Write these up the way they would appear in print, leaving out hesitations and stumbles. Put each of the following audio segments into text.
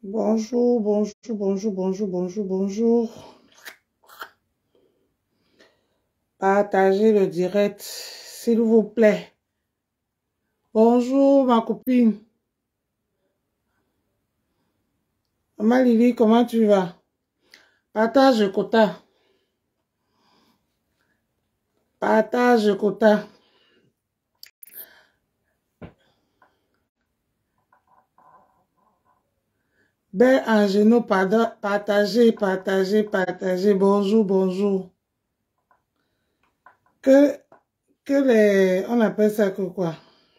Bonjour, bonjour, bonjour, bonjour, bonjour, bonjour. Partagez le direct, s'il vous plaît. Bonjour, ma copine. Maman Lily, comment tu vas? Partage le quota. Partage le quota. Belle Angeno, partagez, partagez, partagez. Bonjour, bonjour. On appelle ça que quoi?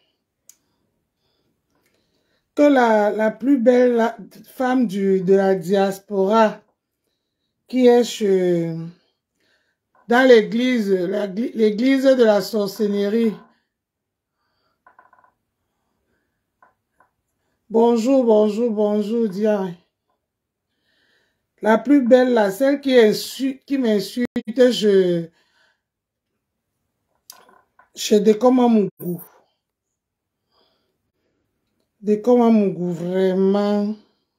Que la plus belle femme de la diaspora qui est dans l'église de la sorcellerie. Bonjour, bonjour, bonjour, Dia. La plus belle, là, celle qui m'insulte, je décomme à mon goût. Décomme à mon goût, vraiment.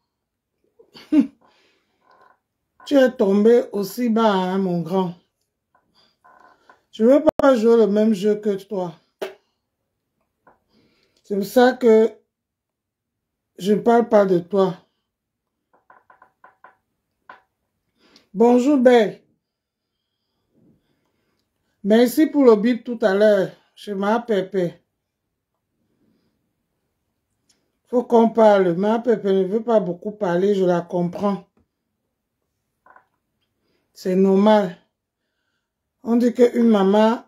Tu es tombé aussi bas, hein, mon grand. Je ne veux pas jouer le même jeu que toi. C'est pour ça que je ne parle pas de toi. Bonjour, belle. Merci pour le bip tout à l'heure. Je m'appelle. Faut qu'on parle. Ma Pépé ne veut pas beaucoup parler, je la comprends. C'est normal. On dit qu'une maman,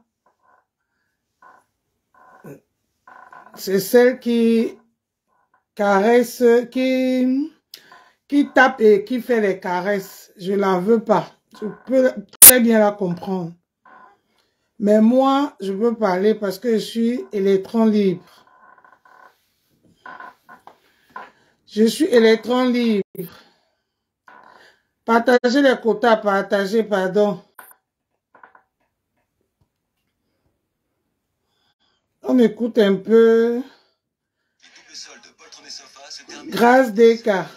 c'est celle qui caresse, qui tape et qui fait les caresses. Je n'en veux pas. Je peux très bien la comprendre. Mais moi, je veux parler parce que je suis électron libre. Je suis électron libre. Partagez les quotas, partagez, pardon. On écoute un peu. Grâce Deka.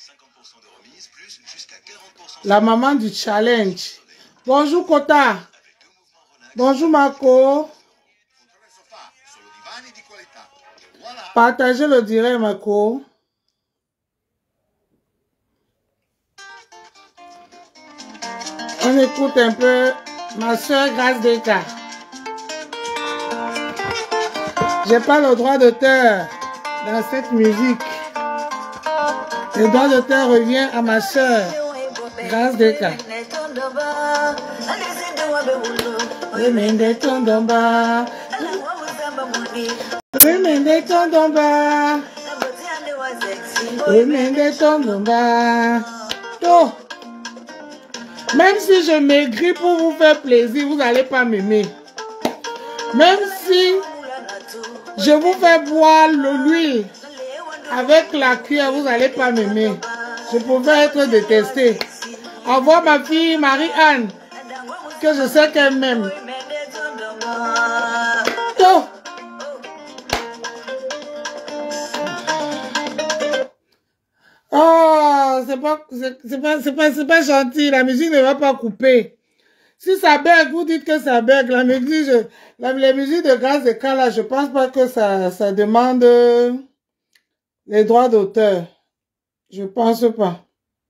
La maman du challenge. Bonjour Kota. Bonjour Marco. Partagez le direct Marco. On écoute un peu ma soeur Grâce Deka. J'ai pas le droit d'auteur dans cette musique. Le droit d'auteur revient à ma soeur Grâce Deka. Remende Tondomba. Remende Tondomba. Remende Tondomba. Oh. Même si je maigris pour vous faire plaisir, vous n'allez pas m'aimer. Même si je vous fais boire l'huile avec la cuillère, vous n'allez pas m'aimer. Je pouvais être détestée. Au revoir ma fille Marie-Anne, que je sais qu'elle m'aime. Oh. Oh, c'est pas gentil. La musique ne va pas couper. Si ça bug, vous dites que ça bug. La musique, les musiques de Grâce Deka, là, je pense pas que ça demande les droits d'auteur. Je pense pas.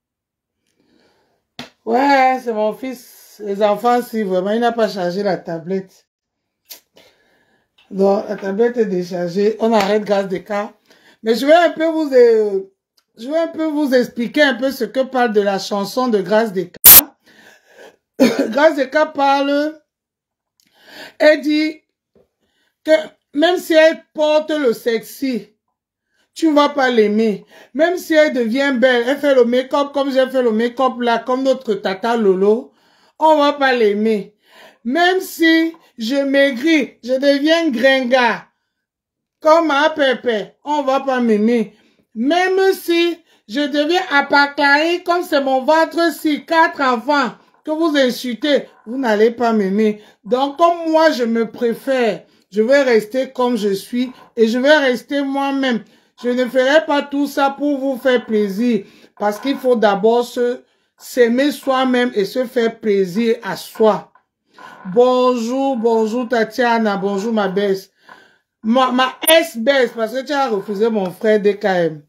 Ouais, c'est mon fils. Les enfants, si vraiment, il n'a pas chargé la tablette. Donc, la tablette est déchargée. On arrête Grâce Deka. Mais je vais un peu vous expliquer un peu ce que parle de la chanson de Grâce Deka. Grâce Deka parle, elle dit que même si elle porte le sexy, tu ne vas pas l'aimer. Même si elle devient belle, elle fait le make-up comme j'ai fait le make-up là, comme notre tata Lolo, on ne va pas l'aimer. Même si je maigris, je deviens gringa, comme ma Pépé, on ne va pas m'aimer. Même si je deviens apaclaï, comme c'est mon ventre-ci, 4 enfants, que vous insultez, vous n'allez pas m'aimer. Donc, comme moi, je me préfère, je vais rester comme je suis et je vais rester moi-même. Je ne ferai pas tout ça pour vous faire plaisir. Parce qu'il faut d'abord s'aimer soi-même et se faire plaisir à soi. Bonjour, bonjour Tatiana, bonjour ma baisse. Ma S-baisse, parce que tu as refusé mon frère DKM.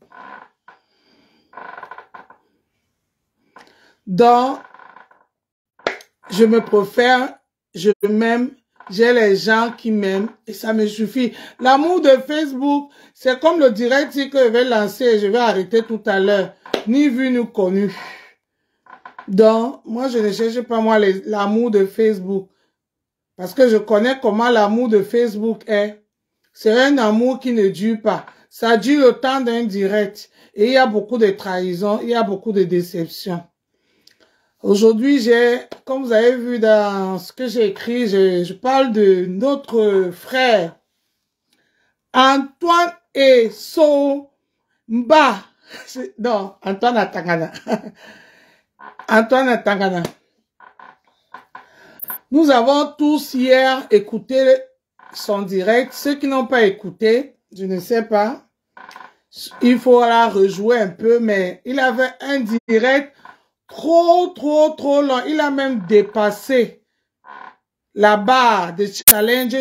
Donc, je me préfère, je m'aime, j'ai les gens qui m'aiment et ça me suffit. L'amour de Facebook, c'est comme le direct que je vais lancer et je vais arrêter tout à l'heure. Ni vu, ni connu. Donc, moi, je ne cherche pas moi l'amour de Facebook. Parce que je connais comment l'amour de Facebook est. C'est un amour qui ne dure pas. Ça dure le temps d'un direct. Et il y a beaucoup de trahisons, il y a beaucoup de déceptions. Aujourd'hui, comme vous avez vu dans ce que j'ai écrit, je parle de notre frère Antoine Essomba. Non, Antoine Atangana. Antoine Atangana. Nous avons tous hier écouté son direct. Ceux qui n'ont pas écouté, je ne sais pas. Il faut la rejouer un peu, mais il avait un direct trop long. Il a même dépassé la barre des challenges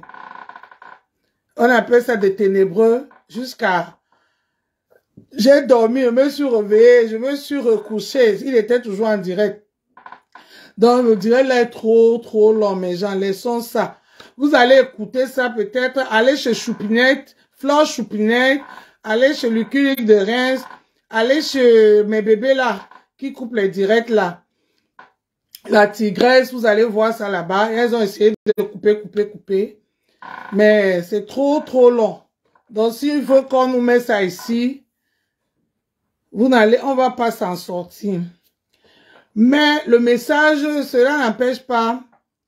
on appelle ça des ténébreux, jusqu'à... J'ai dormi, je me suis réveillé, je me suis recouché. Il était toujours en direct. Donc, le direct là est trop long, mes gens. Laissons ça. Vous allez écouter ça peut-être. Allez chez Choupinette, Flore Choupinette. Allez chez Lucky de Reims. Allez chez mes bébés là, qui coupent les directs là. La tigresse, vous allez voir ça là-bas. Elles ont essayé de couper. Mais c'est trop long. Donc, s'il faut qu'on nous mette ça ici, on va pas s'en sortir. Mais le message, cela n'empêche pas.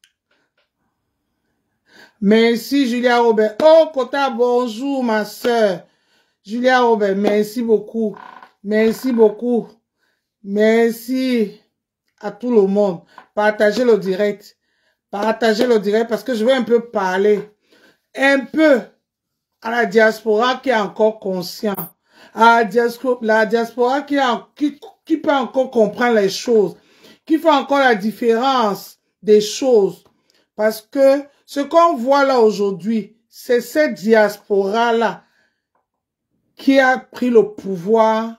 Merci Julia Robert. Oh, Kota, bonjour ma soeur. Julia Robert, merci beaucoup. Merci beaucoup. Merci à tout le monde. Partagez le direct. Partagez le direct parce que je vais un peu parler. Un peu à la diaspora qui est encore conscient. À la diaspora qui peut encore comprendre les choses. Qui fait encore la différence des choses. Parce que ce qu'on voit là aujourd'hui, c'est cette diaspora-là qui a pris le pouvoir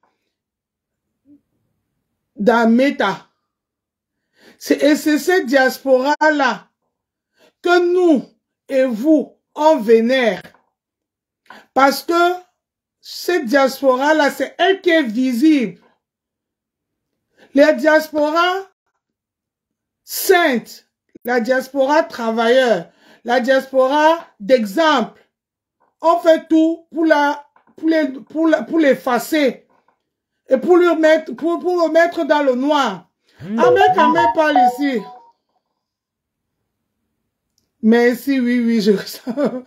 dans Meta. Et c'est cette diaspora-là que nous et vous, on vénère. Parce que cette diaspora-là, c'est elle qui est visible. Les diasporas saintes, la diaspora travailleur, la diaspora d'exemple, on fait tout pour l'effacer et pour le mettre dans le noir. Ahmed parle ici. Merci, oui, je ressens.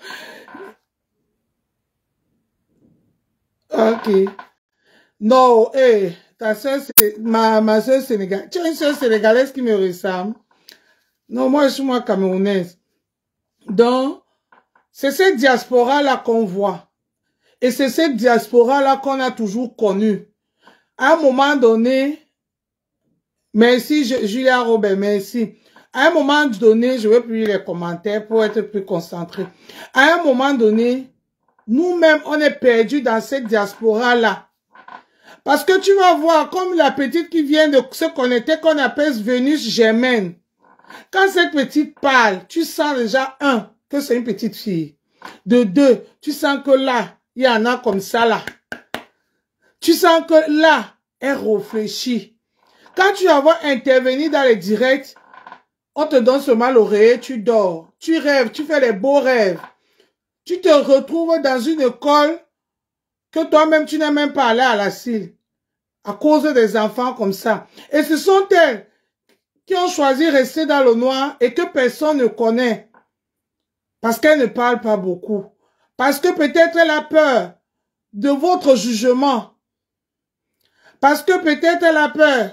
Ok. Non, ta soeur, ma soeur sénégalaise. Tu as une soeur sénégalaise qui me ressemble. Non, moi, je suis camerounaise. Donc, c'est cette diaspora-là qu'on voit. Et c'est cette diaspora-là qu'on a toujours connue. À un moment donné, merci Julia Robert, merci. À un moment donné, je vais plus lire les commentaires pour être plus concentré. À un moment donné, nous-mêmes, on est perdus dans cette diaspora-là. Parce que tu vas voir, comme la petite qui vient de se connecter, qu'on appelle Vénus Germaine. Quand cette petite parle, tu sens déjà, que c'est une petite fille. De deux, tu sens que là, il y en a comme ça là. Tu sens que là, elle réfléchit. Quand tu vas voir intervenir dans les directs, on te donne seulement l'oreiller, tu dors. Tu rêves, tu fais les beaux rêves. Tu te retrouves dans une école que toi-même, tu n'as même pas allé à la CIL. À cause des enfants comme ça. Et ce sont elles qui ont choisi de rester dans le noir et que personne ne connaît. Parce qu'elles ne parlent pas beaucoup. Parce que peut-être elle a peur de votre jugement. Parce que peut-être elle a peur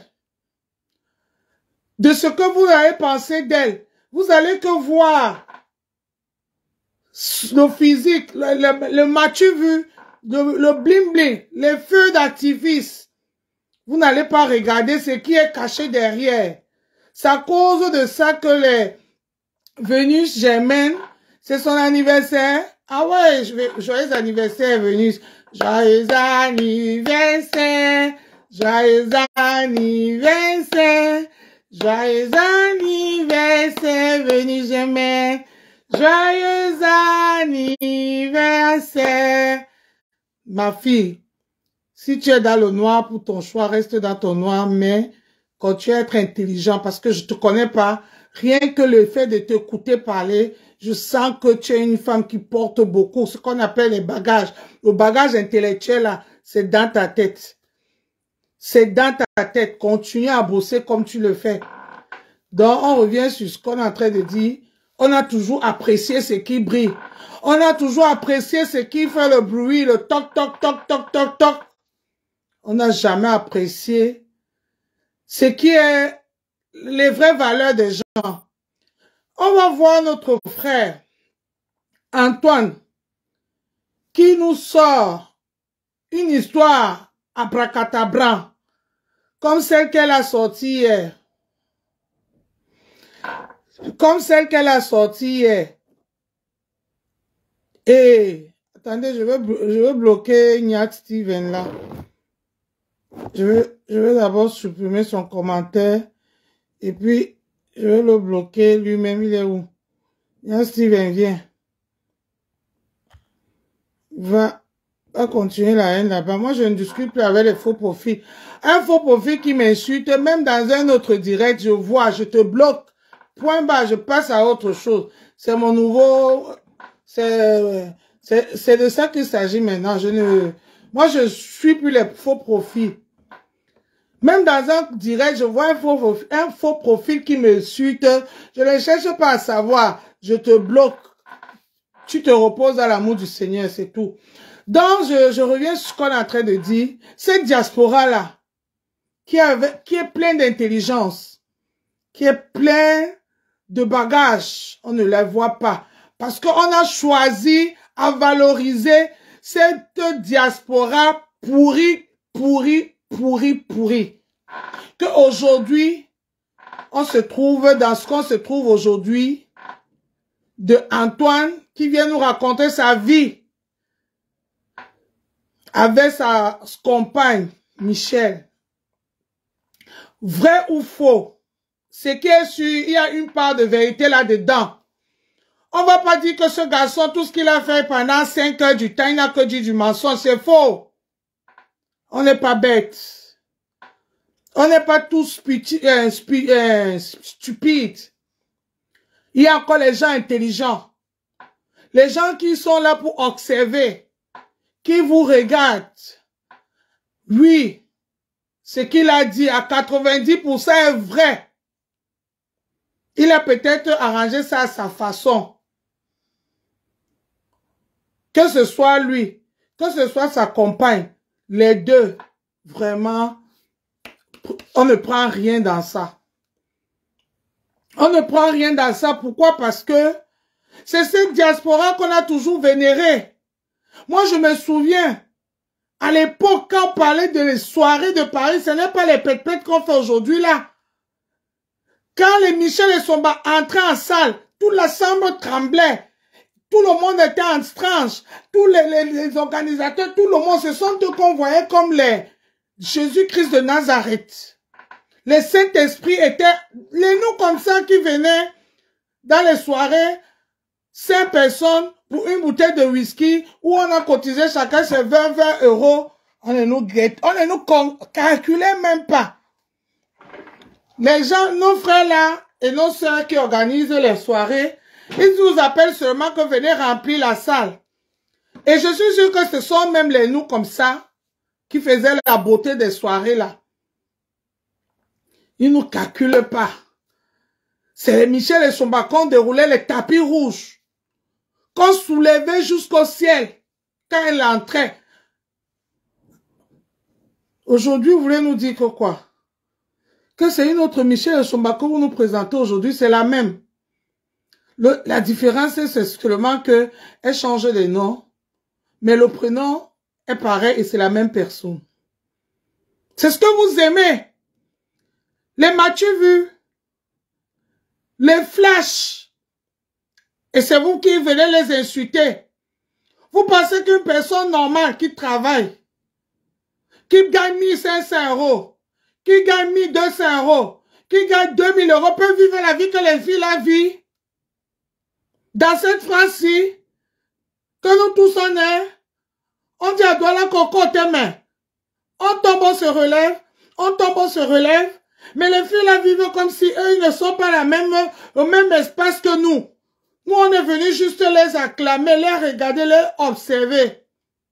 de ce que vous allez penser d'elle. Vous allez que voir le physique, le m'as-tu vu le bling-bling, les feux d'artifice. Vous n'allez pas regarder ce qui est caché derrière. C'est à cause de ça que les Vénus germaines, c'est son anniversaire. Ah ouais, joyeux anniversaire Vénus. Joyeux anniversaire. Joyeux anniversaire. Joyeux anniversaire Vénus germaine. Joyeux anniversaire. Ma fille, si tu es dans le noir pour ton choix, reste dans ton noir, mais continue à être intelligent parce que je te connais pas. Rien que le fait de t'écouter parler, je sens que tu es une femme qui porte beaucoup, ce qu'on appelle les bagages. Le bagage intellectuel, là, c'est dans ta tête. C'est dans ta tête. Continue à bosser comme tu le fais. Donc, on revient sur ce qu'on est en train de dire. On a toujours apprécié ce qui brille. On a toujours apprécié ce qui fait le bruit, le toc, toc, toc, toc, toc, toc. On n'a jamais apprécié ce qui est les vraies valeurs des gens. On va voir notre frère Antoine qui nous sort une histoire abracadabra comme celle qu'elle a sortie hier. Comme celle qu'elle a sortie hier. Et attendez, je veux bloquer Nyat Steven là. Je veux d'abord supprimer son commentaire et puis je vais le bloquer lui-même. Il est où? Nyat Steven, viens. Va continuer la haine là-bas. Moi, je ne discute plus avec les faux profils. Un faux profil qui m'insulte, même dans un autre direct, je vois, je te bloque. Point bas, je passe à autre chose. C'est mon nouveau... C'est de ça qu'il s'agit maintenant. Moi, je suis plus les faux profils. Même dans un direct, je vois un faux profil qui me suite. Je ne cherche pas à savoir. Je te bloque. Tu te reposes à l'amour du Seigneur, c'est tout. Donc, je reviens sur ce qu'on est en train de dire. Cette diaspora-là, qui est pleine d'intelligence, qui est pleine de bagages, on ne la voit pas. Parce qu'on a choisi à valoriser cette diaspora pourrie. Qu'aujourd'hui, on se trouve dans ce qu'on se trouve aujourd'hui de Antoine qui vient nous raconter sa vie avec sa compagne Michel. Vrai ou faux? Ce qui est sûr, il y a une part de vérité là-dedans. On va pas dire que ce garçon, tout ce qu'il a fait pendant 5 heures du temps, il n'a que dit du mensonge. C'est faux. On n'est pas bête. On n'est pas tous stupides. Il y a encore les gens intelligents. Les gens qui sont là pour observer. Qui vous regardent. Oui. Ce qu'il a dit à 90% est vrai. Il a peut-être arrangé ça à sa façon. Que ce soit lui, que ce soit sa compagne, les deux, vraiment, on ne prend rien dans ça. On ne prend rien dans ça. Pourquoi? Parce que c'est cette diaspora qu'on a toujours vénérée. Moi, je me souviens, à l'époque, quand on parlait de les soirées de Paris, ce n'est pas les pètes-pètes qu'on fait aujourd'hui là. Quand les Michel et Somba entraient en salle, toute la chambre tremblait. Tout le monde était en tranche. Tous les organisateurs, tout le monde, ce sont eux qu'on voyait comme les Jésus-Christ de Nazareth. Les Saint-Esprit étaient les nous comme ça qui venaient dans les soirées, 5 personnes pour une bouteille de whisky où on a cotisé chacun ses 20 euros. On ne nous calculait même pas. Les gens, nos frères là et nos sœurs qui organisent les soirées, ils nous appellent seulement que venez remplir la salle. Et je suis sûr que ce sont même les nous comme ça qui faisaient la beauté des soirées là. Ils ne nous calculent pas. C'est Michel et Somba qu'on déroulait les tapis rouges. Qu'on soulevait jusqu'au ciel quand elle entrait. Aujourd'hui, vous voulez nous dire que quoi? Que c'est une autre Michel et Somba que vous nous présentez aujourd'hui, c'est la même. La différence, c'est seulement qu'elle change de nom, mais le prénom est pareil et c'est la même personne. C'est ce que vous aimez. Les m'as-tu vu? Les flashs. Et c'est vous qui venez les insulter. Vous pensez qu'une personne normale qui travaille, qui gagne 1500 €, qui gagne 1200 €, qui gagne 2000 € peut vivre la vie que les filles la vivent? Dans cette France-ci, que nous tous on est, on dit à Douala Coco tes mains. On tombe, on se relève, on tombe, on se relève. Mais les filles là vivent comme si eux ils ne sont pas au même espace que nous. Nous on est venus juste les acclamer, les regarder, les observer.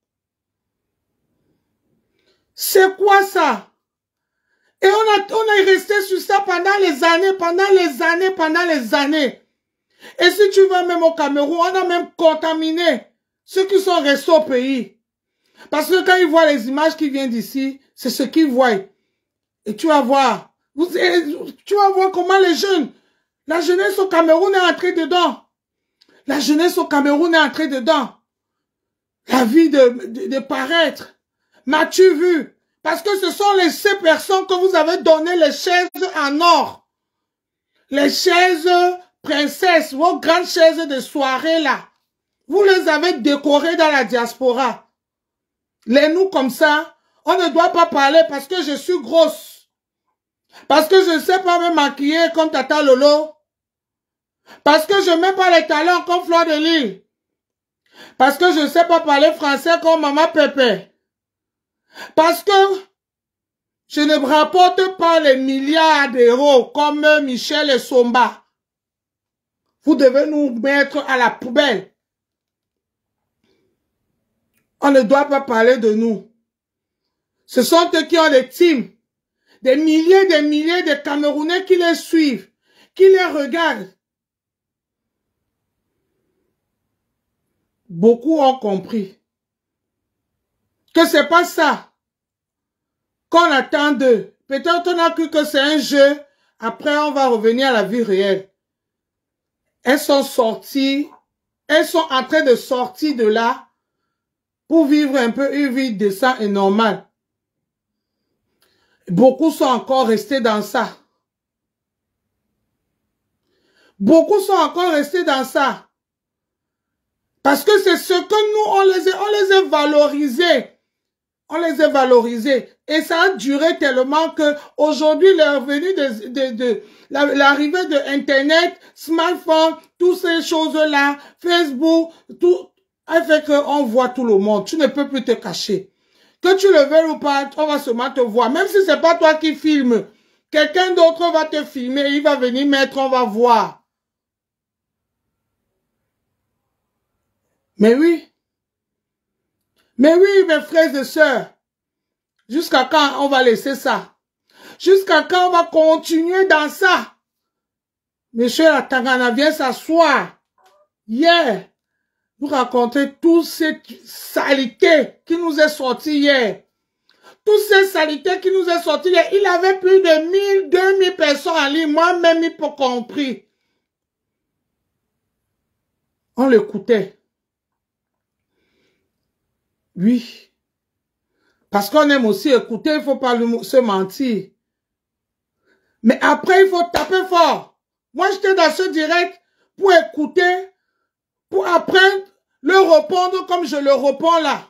C'est quoi ça? Et on est resté sur ça pendant les années. Et si tu vas même au Cameroun, on a même contaminé ceux qui sont restés au pays. Parce que quand ils voient les images qui viennent d'ici, c'est ce qu'ils voient. Et tu vas voir. Tu vas voir comment les jeunes, la jeunesse au Cameroun est entrée dedans. La jeunesse au Cameroun est entrée dedans. La vie de paraître. M'as-tu vu? Parce que ce sont ces personnes que vous avez donné les chaises en or. Les chaises princesses, vos grandes chaises de soirée là. Vous les avez décorées dans la diaspora. Les nous comme ça, on ne doit pas parler parce que je suis grosse. Parce que je ne sais pas me maquiller comme Tata Lolo. Parce que je ne mets pas les talents comme Fleur de Lille. Parce que je ne sais pas parler français comme Maman Pépé. Parce que je ne rapporte pas les milliards d'euros comme Michel et Somba. Vous devez nous mettre à la poubelle. On ne doit pas parler de nous. Ce sont eux qui ont des teams. Des milliers de Camerounais qui les suivent, qui les regardent. Beaucoup ont compris que c'est pas ça qu'on attend d'eux. Peut-être on a cru que c'est un jeu. Après, on va revenir à la vie réelle. Elles sont sorties. Elles sont en train de sortir de là pour vivre un peu une vie décente et normale. Beaucoup sont encore restés dans ça. Beaucoup sont encore restés dans ça. Parce que c'est ce que nous, on les a valorisés. On les a valorisés. Et ça a duré tellement que aujourd'hui, l'arrivée de Internet, smartphone, toutes ces choses-là, Facebook, tout, a fait qu'on voit tout le monde. Tu ne peux plus te cacher. Que tu le veuilles ou pas, on va seulement te voir. Même si c'est pas toi qui filmes, quelqu'un d'autre va te filmer, il va venir mettre, on va voir. Mais oui, mes frères et sœurs, jusqu'à quand on va laisser ça? Jusqu'à quand on va continuer dans ça? Monsieur Latangana, viens s'asseoir. Hier, nous raconter toutes ces saletés qui nous est sorties hier. Toutes ces saletés qui nous est sorties hier. Il avait plus de 1000, 2000 personnes en ligne. Moi-même, il faut compris. On l'écoutait. Oui. Parce qu'on aime aussi écouter, il ne faut pas se mentir. Mais après, il faut taper fort. Moi, j'étais dans ce direct pour écouter, pour apprendre, le répondre comme je le réponds là.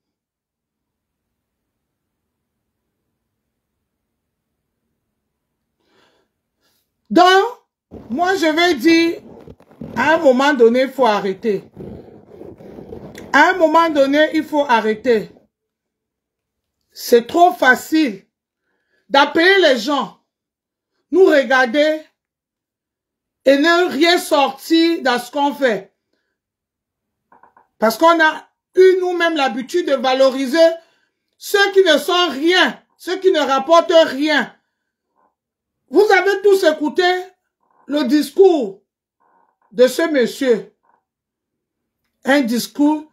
Donc, moi, je vais dire, à un moment donné, il faut arrêter. À un moment donné, il faut arrêter. C'est trop facile d'appeler les gens, nous regarder et ne rien sortir dans ce qu'on fait. Parce qu'on a eu nous-mêmes l'habitude de valoriser ceux qui ne sont rien, ceux qui ne rapportent rien. Vous avez tous écouté le discours de ce monsieur. Un discours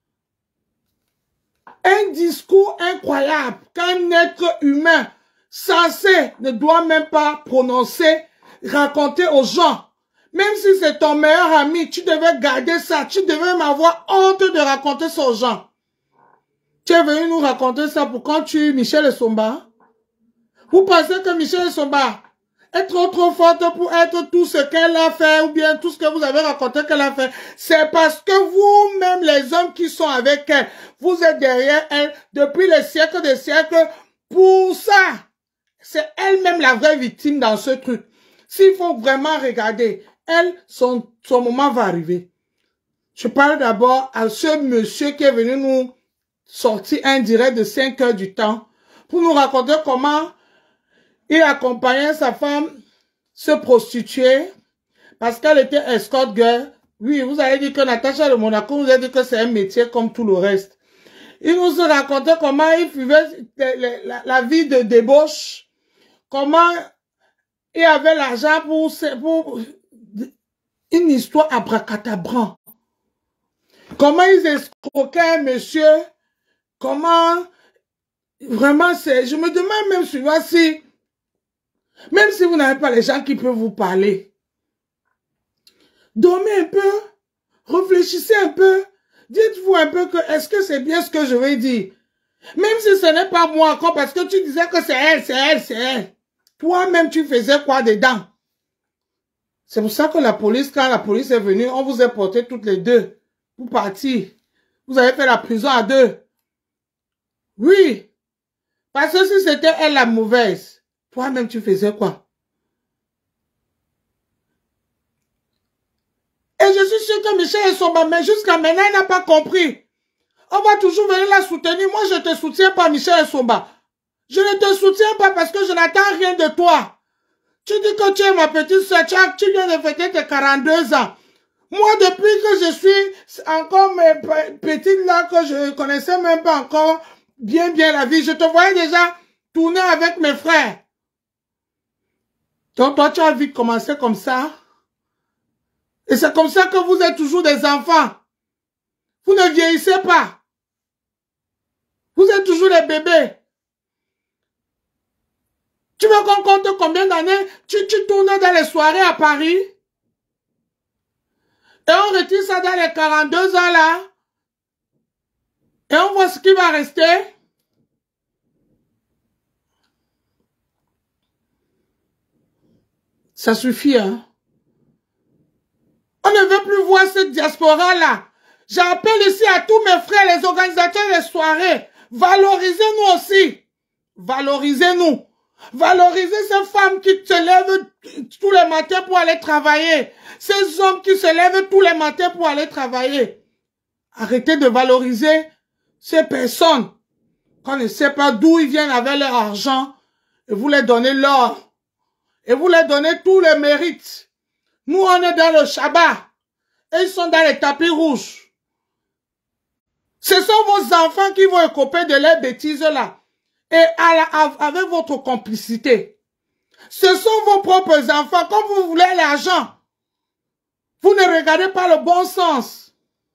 incroyable qu'un être humain censé ne doit même pas prononcer, raconter aux gens. Même si c'est ton meilleur ami, tu devais garder ça. Tu devais m'avoir honte de raconter ça aux gens. Tu es venu nous raconter ça pour quand tu es Michel Essomba? Vous pensez que Michel Essomba est trop forte pour être tout ce qu'elle a fait ou bien tout ce que vous avez raconté qu'elle a fait? C'est parce que vous-même, les hommes qui sont avec elle, vous êtes derrière elle depuis les siècles des siècles pour ça. C'est elle-même la vraie victime dans ce truc. S'il faut vraiment regarder, elle, son moment va arriver. Je parle d'abord à ce monsieur qui est venu nous sortir un direct de 5 heures du temps pour nous raconter comment il accompagnait sa femme se prostituer parce qu'elle était escort girl. Oui, vous avez dit que Natacha de Monaco vous a dit que c'est un métier comme tout le reste. Il nous racontait comment il vivait la vie de débauche, comment il avait l'argent pour une histoire abracadabra. Comment ils escroquaient un monsieur, comment vraiment c'est... Je me demande même souvent si... Même si vous n'avez pas les gens qui peuvent vous parler, dormez un peu, réfléchissez un peu, dites-vous un peu que est-ce que c'est bien ce que je vais dire. Même si ce n'est pas moi encore, parce que tu disais que c'est elle, c'est elle, c'est elle. Toi-même, tu faisais quoi dedans? C'est pour ça que la police, quand la police est venue, on vous a porté toutes les deux. Vous partir. Vous avez fait la prison à deux. Oui. Parce que si c'était elle la mauvaise, toi-même, tu faisais quoi? Et je suis sûr que Michel Essomba, mais jusqu'à maintenant, il n'a pas compris. On va toujours venir la soutenir. Moi, je ne te soutiens pas, Michel Essomba. Je ne te soutiens pas parce que je n'attends rien de toi. Tu dis que tu es ma petite soeur, tu viens de fêter tes 42 ans. Moi, depuis que je suis encore petite là, que je ne connaissais même pas encore bien la vie, je te voyais déjà tourner avec mes frères. Donc toi, tu as vite commencé comme ça. Et c'est comme ça que vous êtes toujours des enfants. Vous ne vieillissez pas. Vous êtes toujours des bébés. Tu veux qu'on compte combien d'années tu tournes dans les soirées à Paris? Et on retire ça dans les 42 ans là. Et on voit ce qui va rester. Ça suffit, hein. On ne veut plus voir cette diaspora-là. J'appelle ici à tous mes frères, les organisateurs des soirées. Valorisez-nous aussi. Valorisez-nous. Valorisez ces femmes qui se lèvent tous les matins pour aller travailler. Ces hommes qui se lèvent tous les matins pour aller travailler. Arrêtez de valoriser ces personnes. Qu'on ne sait pas d'où ils viennent avec leur argent. Et vous les donnez l'or. Et vous leur donnez tous les mérites. Nous, on est dans le Shabbat. Et ils sont dans les tapis rouges. Ce sont vos enfants qui vont écoper de leurs bêtises là. Et avec votre complicité. Ce sont vos propres enfants. Quand vous voulez l'argent, vous ne regardez pas le bon sens.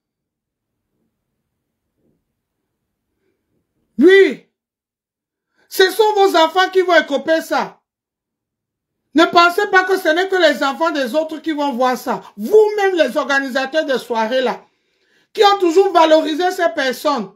Oui. Ce sont vos enfants qui vont écoper ça. Ne pensez pas que ce n'est que les enfants des autres qui vont voir ça. Vous-même, les organisateurs de soirées là, qui ont toujours valorisé ces personnes.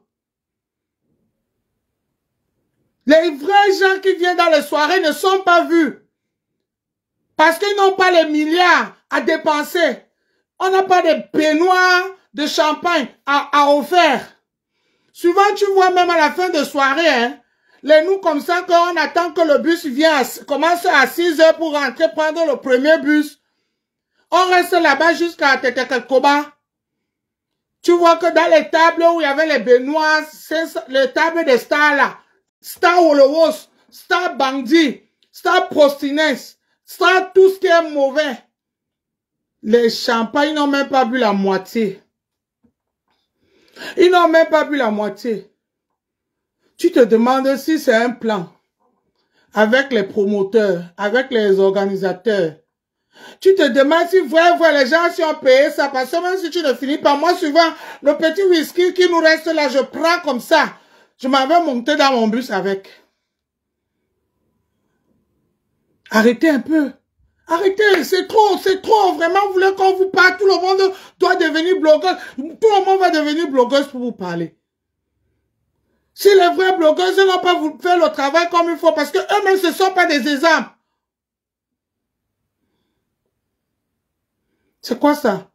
Les vrais gens qui viennent dans les soirées ne sont pas vus. Parce qu'ils n'ont pas les milliards à dépenser. On n'a pas de baignoires de champagne à offrir. Souvent, tu vois même à la fin de soirée, hein, les nous comme ça, qu'on attend que le bus vienne, commence à 6 heures pour rentrer, prendre le premier bus. On reste là-bas jusqu'à Tetekoba. Tu vois que dans les tables où il y avait les baignoires, c'est les tables des stars là. Star Wolowos, Star Bandit, Star Prostines, Star tout ce qui est mauvais. Les champagnes n'ont même pas bu la moitié. Ils n'ont même pas bu la moitié. Tu te demandes si c'est un plan. Avec les promoteurs, avec les organisateurs. Tu te demandes si vraiment les gens si ont payé ça. Parce que même si tu ne finis pas, moi souvent, le petit whisky qui nous reste là, je prends comme ça. Je m'en vais monter dans mon bus avec. Arrêtez un peu. Arrêtez, c'est trop, vraiment, vous voulez qu'on vous parle, tout le monde doit devenir blogueur, tout le monde va devenir blogueuse pour vous parler. Si les vrais blogueurs n'ont pas fait le travail comme il faut, parce qu'eux-mêmes, ce ne sont pas des exemples. C'est quoi ça?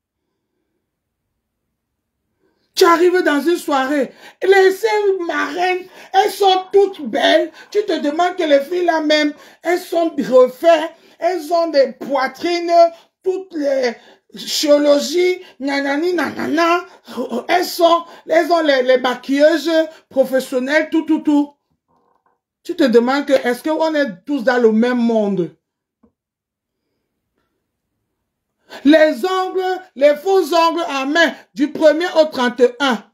Tu arrives dans une soirée, ces marraines, elles sont toutes belles. Tu te demandes que les filles là même, elles sont refaites, elles ont des poitrines, toutes les chirurgies, nanani, nanana. Elles ont les maquilleuses professionnelles, tout. Tu te demandes que est-ce qu'on est tous dans le même monde? Les ongles, les faux ongles en main, du 1er au 31.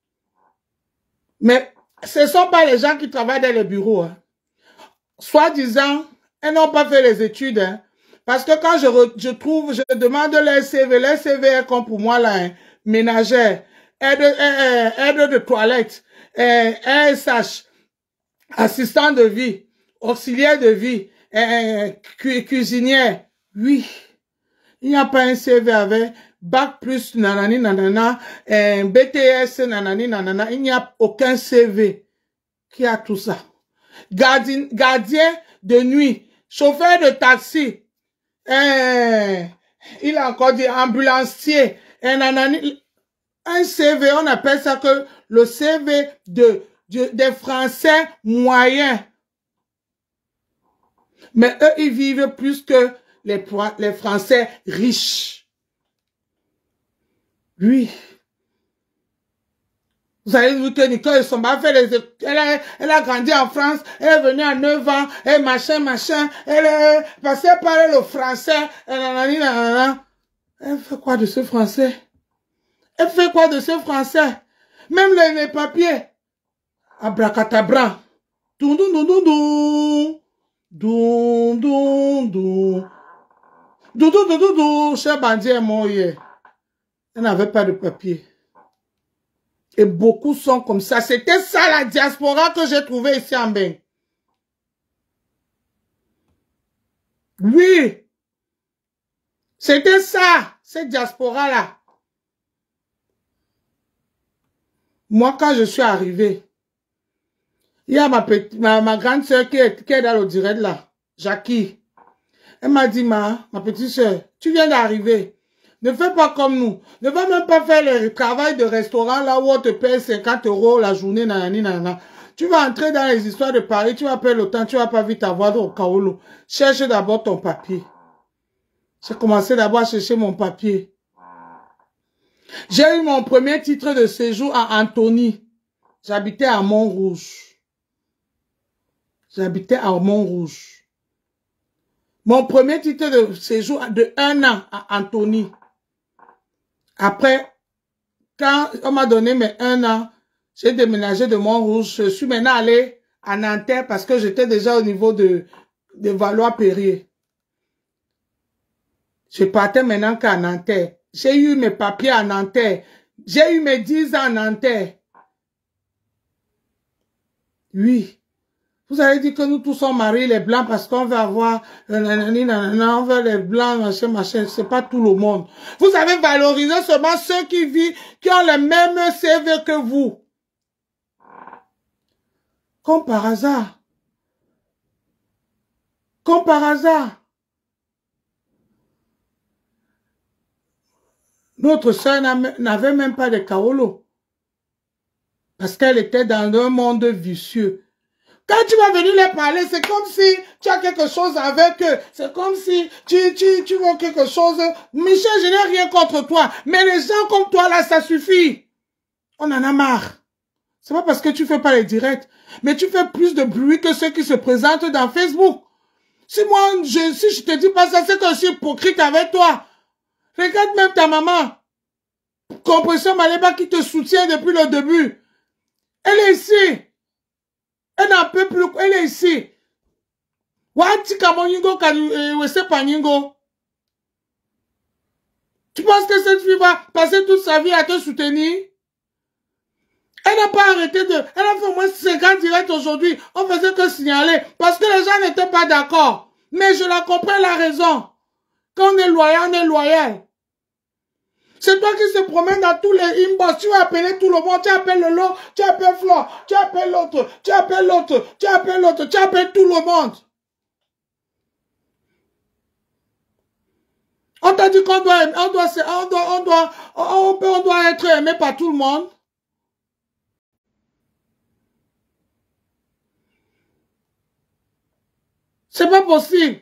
Mais ce ne sont pas les gens qui travaillent dans les bureaux. Hein. Soi-disant, elles n'ont pas fait les études. Hein. Parce que quand je demande les CV est comme pour moi là, hein, ménagère, aide de toilette, ASH, assistant de vie, auxiliaire de vie, cuisinière. Oui. Il n'y a pas un CV avec bac plus nanani nanana, BTS nanani nanana. Il n'y a aucun CV qui a tout ça. Gardien de nuit, chauffeur de taxi, il a encore dit ambulancier, nanani. Un CV, on appelle ça que le CV des Français moyens. Mais eux, ils vivent plus que les Français riches. Oui. Vous avez vu que Nicole Somba elle a grandi en France, elle est venue à 9 ans, et machin, elle est passée par le français, elle fait quoi de ce français? Elle fait quoi de ce français? Même les papiers. Abracadabra. Doum, doum, doum, doum, doum. Doum, doum, doum. Doudou, doudou, doudou, cher bandit est mort hier. Elle n'avait pas de papier. Et beaucoup sont comme ça. C'était ça la diaspora que j'ai trouvé ici en Bain. Oui. C'était ça, cette diaspora-là. Moi, quand je suis arrivé, il y a ma grande soeur qui est dans le direct là, Jackie. Elle m'a dit, ma petite soeur, tu viens d'arriver. Ne fais pas comme nous. Ne va même pas faire le travail de restaurant là où on te paye 50 € la journée, nanani, nanana. Tu vas entrer dans les histoires de Paris, tu vas perdre le temps, tu vas pas vite avoir au Kaolo. Cherche d'abord ton papier. J'ai commencé d'abord à chercher mon papier. J'ai eu mon premier titre de séjour à Antony. J'habitais à Montrouge. J'habitais à Montrouge. Mon premier titre de séjour de 1 an à Antony. Après, quand on m'a donné mes 1 an, j'ai déménagé de Montrouge. Je suis maintenant allé à Nanterre parce que j'étais déjà au niveau de Valois-Perrier. Je partais maintenant qu'à Nanterre. J'ai eu mes papiers à Nanterre. J'ai eu mes 10 ans à Nanterre. Oui. Vous avez dit que nous tous sommes mariés les blancs parce qu'on veut avoir, on veut les blancs, machin. C'est pas tout le monde. Vous avez valorisé seulement ceux qui vivent, qui ont le même CV que vous. Comme par hasard. Comme par hasard. Notre soeur n'avait même pas de Kaolo. Parce qu'elle était dans un monde vicieux. Quand tu vas venir les parler, c'est comme si tu as quelque chose avec eux. C'est comme si tu veux quelque chose. Michel, je n'ai rien contre toi. Mais les gens comme toi, là, ça suffit. On en a marre. C'est pas parce que tu fais pas les directs. Mais tu fais plus de bruit que ceux qui se présentent dans Facebook. Si moi, si je te dis pas ça, c'est que je suis hypocrite avec toi. Regarde même ta maman. Compression Maléba qui te soutient depuis le début. Elle est ici. Elle n'en peut plus. Elle est ici. Tu penses que cette fille va passer toute sa vie à te soutenir? Elle n'a pas arrêté de... Elle a fait au moins 50 directs aujourd'hui. On faisait que signaler. Parce que les gens n'étaient pas d'accord. Mais je la comprends, la raison. Quand on est loyal, on est loyal. C'est toi qui se promènes dans tous les inbox. Tu vas appeler tout le monde. Tu appelles le lot, tu appelles Flore, tu appelles l'autre, tu appelles l'autre, tu appelles l'autre, tu appelles tout le monde. On t'a dit qu'on doit être aimé par tout le monde. C'est pas possible.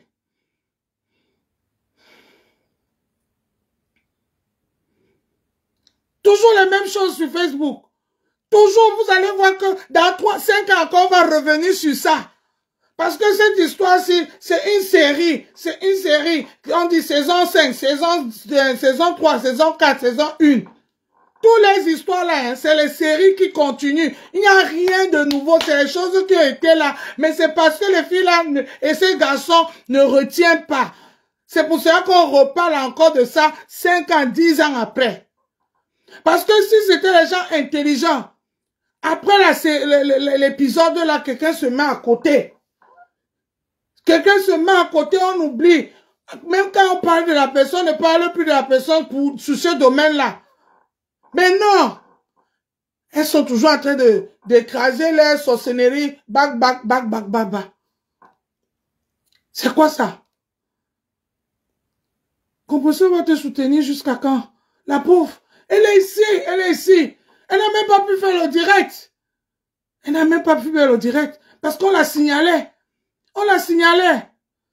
Toujours les mêmes choses sur Facebook. Toujours, vous allez voir que dans 5 ans encore, on va revenir sur ça. Parce que cette histoire-ci, c'est une série. C'est une série. On dit saison 5, saison 3, saison 4, saison 1. Toutes les histoires là, hein, c'est les séries qui continuent. Il n'y a rien de nouveau. C'est les choses qui ont été là. Mais c'est parce que les filles là et ces garçons ne retiennent pas. C'est pour cela qu'on reparle encore de ça 5 ans, 10 ans après. Parce que si c'était les gens intelligents, après l'épisode là, quelqu'un se met à côté. Quelqu'un se met à côté, on oublie. Même quand on parle de la personne, on ne parle plus de la personne sur ce domaine-là. Mais non! Elles sont toujours en train d'écraser les sorcelleries. Bac. C'est quoi ça? Composition va te soutenir jusqu'à quand? La pauvre. Elle est ici, elle est ici. Elle n'a même pas pu faire le direct. Elle n'a même pas pu faire le direct. Parce qu'on la signalait. On la signalait.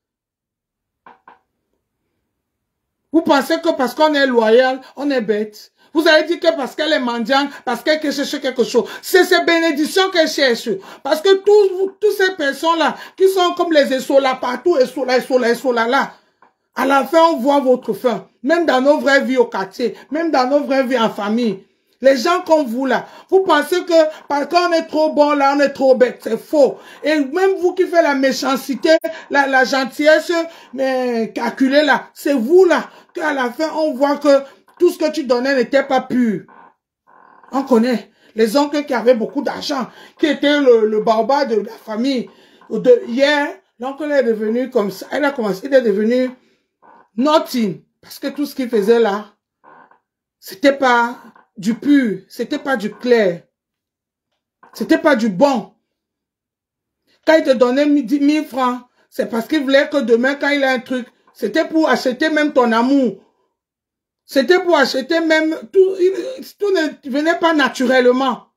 Vous pensez que parce qu'on est loyal, on est bête. Vous allez dire que parce qu'elle est mendiante, parce qu'elle cherche quelque chose. C'est ces bénédictions qu'elle cherche. Parce que toutes ces personnes-là, qui sont comme les essolas partout, essola là, à la fin, on voit votre fin. Même dans nos vraies vies au quartier, même dans nos vraies vies en famille. Les gens comme vous là, vous pensez que parce qu'on est trop bon là, on est trop bête. C'est faux. Et même vous qui faites la méchanceté, la gentillesse, mais calculée là, c'est vous là, qu'à la fin, on voit que tout ce que tu donnais n'était pas pur. On connaît les oncles qui avaient beaucoup d'argent, qui étaient le barbare de la famille. Hier, l'oncle est devenu comme ça. Elle a commencé, il est devenu nothing. Parce que tout ce qu'il faisait là, c'était pas du pur, c'était pas du clair. C'était pas du bon. Quand il te donnait 10 000 francs, c'est parce qu'il voulait que demain, quand il a un truc, c'était pour acheter même ton amour. C'était pour acheter même, tout ne venait pas naturellement.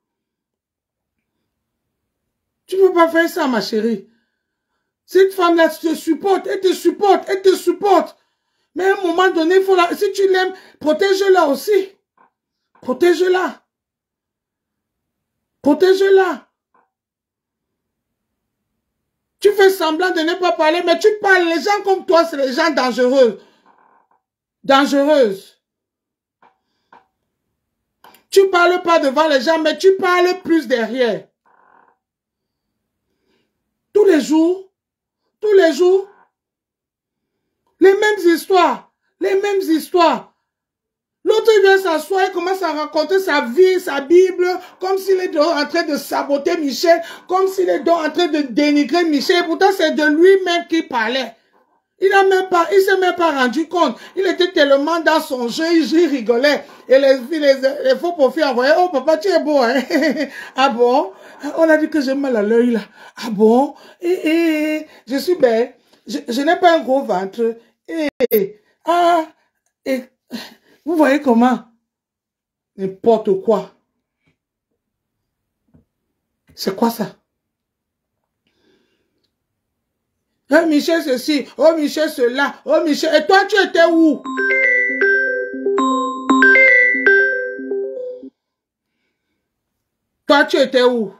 Tu ne peux pas faire ça, ma chérie. Cette femme-là te supporte, elle te supporte, elle te supporte. Mais à un moment donné, il faut si tu l'aimes, protège-la aussi. Protège-la. Protège-la. Tu fais semblant de ne pas parler, mais tu parles. Les gens comme toi, c'est les gens dangereux. Dangereuses. Tu parles pas devant les gens, mais tu parles plus derrière. Tous les jours, les mêmes histoires, L'autre, il vient s'asseoir et commence à raconter sa vie, sa Bible, comme s'il est en train de saboter Michel, comme s'il est en train de dénigrer Michel. Pourtant, c'est de lui-même qu'il parlait. Il s'est même pas rendu compte. Il était tellement dans son jeu, il rigolait. Et les faux profils envoyaient, oh papa, tu es beau, hein? Ah bon? On a dit que j'ai mal à l'œil, là. Ah bon? Je suis belle. Je n'ai pas un gros ventre. Vous voyez comment? N'importe quoi. C'est quoi ça? Oh Michel ceci, oh Michel cela, oh Michel. Et toi, tu étais où? Toi, tu étais où?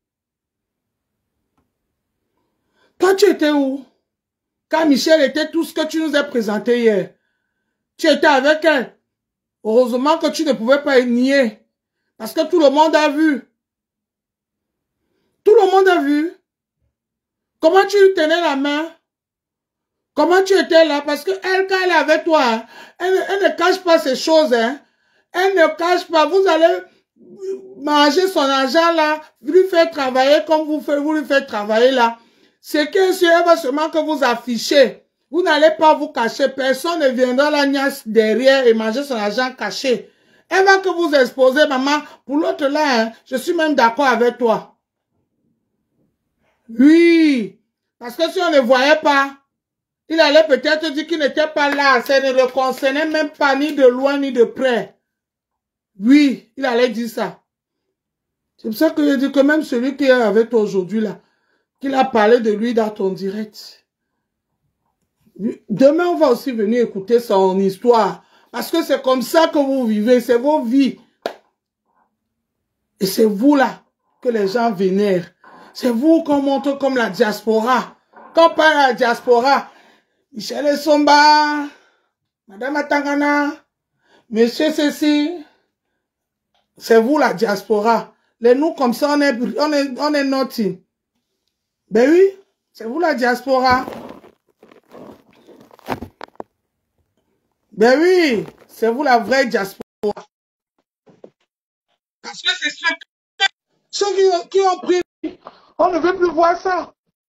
Toi, tu étais où? Quand Michel était tout ce que tu nous as présenté hier. Tu étais avec elle. Heureusement que tu ne pouvais pas nier. Parce que tout le monde a vu. Tout le monde a vu. Comment tu tenais la main? Comment tu étais là? Parce que elle, quand elle est avec toi, hein, elle ne cache pas ces choses. Hein. Elle ne cache pas. Vous allez manger son argent là, lui faire travailler comme vous lui faites travailler là. C'est qu'elle va seulement que vous affichez. Vous n'allez pas vous cacher. Personne ne viendra la niasse derrière et manger son argent caché. Elle va que vous exposer, maman. Pour l'autre là, hein, je suis même d'accord avec toi. Oui. Parce que si on ne voyait pas, il allait peut-être dire qu'il n'était pas là. Ça ne le concernait même pas ni de loin ni de près. Oui, il allait dire ça. C'est pour ça que je dis que même celui qui est avec toi aujourd'hui là, qu'il a parlé de lui dans ton direct. Demain, on va aussi venir écouter son histoire. Parce que c'est comme ça que vous vivez, c'est vos vies. Et c'est vous là que les gens vénèrent. C'est vous qu'on montre comme la diaspora. Quand on parle de la diaspora, Michel Essomba, Madame Atangana, Monsieur Cécile, c'est vous la diaspora. Les nous comme ça, on est naughty. Ben oui, c'est vous la diaspora. Ben oui, c'est vous la vraie diaspora. Parce que c'est ceux qui ont pris, on ne veut plus voir ça.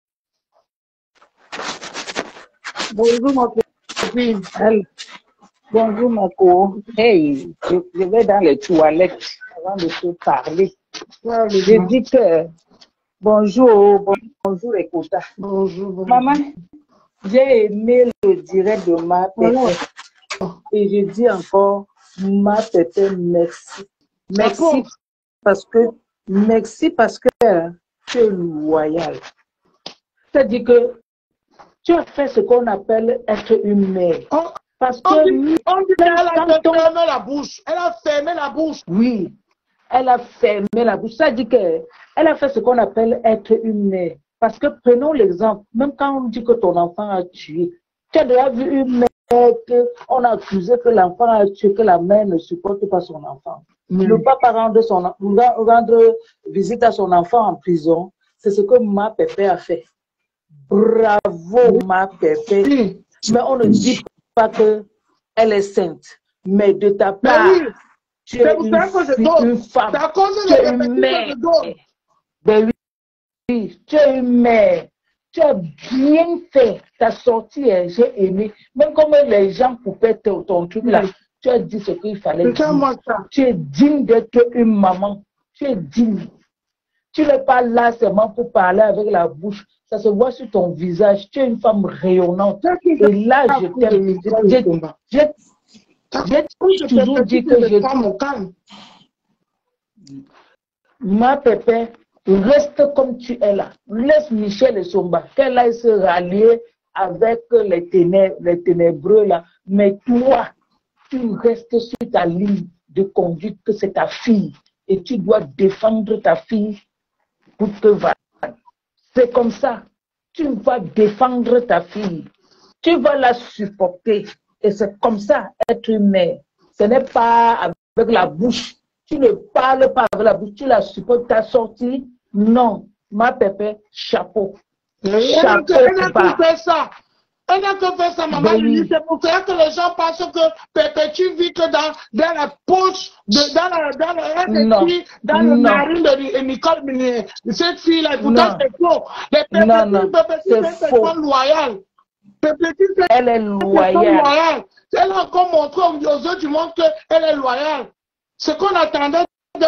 Bonjour ma copine. Bonjour Marco. Hey, je vais dans les toilettes avant de te parler. Je dis que bonjour Ekota. Bonjour. Maman, j'ai aimé le direct de ma Pépé. Et je dis encore, ma Pépé, merci. Merci parce que tu es loyal. C'est-à-dire que tu as fait ce qu'on appelle être une mère. Parce que on dit qu'elle a fermé la bouche. Elle a fermé la bouche. Oui, elle a fermé la bouche. Ça dit qu'elle a fait ce qu'on appelle être une mère. Parce que prenons l'exemple, même quand on dit que ton enfant a tué, tu as déjà vu une mère qu'on a accusé que l'enfant a tué, que la mère ne supporte pas son enfant. Le papa rendre visite à son enfant en prison, c'est ce que ma Pépé a fait. Bravo ma Pépé. Mais on ne dit pas qu'elle est sainte. Mais de ta part, tu es une femme, tu es une mère. Ben oui, tu es une mère. Tu as bien fait ta sortie, j'ai aimé. Même comme les gens coupaient ton truc là, tu as dit ce qu'il fallait dire. Tu es digne d'être une maman. Tu es digne. Tu n'es pas là seulement pour parler avec la bouche. Ça se voit sur ton visage. Tu es une femme rayonnante. Et là, je t'aime. J'ai toujours dit que ma Pépé, reste comme tu es là. Laisse Michel Essomba, qu'elle aille se rallier avec les ténébreux là. Mais toi, tu restes sur ta ligne de conduite, que c'est ta fille. Et tu dois défendre ta fille pour que va. C'est comme ça. Tu vas défendre ta fille. Tu vas la supporter. Et c'est comme ça, être une mère. Ce n'est pas avec la bouche. Tu ne parles pas avec la bouche. Tu la supportes. Ta sortie. Non. Ma Pépé, chapeau. Chapeau. Elle n'a que fait ça. Elle n'a que fait ça, maman. C'est pour ça que les gens pensent que Pépé, tu vis que dans la poche, dans le narine de Nicole, cette fille-là. Pourtant, c'est faux. Pépé, c'est une personne loyale. Elle est loyale. Elle a encore montré aux yeux du monde qu'elle est loyale. Ce qu'on attendait,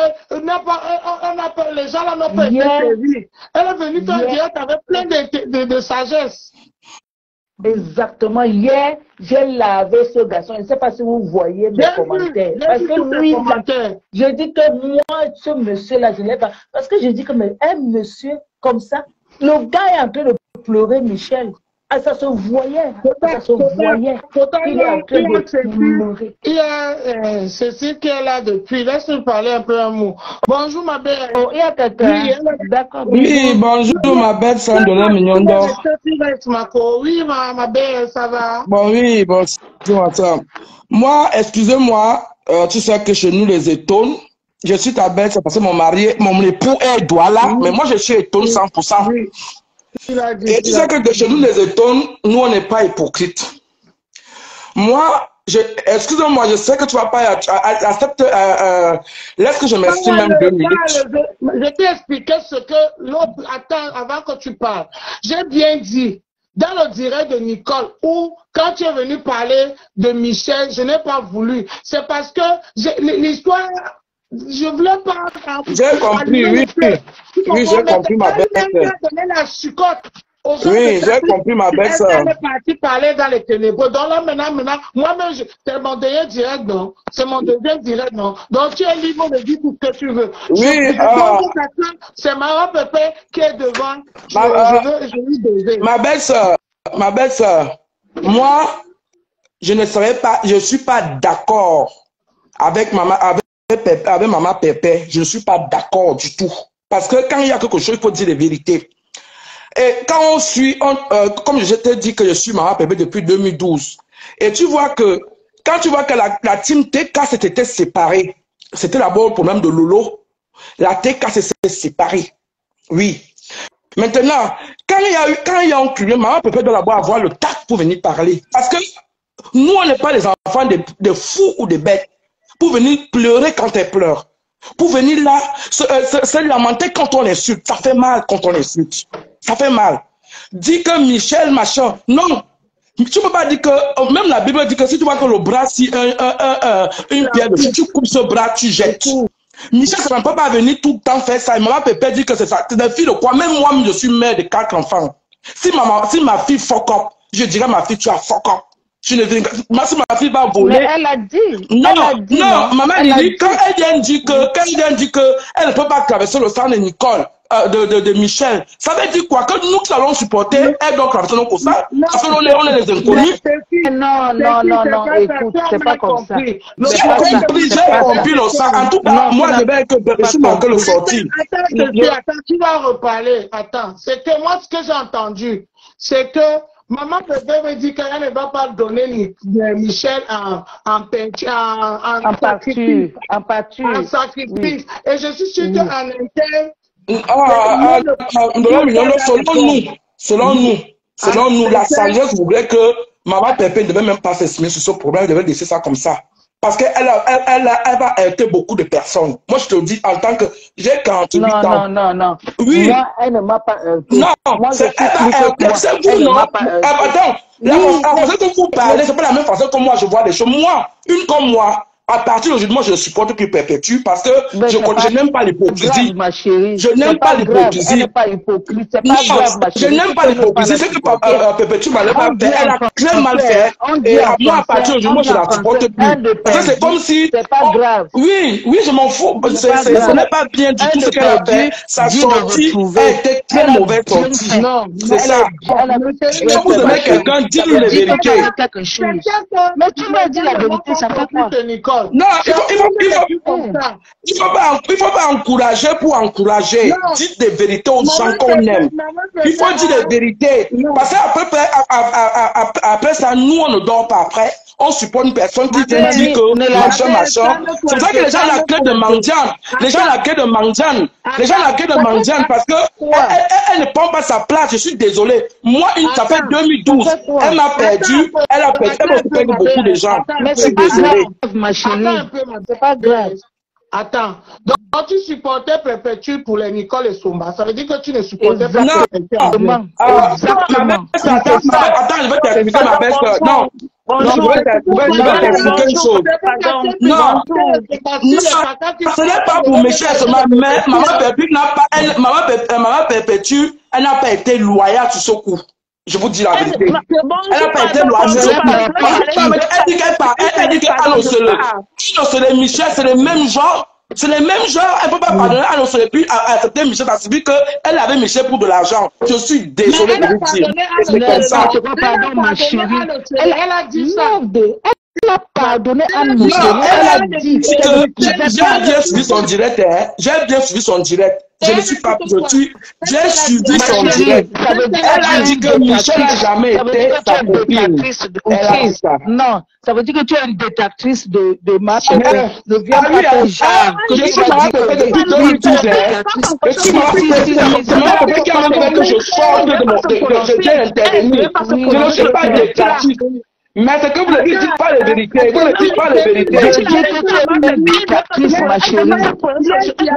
les gens là n'ont pas été servis. Elle est venue faire direct avec plein de sagesse. Exactement. Hier, j'ai lavé ce garçon. Je ne sais pas si vous voyez mes commentaires. Parce que lui, je dis que moi, ce monsieur-là, je ne l'ai pas. Parce que je dis que un monsieur comme ça, le gars est en train de pleurer, Michel. Ah, ça se voyait. Ça se voyait. Il est en train de pleurer. Il y a Cécile qui est là depuis. Laisse-nous parler un peu un mot. Bonjour, ma belle. Oh, il y a quelqu'un. D'accord. Oui, bonjour, ma belle femme de la Mignon d'Or. Oui, ma belle, ça va? Bon, oui, bonjour, attends. Moi, excusez-moi, tu sais que chez nous, les étonnes, je suis ta belle, c'est parce que mon époux est Douala, mais moi, je suis étonne 100%. Oui. Et tu sais que chez nous, les étonnes, nous, on n'est pas hypocrites. Moi, excusez-moi, je sais que tu vas pas accepter. Laisse que je m'exprime même 2 minutes. Je t'ai expliqué ce que l'autre attend avant que tu parles. J'ai bien dit dans le direct de Nicole, où quand tu es venu parler de Michel, je n'ai pas voulu. C'est parce que l'histoire, je voulais pas... J'ai compris, oui. Oui, j'ai compris ma belle-sœur. Oui, j'ai compris ma belle-sœur. Elle est partie parler dans les ténébreux. Donc là, maintenant, moi-même, c'est mon deuxième direct, non? C'est mon deuxième direct, non? Donc tu es libre de dire tout ce que tu veux. Oui, c'est Maman Pépé qui est devant. Ma belle-sœur, moi, je ne serais pas, je ne suis pas d'accord avec Maman Pépé. Je ne suis pas d'accord du tout. Parce que quand il y a quelque chose, il faut dire la vérité. Et quand on suit, comme je t'ai dit que je suis Maman Pépé depuis 2012, et tu vois que, quand tu vois que la team TK s'était séparée, c'était d'abord le problème de Lolo, la TK s'est séparée. Oui. Maintenant, quand il y a un client, Maman Pépé doit d'abord avoir le tact pour venir parler. Parce que nous, on n'est pas les enfants de fous ou de bêtes. Pour venir pleurer quand elle pleure. Pour venir là, se lamenter quand on insulte. Ça fait mal quand on insulte. Ça fait mal. Dis que Michel, machin. Non. Tu ne peux pas dire que, même la Bible dit que si tu vois que le bras, si une pierre, si tu coupes ce bras, tu jettes. Michel, ça ne peut pas venir tout le temps faire ça. Et Maman Pépé dit que c'est ça. C'est des filles de quoi? Même moi, je suis mère de 4 enfants. Si ma fille fuck up, je dirais à ma fille, tu as fuck up. Si ma fille va voler. Mais elle a dit. Non, maman, quand elle vient dire que elle ne peut pas traverser le sang de Nicole, de Michel, ça veut dire quoi? Que nous qui allons supporter, elle doit traverser nos cosas, parce qu'on est les inconnus. Non, écoute, c'est pas comme ça. J'ai compris le sang. En tout cas, moi, je vais que le sortir. Attends, tu vas reparler. Attends, c'est que moi, ce que j'ai entendu, c'est que Maman Pépé me dit qu'elle ne va pas donner Michel en sacrifice. En sacrifice. Et je suis sûr qu'en interne, selon nous, la sagesse voulait que Maman Pépé ne devait même pas s'exprimer sur ce problème, elle devait laisser ça comme ça. Parce qu'elle va aider beaucoup de personnes. Moi, je te dis, en tant que... J'ai 48 ans. Non. Oui. Moi, elle ne m'a pas... Non, c'est vous, non. Attends, la façon que vous parlez, c'est pas la même façon que moi, je vois les choses. Moi, une comme moi, à partir d'aujourd'hui, moi, je supporte qu'il perpétue parce que je n'aime pas l'hypocrisie. Je n'aime pas l'hypocrisie. Elle n'est pas hypocrite. C'est pas grave, ma chérie. Je n'aime pas l'hypocrisie. C'est que Perpétue m'a pas fait. Elle a très mal fait. Et moi, à partir d'aujourd'hui, moi, je la supporte plus. Parce que c'est comme si... C'est pas grave. Oui, je m'en fous. Ce n'est pas bien du tout ce qu'elle a fait. Sa sortie a été très mauvaise sortie. Non, c'est ça. Quand vous aimez quelqu'un, dites-lui la vérité. Mais tu m'as dit la vérité, ça fait quoi? Non, il faut pas encourager pour encourager. Dites des vérités aux gens qu'on aime. Il faut dire des vérités. Parce qu'après ça, nous, on ne dort pas après. On supporte une personne qui vient dire que machin. C'est pour ça que les gens la clé de mendiant. Les gens la clé de mendiant parce que elle ne prend pas sa place. Je suis désolé. Moi, ça fait 2012. Elle m'a perdu. Elle a perdu beaucoup de gens. Mais c'est pas grave, ma chérie. C'est pas grave. Attends, donc quand tu supportais Perpétue pour les Nicole et Somba, ça veut dire que tu ne supportais pas Exactement. Attends, je vais t'expliquer ma belle soeur. Non, je vais t'expliquer une chose. Non, ce n'est pas pour Michel seulement, mais Maman Perpétue, elle n'a pas été loyale sur ce coup. Je vous dis la vérité. Elle n'a pas été loyale. Elle dit qu'elle annonce Michel, c'est le même genre. C'est le même genre. Elle ne peut pas pardonner à annoncer puis accepter Michel parce qu'elle avait Michel pour de l'argent. Je suis désolé de vous dire. C'est comme ça. Pardon, ma chérie. Elle a dit ça. Elle a pardonné à Michel. Elle a dit j'ai bien suivi son direct. J'ai bien suivi son direct. Je ne suis pas j'ai suivi son direct. Elle a dit que Michel n'a jamais été sa copine. Non, ça veut dire que tu es une détractrice de ma copine. Ne viens pas te genre. Je suis Maman Pépé depuis 2012. Je suis Maman Pépé qui a demandé que je sorte de mon intervenir. Je ne suis pas détractrice. Mais c'est que vous ne dites pas les vérités. Vous ne dites pas les vérités. Je dis que tu es une dictatrice, ma chérie. Elle devait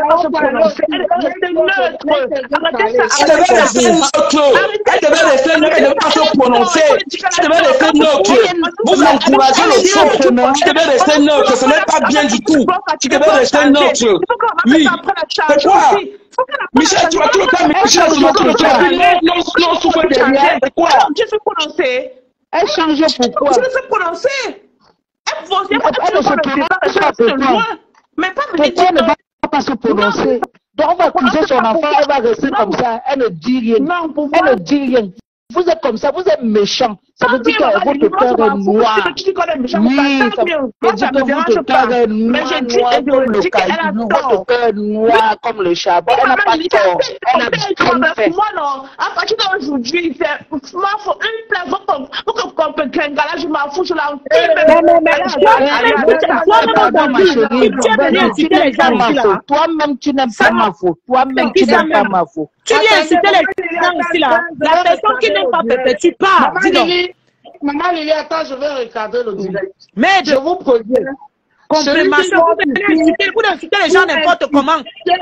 rester neutre. Elle devait rester neutre. Elle ne devait pas se prononcer. Elle devait rester neutre. Vous encouragez le choc. Tu devais rester neutre. Ce n'est pas bien du tout. Tu devais rester neutre. Oui. C'est quoi? Michel, tu vas tout le temps. Michel, tu vas tout le temps. Non, souffle derrière. C'est quoi? Je suis prononcée. Elle change pourquoi? Je ne sais prononcer. Elle ne se prononce pas. Mais pas elle ne va pas se prononcer. Donc on va accuser son enfant, elle va rester comme ça. Elle ne dit rien. Elle ne dit rien. Vous êtes comme ça, vous êtes méchant. Ça veut dire que votre cœur est noir. Oui, ça veut dire que votre cœur est noir comme le caillou. Votre cœur est noir comme le charbon. Elle n'a pas tort. Elle a bien fait. Moi, non. À partir d'aujourd'hui, c'est une place. Je m'en fous, je l'en toi-même, tu n'aimes pas ma faute. Toi-même, tu n'aimes pas ma faute. Tu viens inciter les gens aussi là. La personne qui n'aime pas Pépé, tu pars. Dis donc. Maman Lily, attends, je vais regarder le direct. Mais je vous produis. Compréhension, vous incitez les gens n'importe comment.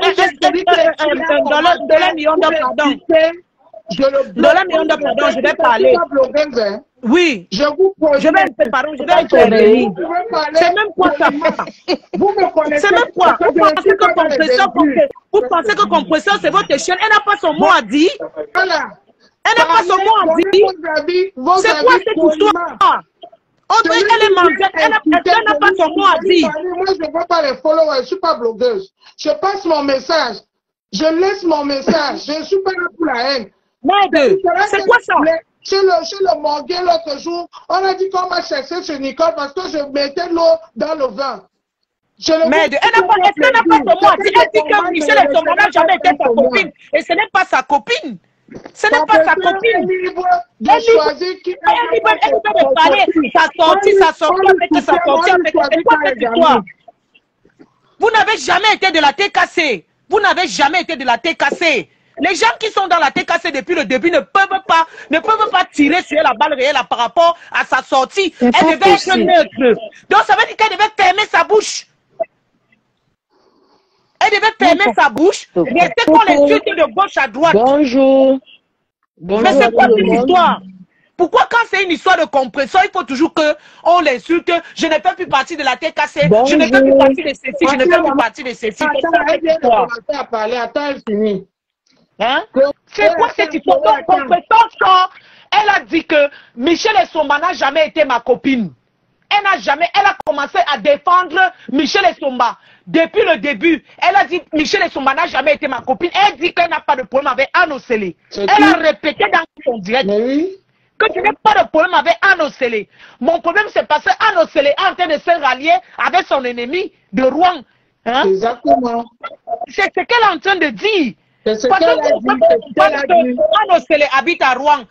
Dans les millions de pardon. Dans les millions de pardon, je vais parler. Oui. Je vais pardon, je vais intervenir. C'est même quoi ça? C'est même quoi? Vous pensez que compression, c'est votre chaîne. Elle n'a pas son mot à dire. Elle n'a pas son mot à dire. C'est quoi cette histoire? Audrey, elle est mendiante. Elle n'a pas son mot à dire. Moi, je ne vois pas les followers. Je ne suis pas blogueuse. Je passe mon message. Je laisse mon message. Je ne suis pas là pour la haine. Merde, c'est quoi ça? Chez le morgue l'autre jour, on a dit qu'on m'a cherché chez Nicole parce que je mettais l'eau dans le vin. Merde, elle n'a pas son mot à dire. Elle dit que Michel et son n'a jamais été sa copine. Et ce n'est pas sa copine. Ce n'est pas sa copine. Elle est libre de parler. Sa sortie avec sa sortie avec. C'est quoi cette histoire? Vous n'avez jamais été de la TKC. Vous n'avez jamais été de la TKC. Les gens qui sont dans la TKC depuis le début ne peuvent pas tirer sur la balle réelle par rapport à sa sortie. Elle devait être neutre. Donc ça veut dire qu'elle devait fermer sa bouche. Elle devait fermer sa bouche. Rester qu'on l'insulte de gauche à droite. Bonjour. Mais c'est quoi cette histoire? Pourquoi quand c'est une histoire de compression, il faut toujours qu'on l'insulte? Je ne fais plus partie de la TKC. Je ne fais plus partie de ceci. Je ne fais plus partie de ceci. Attends, elle finit. Hein? C'est quoi cette histoire de compression? Elle a dit que Michel Essomba n'a jamais été ma copine. Elle a commencé à défendre Michel Essomba. Depuis le début, elle a dit Michel Essomba n'a jamais été ma copine. Elle dit qu'elle n'a pas de problème avec Anne Océlé. Elle a répété dans son direct que je n'ai pas de problème avec Anne Océlé. Mon problème c'est parce que Anne Océlé est en train de se rallier avec son ennemi de Rouen. Hein? Exactement. C'est ce qu'elle est en train de dire. C'est ce qu'elle a dit. Anne Océlé habite à Rouen.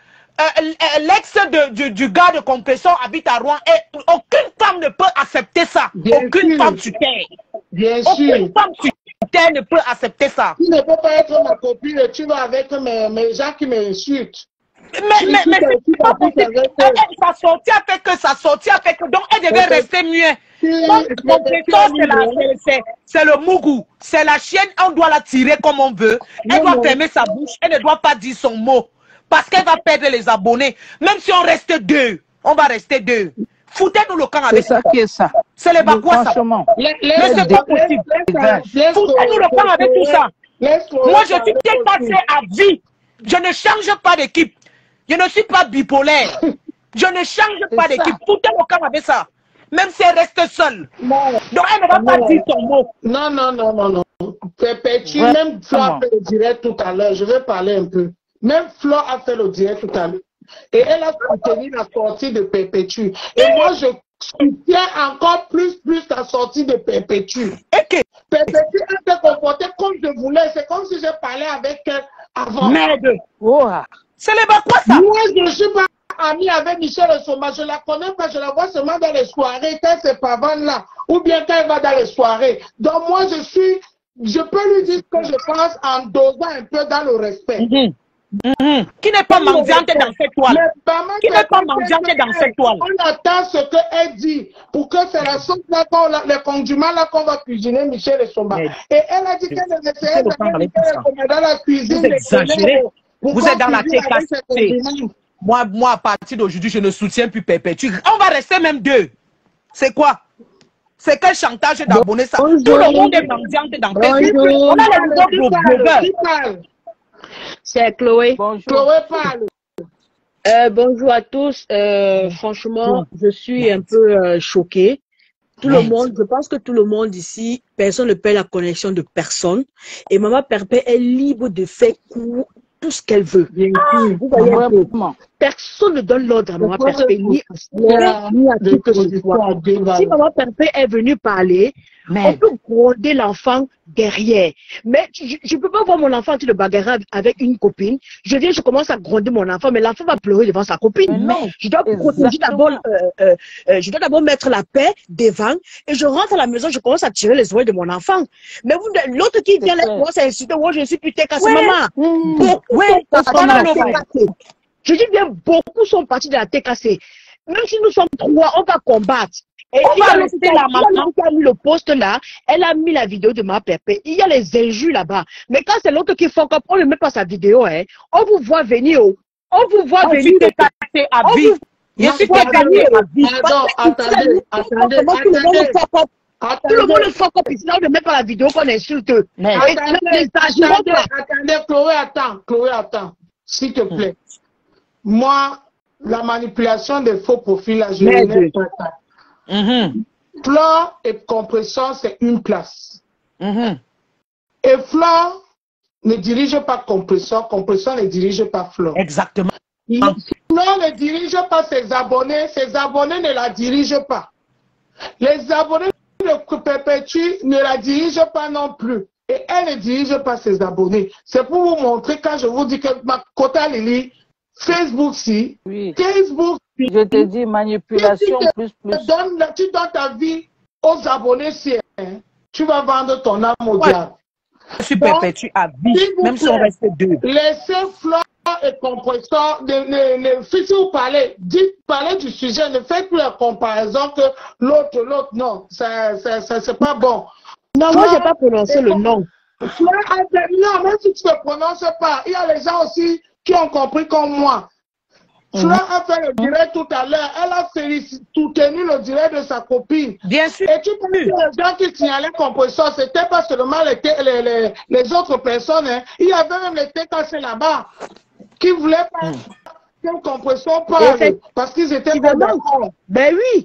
L'ex du gars de compression habite à Rouen et aucune femme ne peut accepter ça. Aucune femme sur terre. Bien sûr. Aucune femme sur terre ne peut accepter ça. Tu ne peux pas être ma copine, tu vas avec mes gens qui m'insultent. Mais c'est pas possible. Sa sortie a fait que sa sortie a fait que donc elle devait rester mieux. Donc compression c'est le mougou. C'est la chienne, on doit la tirer comme on veut. Elle doit fermer sa bouche, elle ne doit pas dire son mot. Parce qu'elle va perdre les abonnés. Même si on reste deux, on va rester deux. Foutez-nous le camp avec ça. C'est ça qui est ça. C'est les Bakois, ça. Mais c'est pas possible. Foutez-nous le camp avec tout ça. Moi, je suis détaché à vie. Je ne change pas d'équipe. Je ne suis pas bipolaire. Je ne change pas d'équipe. Foutez le camp avec ça. Même si elle reste seule. Donc, elle ne va pas dire son mot. Non. Pépétu, même Flo a fait le direct tout à l'heure. Je vais parler un peu. Même Flo a fait le direct tout à l'heure. Et elle a soutenu la sortie de Pépétu. Et moi, je soutiens encore plus la sortie de Pépétu. Pépétu, elle s'est comportée comme je voulais. C'est comme si je parlais avec elle avant. Merde. C'est les Bakois, ça. Moi, je ne suis pas amie avec Michel Essomba. Je la connais pas. Je la vois seulement dans les soirées. Quand c'est pas là. Ou bien quand elle va dans les soirées. Donc, moi, je peux lui dire ce que je pense en dosant un peu dans le respect. Qui n'est pas mendiante dans cette toile. Qui n'est pas mendiante dans cette toile. On attend ce qu'elle dit pour que c'est la sauce là, les condiments là qu'on va cuisiner Michel Essomba. Et elle a dit qu'elle ne essayait pas dans la cuisine. Vous exagérez. Vous êtes dans la TKC. Moi, à partir d'aujourd'hui, je ne soutiens plus Perpétue. On va rester même deux. C'est quoi? C'est quel chantage d'abonnés ça? Tout le monde est mendiante dans Facebook. On a les nouveaux blogueurs. C'est Chloé. Bonjour. Chloé parle. Bonjour à tous. Franchement, je suis un peu choquée. Tout le monde, je pense que tout le monde ici, personne ne paie la connexion de personne. Et Maman Perpé est libre de faire tout ce qu'elle veut. Vous voyez un peu. Personne ne donne l'ordre à Maman Perpé, ni à qui que ce soit. Si Maman Perpé est venue parler, on peut gronder l'enfant derrière. Mais je ne peux pas voir mon enfant qui le bagarre avec une copine. Je viens, je commence à gronder mon enfant, mais l'enfant va pleurer devant sa copine. Non, je dois protéger d'abord, je dois d'abord mettre la paix devant, et je rentre à la maison, je commence à tirer les oreilles de mon enfant. Mais l'autre qui vient là, commence à insulter, moi je suis plus TKC, maman. Beaucoup sont partis de la TKC. Je dis bien, beaucoup sont partis de la TKC. Même si nous sommes trois, on va combattre. Et on va rester là maintenant. Elle a mis le poste là, elle a mis la vidéo de Maman Perpé. Il y a les injures là-bas. Mais quand c'est l'autre qui fuck up, on ne met pas sa vidéo. Hein. On vous voit venir. On vous voit venir. À vie. Je suis venir à vie. Attendez. Tout le monde fuck up ici. Là, on ne met pas la vidéo qu'on insulte. Attendez, Chloé, attends. S'il te plaît. Moi, la manipulation des faux profils, là, je ne mets pas ça. Flore et Compression, c'est une place. Et Flore ne dirige pas Compression, Compression ne dirige pas Flore. Exactement. Flore ne dirige pas ses abonnés ne la dirigent pas. Les abonnés de Perpétue ne la dirigent pas non plus. Et elle ne dirige pas ses abonnés. C'est pour vous montrer quand je vous dis que ma Kota Lili, Facebook si, Facebook si, je te dis manipulation plus. Tu donnes ta vie aux abonnés si, hein, tu vas vendre ton âme au diable. Je suis Perpétue à vie, même si on reste deux. Laissez Flore et Compression, si vous parlez, parlez du sujet, ne faites plus la comparaison que l'autre, non, c'est pas bon. Non, moi, je n'ai pas prononcé le nom. Non, même si tu ne prononces pas, il y a les gens aussi qui ont compris comme moi. Flore a fait le direct tout à l'heure. Elle a soutenu le direct de sa copine. Bien sûr. Et tu penses que les gens qui signalaient Compression, c'était pas seulement les autres personnes. Hein. Il y avait même les TKC là-bas qui voulaient pas que Compression parle parce qu'ils étaient pas d'accord. Ben oui.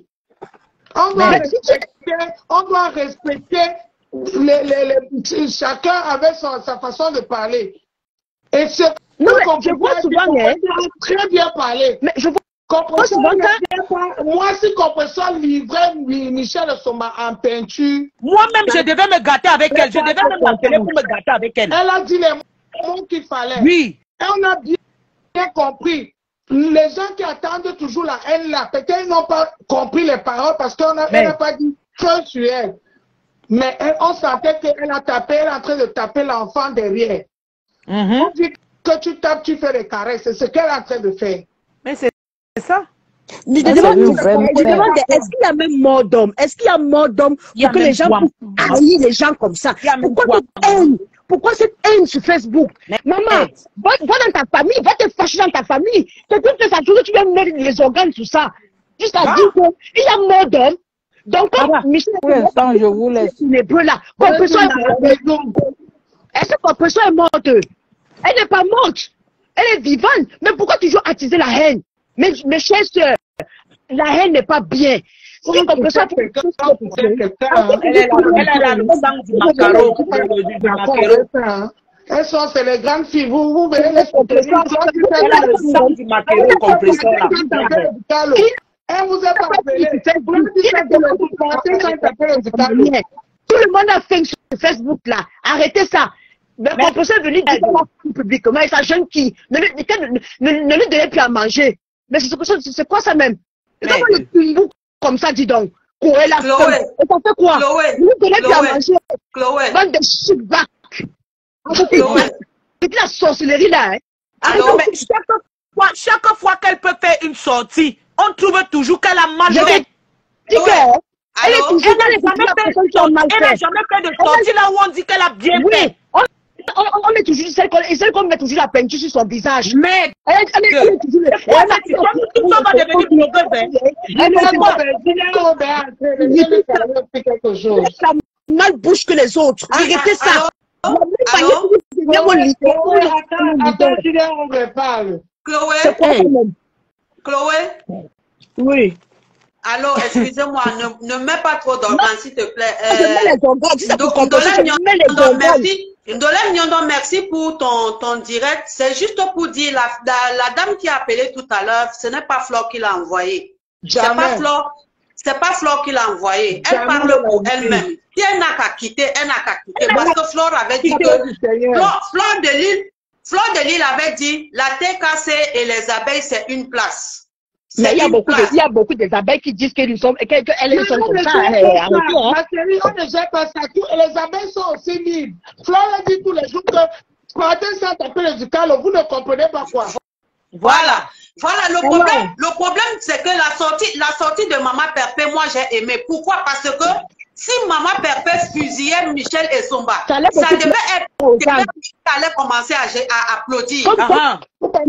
On doit respecter chacun avec sa façon de parler. Et ce je vois souvent très bien parler. Mais je vois souvent moi, si Compression livrait Michel Essomba en peinture. Moi-même, je devais me gâter avec elle. Je devais même l'appeler pour me gâter avec elle. Elle a dit les mots qu'il fallait. Oui. Et on a bien compris. Les gens qui attendent toujours la haine là, peut-être ils n'ont pas compris les paroles parce qu'on n'a pas dit feu sur elle. Mais on sentait qu'elle a tapé, elle est en train de taper l'enfant derrière. On dit que tu tapes, tu fais des caresses. C'est ce qu'elle est en train de faire. Mais c'est ça. Je demande, est-ce qu'il y a même mort d'homme? Est-ce qu'il y a mort d'homme pour que les gens haïssent les gens comme ça? Pourquoi cette haine sur Facebook? Maman, va dans ta famille, va te fâcher dans ta famille. Quelqu'un fait ça, tu viens mettre les organes, tout ça. Juste à dire qu'il y a mort d'homme. Donc, Michel, je vous laisse. Les bleus là. Compression est morte. Est-ce que Compression est morte? Elle n'est pas morte. Elle est vivante. Mais pourquoi toujours attiser la haine? Mes chers soeurs, la haine n'est pas bien. Si Compression fait quelque chose, elle est là, le sang du macaron. Elles sont, c'est les grandes filles. Vous verrez les Compression. Elle a le sang du macaron, Compression là. Elle vous a pas appelé. Tout le monde a fait sur Facebook là. Arrêtez ça. Mais Compression est venu dire publiquement et sa jeune qui ne lui donnait plus à manger. Mais c'est quoi ça même? Comment le pimbou comme ça, dis donc? Chloé la femme. Et ça fait quoi? Ne lui donnait plus à manger. Chloé. Bande de shitback. C'est de la sorcellerie là, hein. Alors, mais chaque fois qu'elle peut faire une sortie, on trouve toujours qu'elle a mal fait. Elle n'a jamais fait de sortie là où on dit qu'elle a bien fait. On est toujours celle qu'on met toujours la peinture sur son visage. Mais elle est toujours tout ça va devenir blogueuse. Ça mal bouche que les autres. Arrêtez ça. Chloé. Oui. Alors, excusez-moi, ne mets pas trop d'organes, s'il te plaît. Ndolem, merci pour ton direct. C'est juste pour dire, la dame qui a appelé tout à l'heure, ce n'est pas Flore qui l'a envoyé. C'est pas Flore qui l'a envoyé. Elle parle pour elle-même. Si elle n'a qu'à quitter, elle n'a qu'à quitter. Parce que Flore avait dit que Flore de Lille avait dit, la TKC et les abeilles, c'est une place. Mais il y a beaucoup des abeilles qui disent qu'elles sont comme ça. On ne gère pas ça. Et les abeilles sont aussi libres. Flore dit tous les jours que quand ça t'appelle du calme, vous ne comprenez pas quoi. Voilà, le problème c'est que la sortie de Maman Perpé, moi j'ai aimé. Pourquoi? Parce que si Maman Perpé fusillait Michel Essomba, ça devait être qui allait commencer à applaudir. Maman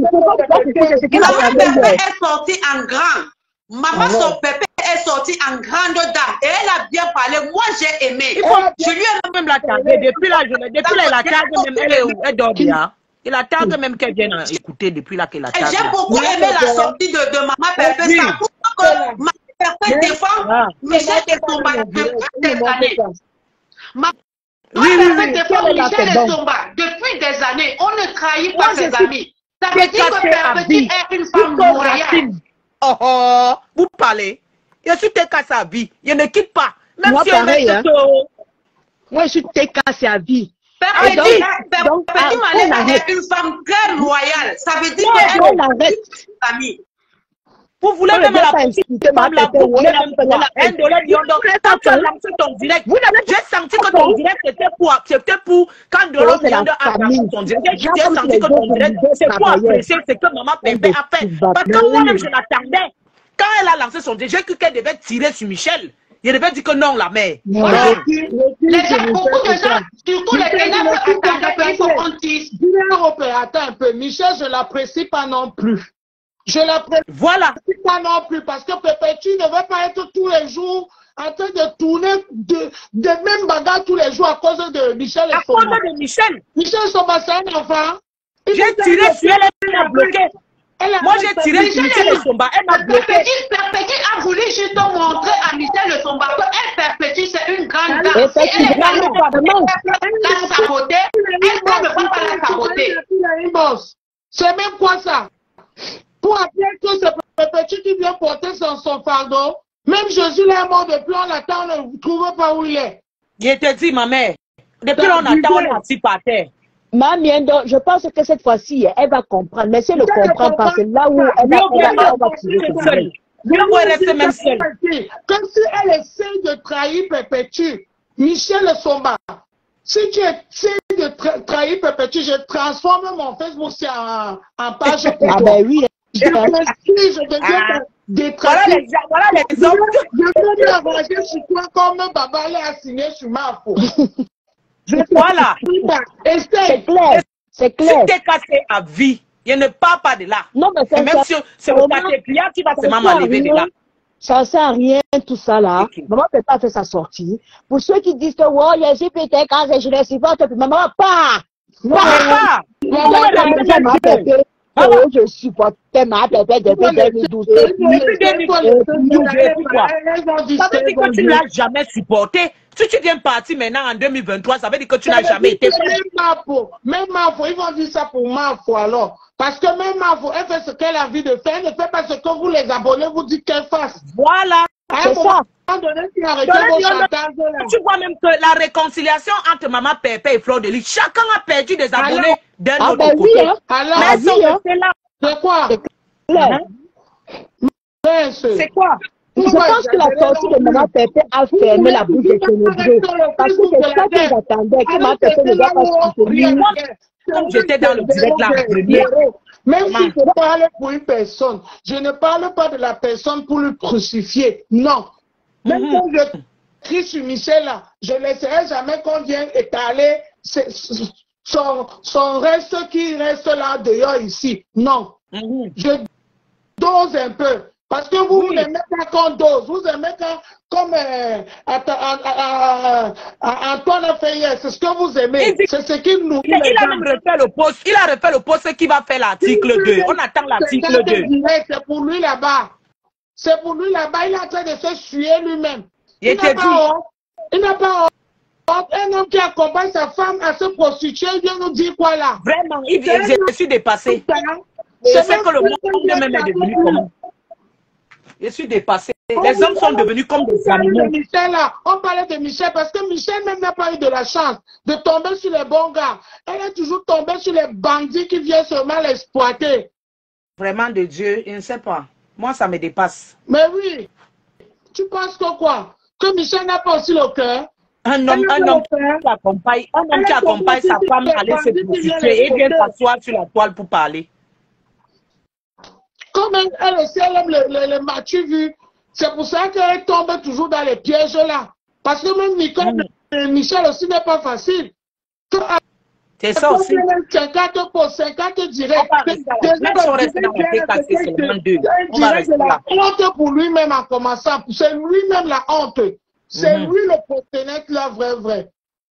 Perpé est sortie en grand. Maman Perpé est sortie en grande dame et elle a bien parlé. Moi j'ai aimé. Je lui ai même la tarde. Depuis là, la tarde même elle dort bien. Il a tarde même qu'elle vienne écouter depuis là qu'elle a tarde. J'ai beaucoup aimé la sortie de Maman Perpé. Ça prouve que Maman Perpé défend Michel Essomba depuis des années. Maman Perpé défend Michel Essomba depuis des années. On ne trahit pas ses amis. Ça veut dire que Perpé est une femme loyale. Oh, vous parlez. Je suis TK sa vie. Je ne quitte pas. Même moi, si pareil, moi, je suis TK sa vie. Perpétue est une femme très loyale. Ça veut dire qu'elle est famille. Vous voulez même la petite femme là, vous voulez même quoi? Un dollar, quand tu as lancé ton direct, j'ai senti que ton direct c'était pour quand Dollar Biondo a lancé ton direct, j'ai senti que ton direct c'est pour apprécier ce que Maman Perpé a fait. Parce que moi-même je l'attendais. Quand elle a lancé son direct, j'ai cru qu'elle devait tirer sur Michel. Il devait dire que non, la mère. Beaucoup de gens, surtout les ténèbres, attendaient qu'il faut qu'on tisse. Attends un peu, Michel, je l'apprécie pas non plus. Je l'apprécie pas non plus parce que Perpétue ne veut pas être tous les jours en train de tourner de même bagarre tous les jours à cause de Michel. À cause de Michel. Michel Essomba, c'est un enfant. J'ai tiré sur elle, elle m'a bloqué. Moi j'ai tiré sur Michel Essomba, elle m'a bloqué. Perpétue a voulu juste montrer à Michel Essomba qu'elle Perpétue c'est une grande dame. Et c'est elle la saboter, elle ne peut pas la saboter. C'est même quoi ça? Pour appeler que c'est Perpétue qui vient porter son fardeau. Même Jésus est mort depuis on l'attend, on ne trouve pas où il est. Je te dis ma mère, depuis on attend, on est assis par terre. Mamiendo, je pense que cette fois-ci, elle va comprendre. Mais si elle ne comprend pas, c'est là où elle va tirer. Rester même seule. Comme si elle essaie de trahir Perpétue, Michel Essomba. Si tu essaies de trahir Perpétue, je transforme mon Facebook en page. Ah ben oui. Je deviens détraqué. Voilà les hommes. Je vais m'engager sur toi comme Baba a signé sur ma faute. Voilà. C'est clair. C'est clair. Si t'es cassé à vie, je ne pars pas de là. Non, mais c'est même si c'est au quartier client qui va se m'enlever de là. Ça ne sert à rien, tout ça là. Okay. Maman ne peut pas faire sa sortie. Pour ceux qui disent que, oh, je suis pété quand je les supporte, maman, pas! Non, pas! Oh, je supportais ma bébé depuis 2012. Depuis 2012, ça veut dire que tu ne l'as jamais supporté. Si tu viens partir maintenant en 2023, ça veut dire que tu n'as jamais été. Même Mafo, ils vont dire ça pour Mafo alors. Parce que même Mafo, elle fait ce qu'elle a envie de faire, elle ne fait pas ce que vous les abonnés vous dites qu'elle fasse. Voilà. C'est ça. Tu vois même que la réconciliation entre Maman Perpé et Flore de Lille, chacun a perdu des abonnés d'un autre côté. Oui, hein. Alors, mais ils sont restés là. C'est quoi? C'est quoi? Je pense que la sortie de Maman Perpé a fermé la bouche des ténébreux. Parce que c'est ça que j'attendais, que Maman Perpé ne doit pas se soutenir. comme j'étais dans le direct là, même si je parle pour une personne, je ne parle pas de la personne pour le crucifier. Non. Même quand je crie sur Michel là, je ne laisserai jamais qu'on vienne étaler son reste qui reste là dehors ici. Non. Je dose un peu. Parce que vous n'aimez pas qu'on dose. Vous aimez comme Antoine a fait hier. C'est ce que vous aimez. C'est ce qui nous... Il a même refait le poste. Il a refait le poste qui va faire l'article 2. On attend l'article 2. C'est pour lui là-bas. C'est pour lui là-bas. Il est en train de se suer lui-même. Il n'a pas honte. Un homme qui accompagne sa femme à se prostituer, il vient nous dire quoi là? Vraiment, je suis dépassé. Je sais que le monde même est devenu comment? Je suis dépassé. Les hommes sont devenus comme des animaux. Michel, là. On parlait de Michel parce que Michel même n'a pas eu de la chance de tomber sur les bons gars. Elle est toujours tombée sur les bandits qui viennent seulement l'exploiter. Vraiment de Dieu, je ne sais pas. Moi, ça me dépasse. Mais oui. Tu penses que quoi? Que Michel n'a pas aussi le cœur? Un homme qui accompagne sa femme à aller se prostituer et vient s'asseoir sur la toile pour parler. Comme elle aussi, elle aime le matu vu. C'est pour ça qu'elle tombe toujours dans les pièges là. Parce que même Michel aussi n'est pas facile. C'est ça aussi. 50 pour 50 direct. Même si on reste dans la PKC, c'est seulement 2. On va rester là. Honte pour lui-même en commençant. C'est lui-même la honte. C'est lui le proténètre là, vrai.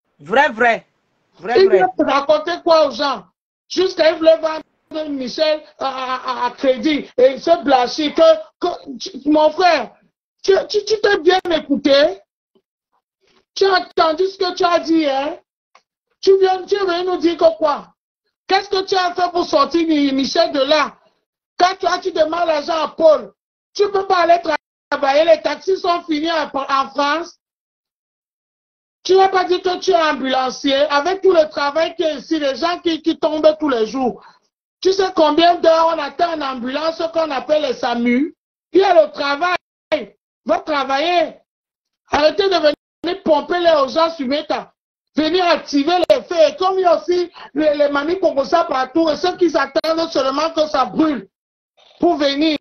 Il veut raconter quoi aux gens? Jusqu'à il voulait vendre Michel à crédit et se blanchir que mon frère, tu t'es bien écouté, tu as entendu ce que tu as dit, hein? Tu es venu nous dire que quoi? Qu'est-ce que tu as fait pour sortir Michel de là? Quand tu demandes l'argent à Paul, tu ne peux pas aller travailler, les taxis sont finis en France. Tu n'as pas dit que tu es ambulancier avec tout le travail qui est ici, les gens qui tombent tous les jours. Tu sais combien d'heures on attend en ambulance, ce qu'on appelle les SAMU? Il y a le travail. Va travailler. Arrêtez de venir pomper les gens sur Meta. Venir activer les feux. Et comme il y a aussi les mamies comme ça partout, et ceux qui s'attendent seulement que ça brûle pour venir.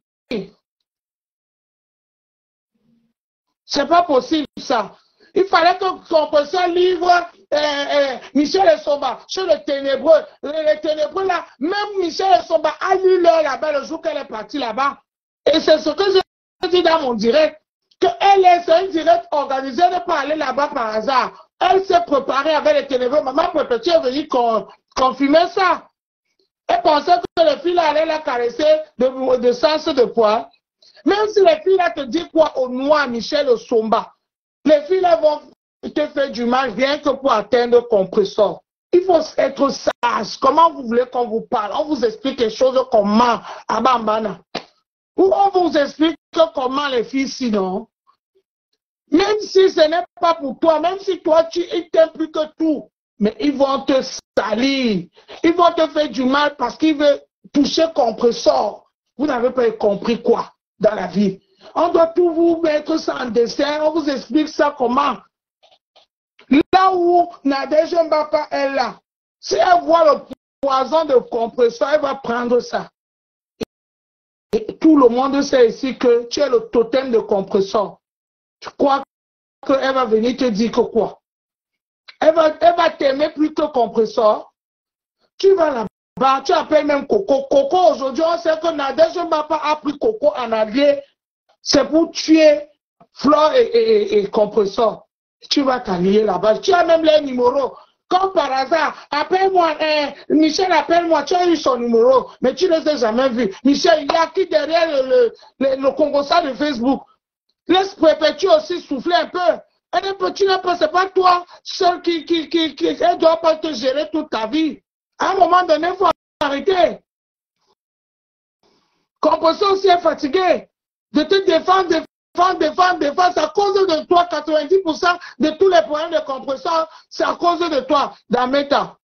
C'est pas possible ça. Il fallait qu'on puisse livre Michel Essomba sur le ténébreux. Les ténébreux là, même Michel Essomba a lu l'heure là-bas le jour qu'elle est partie là-bas. Et c'est ce que j'ai dit dans mon direct. C'est un direct organisé, elle n'est pas allée là-bas par hasard. Elle s'est préparée avec les ténébreux. Maman Petit est venue confirmer ça. Elle pensait que les filles là allaient la caresser de sens de poids. Même si les filles là te disent quoi au noir Michel Essomba. Les filles là vont te faire du mal rien que pour atteindre le compresseur. Il faut être sage. Comment vous voulez qu'on vous parle? On vous explique quelque chose comment à Bambana. Ou on vous explique comment les filles sinon. Même si ce n'est pas pour toi, même si toi tu t'aimes plus que tout, mais ils vont te salir. Ils vont te faire du mal parce qu'ils veulent toucher compresseur. Vous n'avez pas compris quoi dans la vie. On doit tout vous mettre ça en dessin, on vous explique ça comment. Là où Nadège Mbapa est là, si elle voit le poison de compresseur, elle va prendre ça. Et tout le monde sait ici que tu es le totem de compresseur. Tu crois qu'elle va venir te dire que quoi? Elle va t'aimer plus que compresseur. Tu vas là-bas, tu appelles même Coco. Coco, aujourd'hui, on sait que Nadège Mbapa a pris Coco en allié. C'est pour tuer Flore et compresseur. Tu vas t'allier là-bas. Tu as même les numéros. Comme par hasard, appelle-moi, Michel, appelle-moi. Tu as eu son numéro, mais tu ne les as jamais vus. Michel, il y a qui derrière le Congossa de Facebook? Laisse Perpétue aussi souffler un peu. Tu n'as pas, c'est pas toi seul qui elle doit pas te gérer toute ta vie. À un moment donné, il faut arrêter. Compresseur aussi est fatigué. De te défendre, c'est à cause de toi. 90% de tous les problèmes de compresseur, c'est à cause de toi, dans Meta.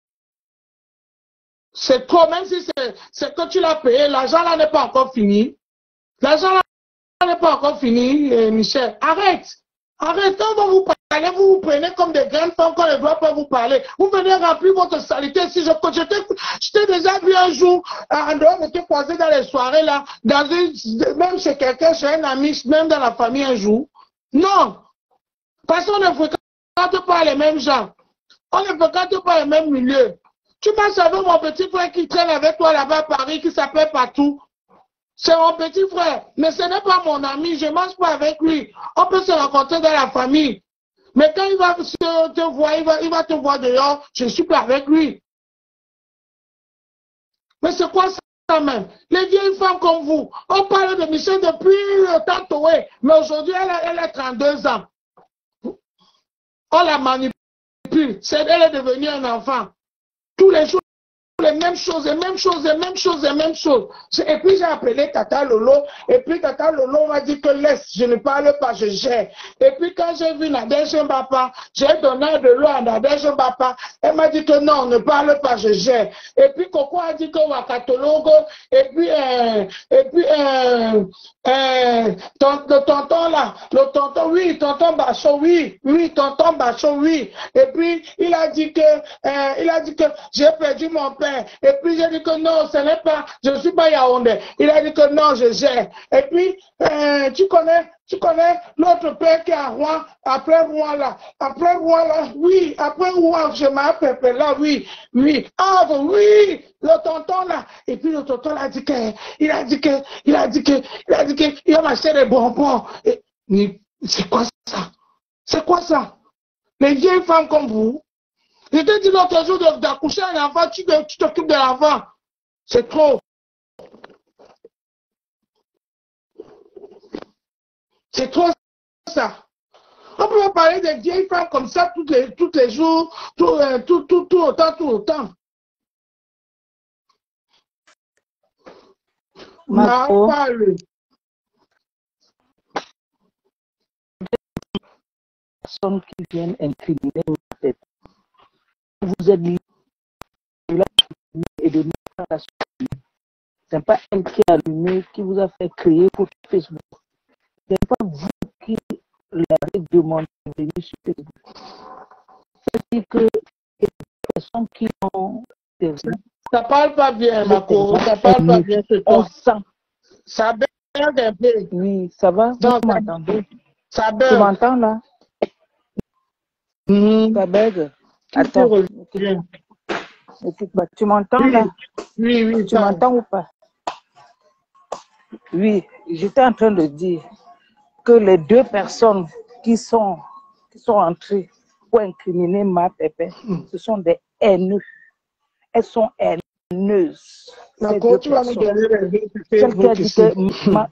C'est trop, même si c'est que tu l'as payé, l'argent là n'est pas encore fini. L'argent là n'est pas encore fini, Michel. Arrête, on va vous parler, vous vous prenez comme des grandes femmes qu'on ne doit pas vous parler. Vous venez remplir votre saleté. Si je t'ai déjà vu un jour, en dehors de te croiser dans les soirées là, même chez quelqu'un, chez un ami, même dans la famille un jour. Non. Parce qu'on ne fréquente pas les mêmes gens. On ne fréquente pas les mêmes milieux. Tu m'as avec mon petit frère qui traîne avec toi là-bas à Paris, qui s'appelle Patou. C'est mon petit frère, mais ce n'est pas mon ami, je ne mange pas avec lui. On peut se rencontrer dans la famille. Mais quand il va te voir, il va te voir dehors, je ne suis pas avec lui. Mais c'est quoi ça même? Les vieilles femmes comme vous, on parle de Michel depuis le temps Toé, mais aujourd'hui elle a 32 ans. On la manipule, elle est devenue un enfant. Tous les jours, les mêmes choses, les mêmes choses, les mêmes choses, les mêmes choses. Et puis j'ai appelé Tata Lolo, et puis Tata Lolo m'a dit que laisse, je ne parle pas, je gère. Et puis quand j'ai vu Nadège Mbapa, j'ai donné de l'eau à Nadège Mbapa, elle m'a dit que non, ne parle pas, je gère. Et puis Coco a dit que Wakatologo, et puis le tonton là, le tonton, oui, tonton Bacho, oui, tonton Bacho, oui. Et puis il a dit que j'ai perdu mon père. Et puis j'ai dit que non, ce n'est pas, je ne suis pas Yaoundé. Il a dit que non, je gère. Et puis, tu connais l'autre père qui est à Rouen, après moi là, oui, après Rouen, je m'appelle là, oui, ah, oui, le tonton là. Et puis le tonton là il a dit il va m'acheter des bonbons. C'est quoi ça? C'est quoi ça? Les vieilles femmes comme vous. Je t'ai dit l'autre jour d'accoucher un enfant, tu t'occupes de l'enfant. C'est trop. C'est trop ça. On peut pas parler des vieilles femmes comme ça tous les jours, tout autant. Marco, personnes qui viennent incriminer ma tête. Vous êtes libre de la et de ne pas la soutenir. Ce n'est pas elle qui a allumé, qui vous a fait créer votre Facebook. Ce n'est pas vous qui l'avez demandé de venir sur Facebook. C'est-à-dire que les personnes qui ont... Ça parle pas bien, Marco. Ça parle pas bien, c'est toi. On sent. Ça bug un peu. Oui, ça va? Vous m'entendez? Ça bug. Tu m'entends là? Ça bug. Attends. Tu m'entends là? Oui. Tu m'entends ou pas? Oui, j'étais en train de dire que les deux personnes qui sont entrées pour incriminer ma pépé, ce sont des haineux. Elles sont haineuses. D'accord, tu vas nous donner les celle qui a dit que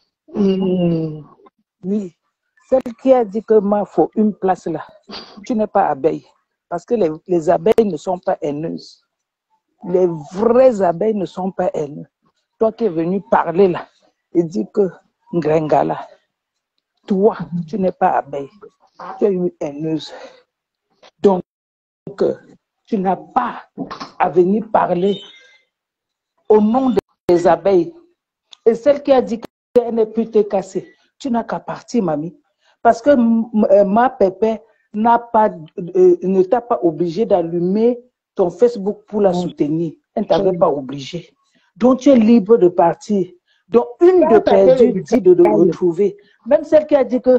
oui, celle qui a dit que il faut une place là, tu n'es pas abeille. Parce que les abeilles ne sont pas haineuses. Les vraies abeilles ne sont pas haineuses. Toi qui es venu parler là et dire que Ngrengala, toi, tu n'es pas abeille. Tu es une haineuse. Donc, tu n'as pas à venir parler au nom des abeilles. Et celle qui a dit qu'elle n'est plus te cassée, tu n'as qu'à partir, mamie. Parce que ma pépé ne t'a pas obligé d'allumer ton Facebook pour la soutenir. Elle ne t'avait pas obligé. Donc, tu es libre de partir. Donc, une de perdue dit de retrouver. Même celle qui a dit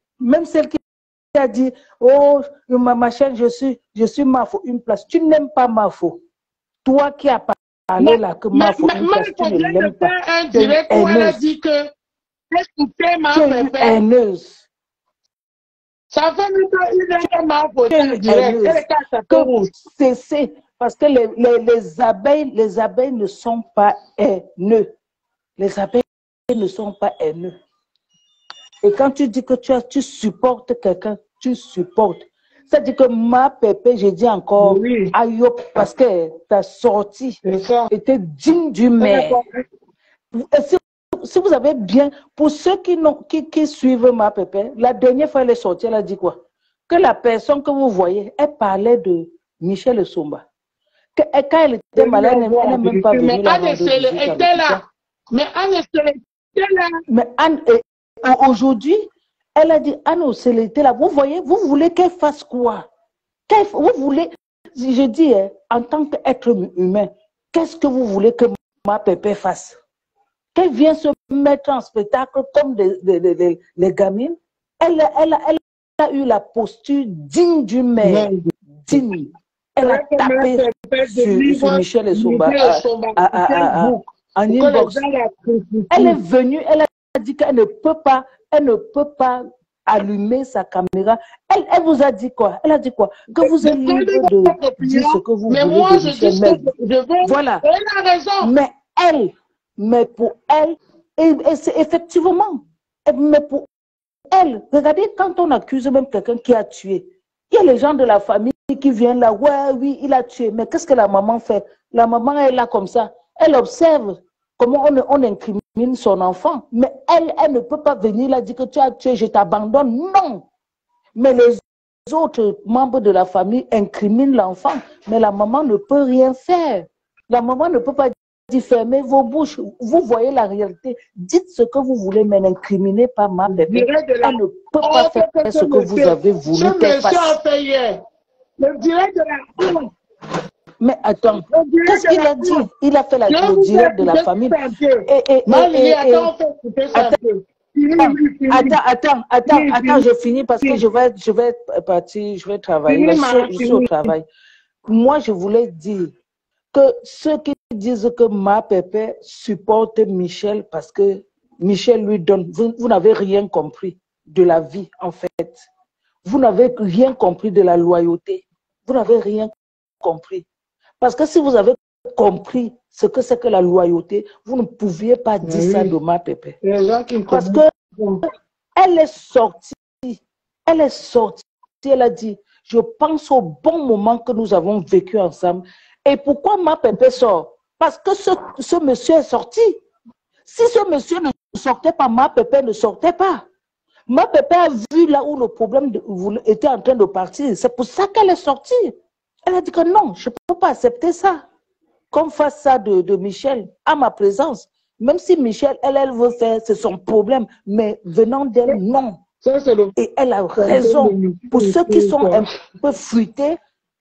oh, ma chaîne, je suis Mafo, une place. Tu n'aimes pas Mafo. Toi qui as parlé là que Mafo, une place, tu ne l'aimes pas. Un direct où elle a dit que tu es une haineuse. Ça fait même pas une heure Mafo, direct. Cessez, parce que les abeilles ne sont pas haineux. Les abeilles ne sont pas haineux. Et quand tu dis que tu supportes quelqu'un, tu supportes. C'est-à-dire que ma pépé, j'ai dit encore, oui. Ayop, parce que ta sortie était digne du maire. Si vous avez bien, pour ceux qui suivent ma pépé, la dernière fois elle est sortie, elle a dit quoi? Que la personne que vous voyez, elle parlait de Michel Somba. Quand elle était malade, elle n'est même pas venue. Mais Anne était là. Mais Anne était là. Mais Anne, aujourd'hui, Elle a dit, ah non, c'est l'été là. Vous voyez, vous voulez qu'elle fasse quoi? Vous voulez, je dis, en tant qu'être humain, qu'est-ce que vous voulez que ma pépé fasse? Qu'elle vienne se mettre en spectacle comme les gamines? Elle a eu la posture digne d'une mère. Digne. Elle a tapé sur Michel Essomba en inbox. Elle est venue, elle a dit qu'elle ne peut pas allumer sa caméra. Elle vous a dit quoi? Elle a dit quoi? Que vous êtes libre de dire ce que vous voulez. Mais moi, je dis que je veux. Voilà. Elle a raison. Mais pour elle, et c'est effectivement, mais pour elle, regardez, quand on accuse même quelqu'un qui a tué, il y a les gens de la famille qui viennent là, ouais, oui, il a tué. Mais qu'est-ce que la maman fait? La maman est là comme ça. Elle observe comment on incrimine son enfant. Mais elle ne peut pas venir là dire que tu as tué, je t'abandonne. Non. Mais les autres membres de la famille incriminent l'enfant. Mais la maman ne peut rien faire. La maman ne peut pas dire fermez vos bouches. Vous voyez la réalité. Dites ce que vous voulez, mais n'incriminez pas ma bébé. Elle ne peut pas faire ce que vous avez voulu qu'elle fasse. Le direct de la... Mais attends, qu'est-ce qu'il a dit? Il a fait le direct de la famille. Attends, je finis parce que je vais partir, je vais travailler. Je suis au travail. Moi, je voulais dire que ceux qui disent que ma pépé supporte Michel parce que Michel lui donne, vous n'avez rien compris de la vie, en fait. Vous n'avez rien compris de la loyauté. Vous n'avez rien compris. Parce que si vous avez compris ce que c'est que la loyauté, vous ne pouviez pas dire ça de ma pépé. Parce que elle est sortie, elle a dit, je pense au bon moment que nous avons vécu ensemble. Et pourquoi ma pépé sort? Parce que ce monsieur est sorti. Si ce monsieur ne sortait pas, ma pépé ne sortait pas. Ma pépé a vu là où le problème était en train de partir. C'est pour ça qu'elle est sortie. Elle a dit que non, je ne peux pas accepter ça. Qu'on fasse ça de Michel à ma présence. Même si Michel, elle veut faire, c'est son problème. Mais venant d'elle, non. Et elle a raison. Pour ceux qui sont un peu fuités,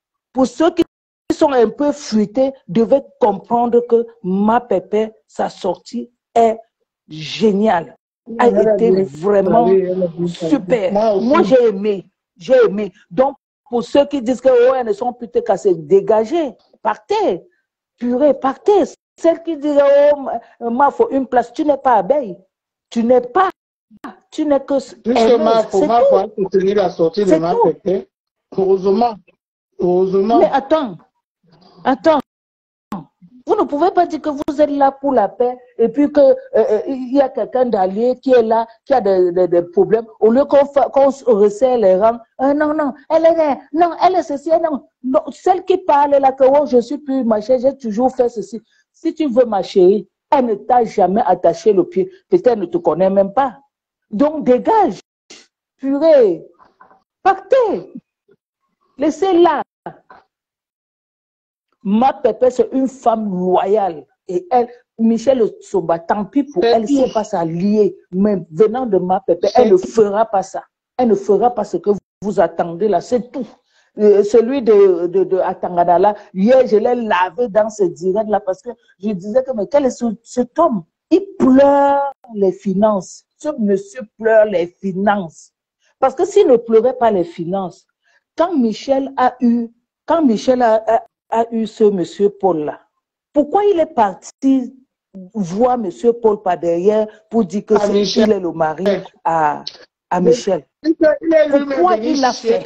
devaient comprendre que ma pépé, sa sortie est géniale. A été vraiment super. Moi, j'ai aimé. Donc, pour ceux qui disent que oh, elles ne sont plus qu'à se dégager, partez, purée, partez. Celles qui disent oh, moi, il faut une place, tu n'es pas abeille. Tu n'es pas. Tu n'es que. Justement, pour moi, pour soutenir la sortie de ma pépé, heureusement. Mais attends. Vous ne pouvez pas dire que vous êtes là pour la paix et puis qu'il y a quelqu'un d'allié qui est là, qui a des problèmes. Au lieu qu'on resserre les rangs, non, elle est ceci, non. Celle qui parle là, que oh, je suis plus ma chérie, j'ai toujours fait ceci. Si tu veux ma chérie, elle ne t'a jamais attaché le pied. Peut-être qu'elle ne te connaît même pas. Donc dégage, purée, partez, laissez-la. Ma pépé, c'est une femme loyale. Et elle, Michel Essomba, tant pis pour elle, c'est pas sa liée. Mais venant de ma pépé, elle ne fera pas ça. Elle ne fera pas ce que vous attendez là, c'est tout. Celui de Atangana là, hier, je l'ai lavé dans ce direct là parce que je disais que mais quel est cet homme? Il pleure les finances. Ce monsieur pleure les finances. Parce que s'il ne pleurait pas les finances, quand Michel a eu ce monsieur Paul-là. Pourquoi il est parti voir monsieur Paul par derrière pour dire que il est le mari à Michel? Pourquoi il l'a fait?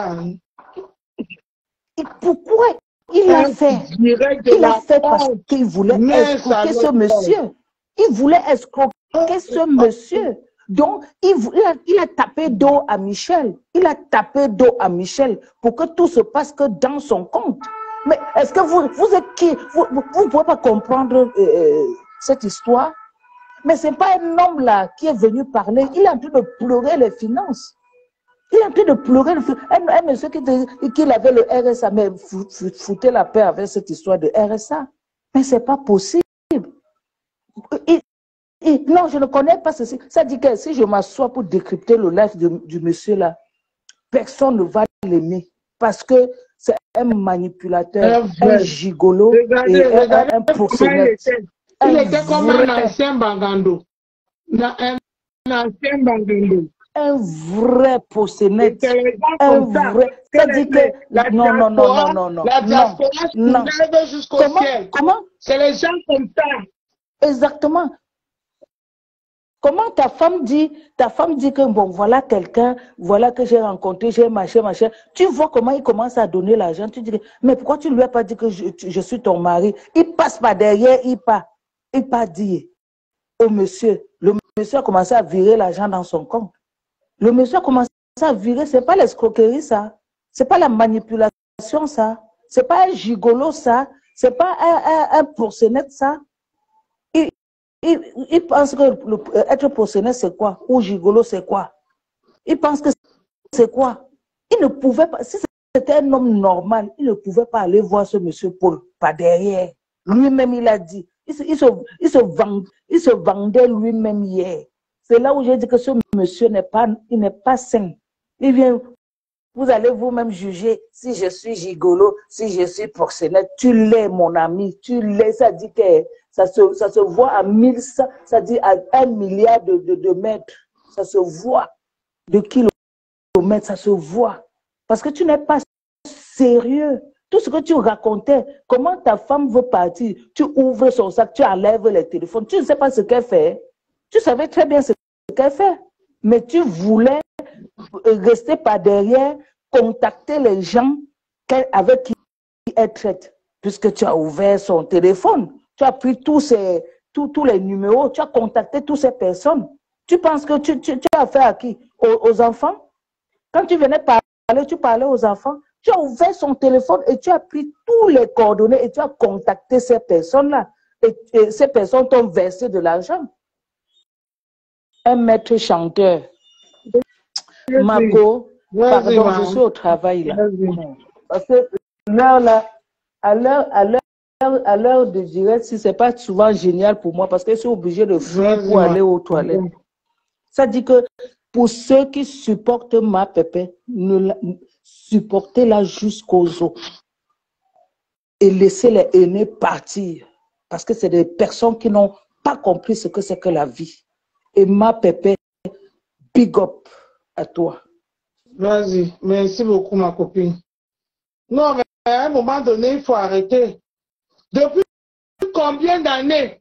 Pourquoi il l'a fait? Il l'a fait parce qu'il voulait escroquer ce monsieur. Il voulait escroquer ce monsieur. Donc, il a tapé dos à Michel. Il a tapé dos à Michel pour que tout se passe que dans son compte. Mais est-ce que vous êtes qui? Vous ne pouvez pas comprendre cette histoire? Mais ce n'est pas un homme là qui est venu parler. Il est en train de pleurer les finances. Il est en train de pleurer les finances. Un monsieur qui avait le RSA, mais foutez la paix avec cette histoire de RSA. Mais ce n'est pas possible. dit, non, je ne connais pas ceci. Ça dit que si je m'assois pour décrypter le live du monsieur là, personne ne va l'aimer parce que c'est un manipulateur, un gigolo et un proxénète. Il était comme un ancien Bagando. Un ancien Bagando. Un vrai proxénète. Un vrai. Ça dit que. Non. La diaspora s'élève jusqu'au ciel. Comment? C'est les gens comme ça. Exactement. Comment ta femme dit que bon, voilà quelqu'un, voilà que j'ai rencontré, j'ai machin. Tu vois comment il commence à donner l'argent. Tu dis, mais pourquoi tu ne lui as pas dit que je suis ton mari? Il passe par derrière, il pas dit au monsieur. Le monsieur a commencé à virer l'argent dans son compte. Le monsieur a commencé à virer, c'est pas l'escroquerie ça. C'est pas la manipulation ça. C'est pas un gigolo ça. C'est pas un proxénète ça. Il pense que être proxénète, c'est quoi? Ou gigolo, c'est quoi? Il pense que c'est quoi? Il ne pouvait pas, si c'était un homme normal, il ne pouvait pas aller voir ce monsieur Paul par derrière. Lui-même, il a dit. Il se vendait lui-même hier. C'est là où j'ai dit que ce monsieur n'est pas sain. Il vient, vous allez vous-même juger si je suis gigolo, si je suis proxénète. Tu l'es, mon ami, tu l'es. Ça dit que ça se voit à 1000, ça dit à 1 milliard de mètres. Ça se voit de kilomètres, ça se voit. Parce que tu n'es pas sérieux. Tout ce que tu racontais, comment ta femme veut partir, tu ouvres son sac, tu enlèves les téléphones. Tu ne sais pas ce qu'elle fait. Tu savais très bien ce qu'elle fait. Mais tu voulais rester par derrière, contacter les gens avec qui elle traite. Puisque tu as ouvert son téléphone. Tu as pris tous les numéros, tu as contacté toutes ces personnes. Tu penses que tu as affaire à qui? Aux enfants? Quand tu venais parler, tu parlais aux enfants. Tu as ouvert son téléphone et tu as pris tous les coordonnées et tu as contacté ces personnes-là. Et ces personnes t'ont versé de l'argent. Un maître chanteur. Marco, pardon, je suis au travail là. Parce que l'heure là, à l'heure de direct, si c'est pas souvent génial pour moi, parce que je suis obligé de fuir pour aller aux toilettes. Ça dit que pour ceux qui supportent ma pépé, supportez-la jusqu'aux os. Et laissez les aînés partir. Parce que c'est des personnes qui n'ont pas compris ce que c'est que la vie. Et ma pépé, big up à toi. Vas-y, merci beaucoup ma copine. Non, mais à un moment donné, il faut arrêter. Depuis combien d'années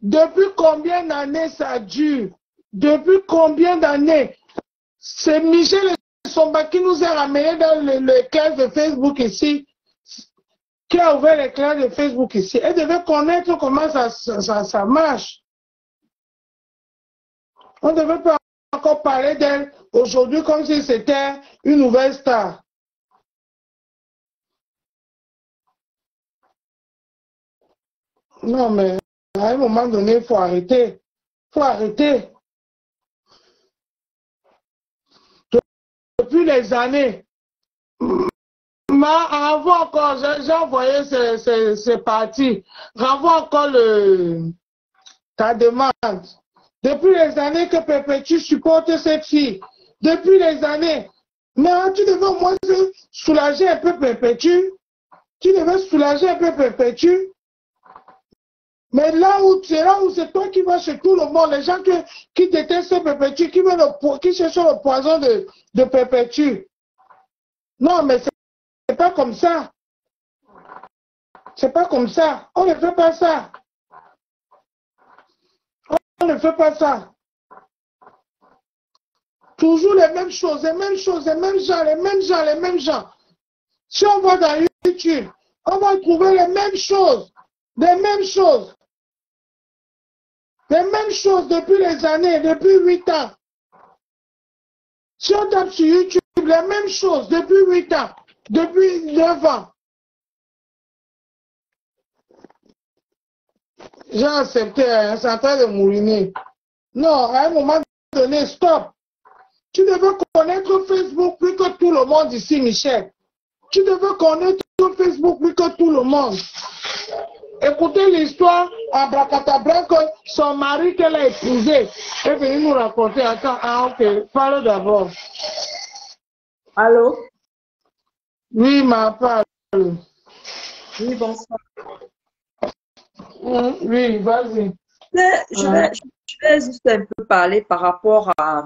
ça dure? Depuis combien d'années? C'est Michel Somba qui nous a ramené dans le classe de Facebook ici, qui a ouvert les classes de Facebook ici. Elle devait connaître comment ça marche. On ne devait pas encore parler d'elle aujourd'hui comme si c'était une nouvelle star. Non, mais à un moment donné, il faut arrêter. Il faut arrêter. Depuis les années, avant encore, j'ai envoyé ces parties. Renvoie encore ta demande. Depuis les années que Perpétue supporte cette fille. Depuis les années. Mais tu devais au moins soulager un peu Perpétue. Tu devais soulager un peu Perpétue. Mais là où c'est toi qui vas chez tout le monde, les gens qui détestent Perpétue, qui cherchent le poison de Perpétue. Non, mais c'est pas comme ça. C'est pas comme ça. On ne fait pas ça. On ne fait pas ça. Toujours les mêmes choses, les mêmes choses, les mêmes gens, les mêmes gens, les mêmes gens. Si on va dans YouTube, on va trouver les mêmes choses. Les mêmes choses. Les mêmes choses depuis les années, depuis 8 ans. Si on tape sur YouTube, les mêmes choses depuis 8 ans, depuis 9 ans. J'ai accepté, c'est en train de mouriner. Non, à un moment donné, stop. Tu devais connaître Facebook plus que tout le monde ici, Michel. Tu devais connaître Facebook plus que tout le monde. Écoutez l'histoire à Bracatabra que son mari qu'elle a épousé est venu nous raconter. Attends, ah ok, parle d'abord. Allô? Oui, ma parole. Oui, bonsoir. Oui, vas-y. Je vais juste un peu parler par rapport à...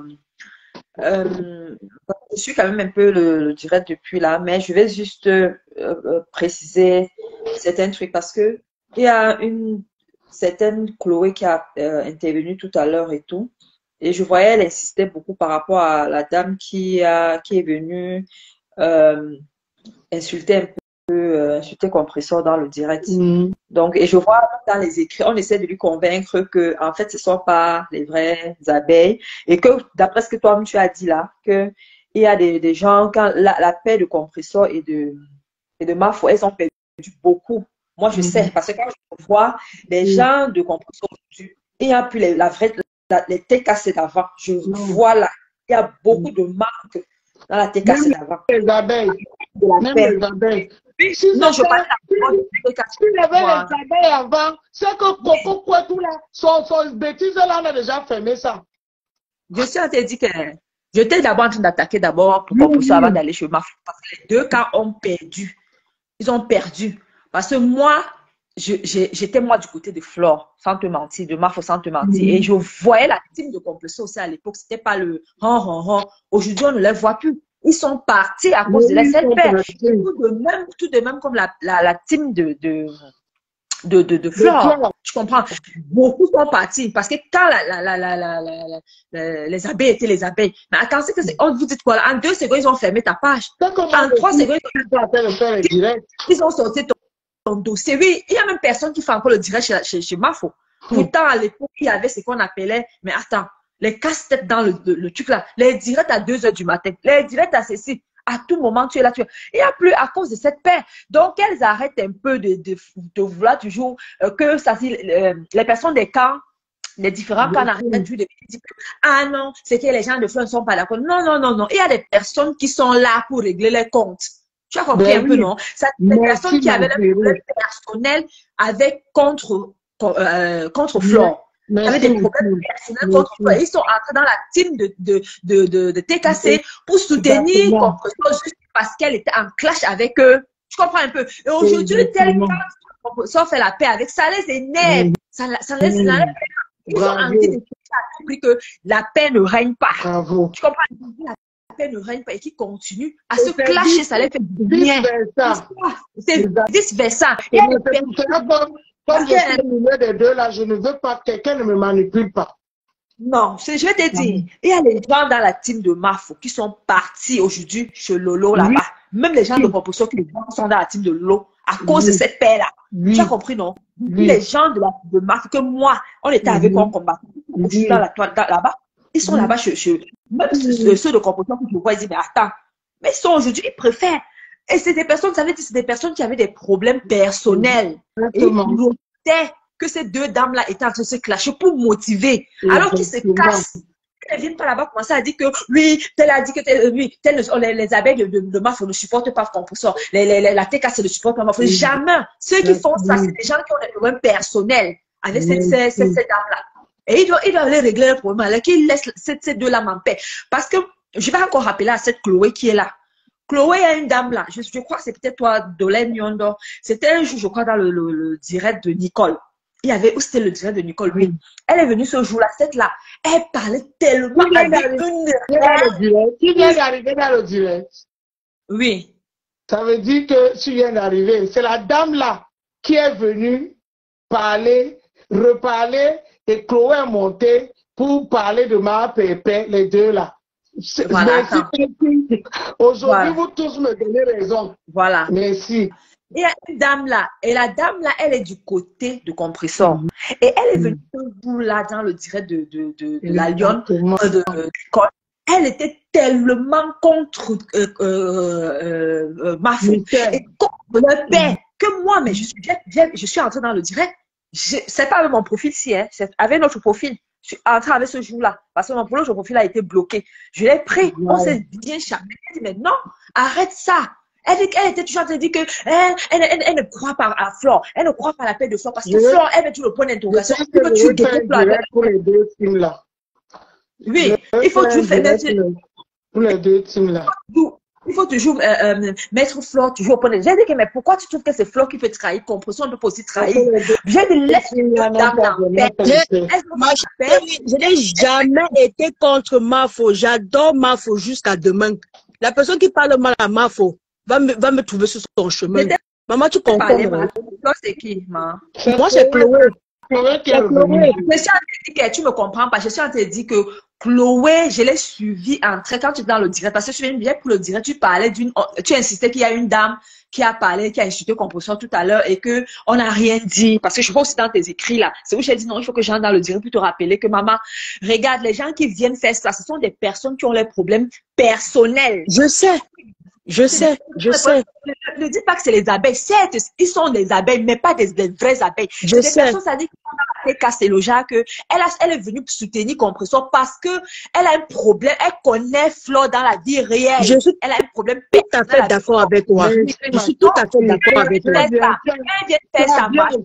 je suis quand même un peu le direct depuis là, mais je vais juste préciser certains trucs parce que il y a une certaine Chloé qui a intervenu tout à l'heure et tout. Et je voyais, elle insistait beaucoup par rapport à la dame qui est venue insulter un peu, insulter Compressor dans le direct. Donc, et je vois dans les écrits, on essaie de lui convaincre que, en fait, ce ne sont pas les vraies abeilles et que, d'après ce que toi tu as dit là, que il y a des gens, quand la paix de Compressor et de Mafo, elles ont perdu beaucoup. Moi, je sais, parce que quand je vois les gens de Compressor, il n'y a plus les TKC d'avant. Je vois là, il y a beaucoup de marques dans la TKC d'avant. Les abeilles. Même les abeilles. Non, je parle s'il y avait les abeilles avant, c'est que Coco Kouetou là, son bêtise là, on a déjà fermé ça. Je suis en train de dire que j'étais d'abord en train d'attaquer d'abord pour Compressor avant d'aller chez Mafo. Parce que les deux cas ont perdu. Ils ont perdu. Parce que moi, j'étais moi du côté de Flore, sans te mentir, de Mafo, sans te mentir. Et je voyais la team de Compressor aussi à l'époque. C'était pas le Aujourd'hui, on ne les voit plus. Ils sont partis à cause de la paix. Tout de même comme la team de Flore. Tu comprends? Beaucoup sont partis. Parce que quand les abeilles étaient les abeilles. Mais attendez, vous dites quoi? En 2 secondes, ils ont fermé ta page. En 3 secondes, ils ont sorti ton dossier. Oui, il y a même personne qui fait encore le direct chez Mafo. Pourtant, à l'époque, il y avait ce qu'on appelait, mais attends, les casse-têtes dans le truc là, les directs à 2 h du matin, les directs à ceci, à tout moment, tu es là, il n'y a plus à cause de cette paix. Donc, elles arrêtent un peu de vouloir toujours que ça, les personnes des camps, les différents camps arrêtent de dire ah non, c'est que les gens de Flore ne sont pas d'accord. Non. Il y a des personnes qui sont là pour régler les comptes. Tu as compris un peu, non? C'est des personnes qui avaient des problèmes personnels contre Flore. Avec des problèmes personnels contre Flore. Ils sont entrés dans la team de TKC pour soutenir Compressor juste parce qu'elle était en clash avec eux. Tu comprends un peu? Et aujourd'hui, tellement Compressor fait la paix avec ça, les énerve. Ça les énerve. Ils ont envie de compris que la paix ne règne pas. Bravo. Tu comprends? La paix ne règne pas et qui continue à se clasher, ça les fait bien. C'est vice-versa. Et comme je suis au milieu des deux là, je ne veux pas que quelqu'un ne me manipule pas. Non, je vais te dire, il y a les gens dans la team de Mafo qui sont partis aujourd'hui chez Lolo là-bas. Même les gens de Compressor qui sont dans la team de Lolo à cause de cette paix-là. Tu as compris, non? Les gens de Mafo, que moi, on était avec eux en combat. Dans la toile là-bas. Ils sont là-bas même ceux de Compressor qui me voient, ils disent, mais attends, mais ils sont aujourd'hui, ils préfèrent. Et c'est des personnes, ça veut dire, c'est des personnes qui avaient des problèmes personnels. Et ils notaient que ces deux dames-là étaient en train de se clasher pour motiver. Alors qu'ils se cassent. Elles ne viennent pas là-bas commencer à dire que oui, tel a dit que les abeilles de Mafo ne supportent pas Compressor. La TKC ne supporte pas Mafo. Jamais. Ceux qui font ça, c'est des gens qui ont des problèmes personnels avec ces dames-là. Et ils doivent aller régler le problème. Alors qu'ils laissent ces deux-là en paix. Parce que je vais encore rappeler à cette Chloé qui est là. Chloé a une dame là, je crois que c'est peut-être toi, Dolène Nyondo. C'était un jour, je crois, dans le direct de Nicole. Il y avait, où c'était le direct de Nicole, oui. Elle est venue ce jour-là, cette là. Elle parlait tellement avec Qui vient d'arriver dans le direct? Oui. Ça veut dire que tu viens d'arriver. C'est la dame là qui est venue parler, reparler, et Chloé est montée pour parler de ma pépé, les deux là. Voilà, aujourd'hui, vous tous me donnez raison. Voilà. Merci. Il y a une dame là, et la dame là, elle est du côté de Compressor. Et elle est venue toujours là dans le direct de la Lyon, de l'école. Elle était tellement contre Mafo et contre le père que moi, mais je suis entrée dans le direct. C'est pas avec mon profil si, hein, c'est avec notre profil. Je suis entrée avec ce jour-là, parce que mon profil a été bloqué. Je l'ai pris, on s'est bien charmé. Elle dit, mais non, arrête ça. Elle était toujours en train de dire que elle ne croit pas à Flore. Elle ne croit pas à la paix de Flore parce que Flore, elle met toujours le point d'interrogation. Il faut tu direct pour les deux teams là. Oui, il faut toujours faire pour les deux teams là. Il faut toujours mettre Flore toujours au point de... J'ai dit que mais pourquoi tu trouves que c'est Flore qui fait trahir? Compression ne peut aussi trahir. J'ai dit laisse dame la paix. Je n'ai jamais été contre Mafo. J'adore Mafo jusqu'à demain. La personne qui parle mal à Mafo va me trouver sur son chemin. Maman, tu comprends? C'est qui, maman? Moi, c'est Chloé. Je suis en train de dire que tu me comprends pas. Je suis en train de dire que Chloé, je l'ai suivi en train quand tu es dans le direct. Parce que je suis bien pour le direct, tu insistais qu'il y a une dame qui a parlé, qui a insulté Compression tout à l'heure et que on n'a rien dit. Parce que je vois aussi dans tes écrits là. C'est où j'ai dit non, il faut que j'entre dans le direct pour te rappeler que maman, regarde, les gens qui viennent faire ça, ce sont des personnes qui ont leurs problèmes personnels. Je sais. Ne dites pas que c'est les abeilles. Certes, ils sont des abeilles, mais pas des vraies abeilles. Je sais. Des personnes, ça dit que Casteloja, elle est venue soutenir Compression parce que elle a un problème. Elle connaît Flore dans la vie réelle. Elle a un problème tout à fait d'accord avec toi. Je suis tout à fait d'accord avec toi. Quand elle vient faire sa marche,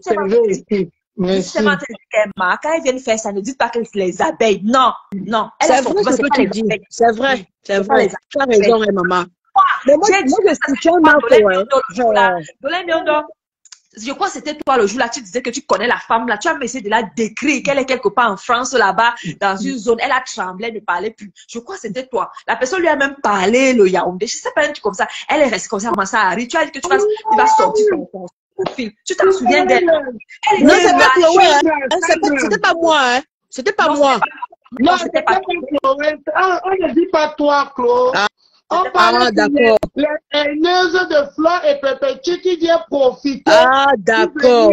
quand elle vient faire ça, ne dites pas que c'est les abeilles. Non. C'est vrai ce que tu dis. C'est vrai. Tu as raison, maman. Mais moi, je soutiens Mafo. Je crois que c'était toi le jour là, tu disais que tu connais la femme là, tu as essayé de la décrire, qu'elle est quelque part en France là-bas, dans une zone, elle a tremblé, elle ne parlait plus. Je crois que c'était toi. La personne lui a même parlé le Yaoundé, je sais pas un truc comme ça. Elle est restée comme ça, ça arrive. Tu as dit que tu vas sortir ton profil. Tu t'en souviens d'elle? Non, c'est pas Chloé. C'était pas moi, hein. C'était pas moi. Non, c'était pas Chloé. On ne dit pas toi, Chloé. On parle d'accord. Les haineuses de Flore et Pépéti qui viennent profiter. Ah, d'accord.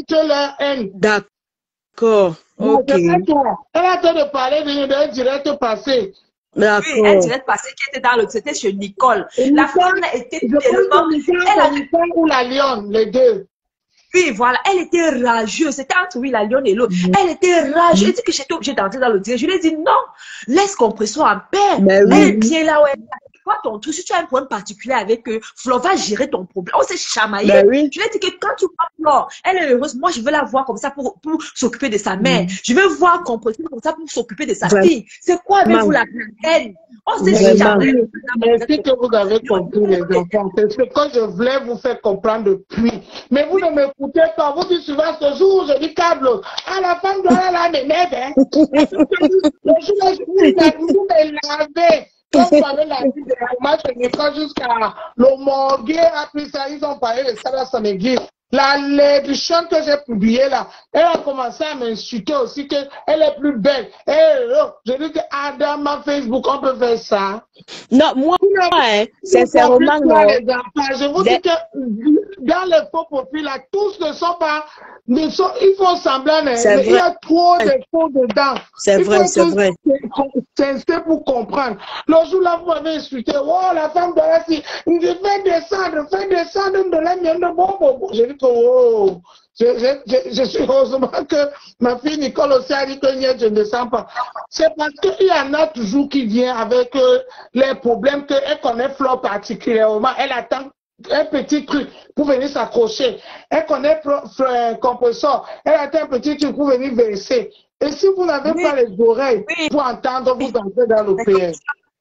D'accord. Ok. Elle a train de parler d'un direct passé. D'accord. Oui, un direct passé qui était c'était chez Nicole. La femme était tellement... Nicole ou la Lionne, les deux. Oui, voilà, elle était rageuse. C'était entre la Lionne et l'autre. Elle était rageuse. Elle dit que j'étais obligée d'entrer dans le direct. Je lui ai dit non, laisse Compression en paix. Elle est bien là où elle est. Ton truc, si tu as un problème particulier avec eux, Flore va gérer ton problème. On s'est chamaillé. Je lui ai dit que quand tu vois Flore, elle est heureuse. Moi, je veux la voir comme ça pour s'occuper de sa mère. Je veux voir Compression comme ça pour s'occuper de sa fille. C'est quoi avec vous la peine? On s'est chamaillé. Merci que vous avez compris, les enfants. C'est ce que je voulais vous faire comprendre depuis. Mais vous ne m'écoutez pas. Vous dites souvent ce jour, je dis câble. Ah, la femme doit aller la m'aider, hein. Le jour où vous me lavez. Quand vous avez la vie de la match jusqu'à le morgue, après ça, ils ont parlé de ça dans son église. La l'édition que j'ai publiée là, elle a commencé à m'insulter aussi qu'elle est plus belle. Je dis que dans ma Facebook, on peut faire ça. Non, moi, sincèrement, non. Je vous dis que dans les faux profils là, tous ne sont pas, ils font semblant, il y a trop de faux dedans. C'est vrai, c'est vrai. C'est pour comprendre. Le jour là, vous m'avez insulté, oh, la femme de la fille, je fais descendre de la mienne de bon. Je dis que, oh, je suis heureusement que ma fille Nicole aussi a dit que je ne descends pas. C'est parce qu'il y en a toujours qui viennent avec les problèmes qu'elle connaît Flore particulièrement. Elle attend un petit truc pour venir s'accrocher. Elle connaît Compression. Elle attend un petit truc pour venir verser. Et si vous n'avez pas les oreilles pour entendre, vous entrez dans le PS.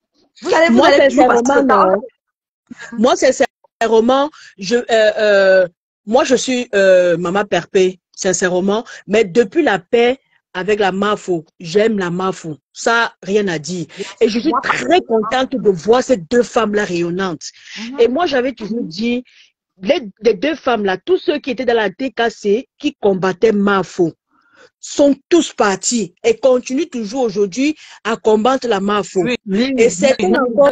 Moi, sincèrement, moi, je suis Maman Perpé, sincèrement. Mais depuis la paix avec la Mafo, j'aime la Mafo. Ça, rien à dire. Et je suis très contente de voir ces deux femmes-là rayonnantes. Et moi, j'avais toujours dit, les deux femmes-là, tous ceux qui étaient dans la TKC, qui combattaient Mafo, sont tous partis et continuent toujours aujourd'hui à combattre la Mafo. Et certains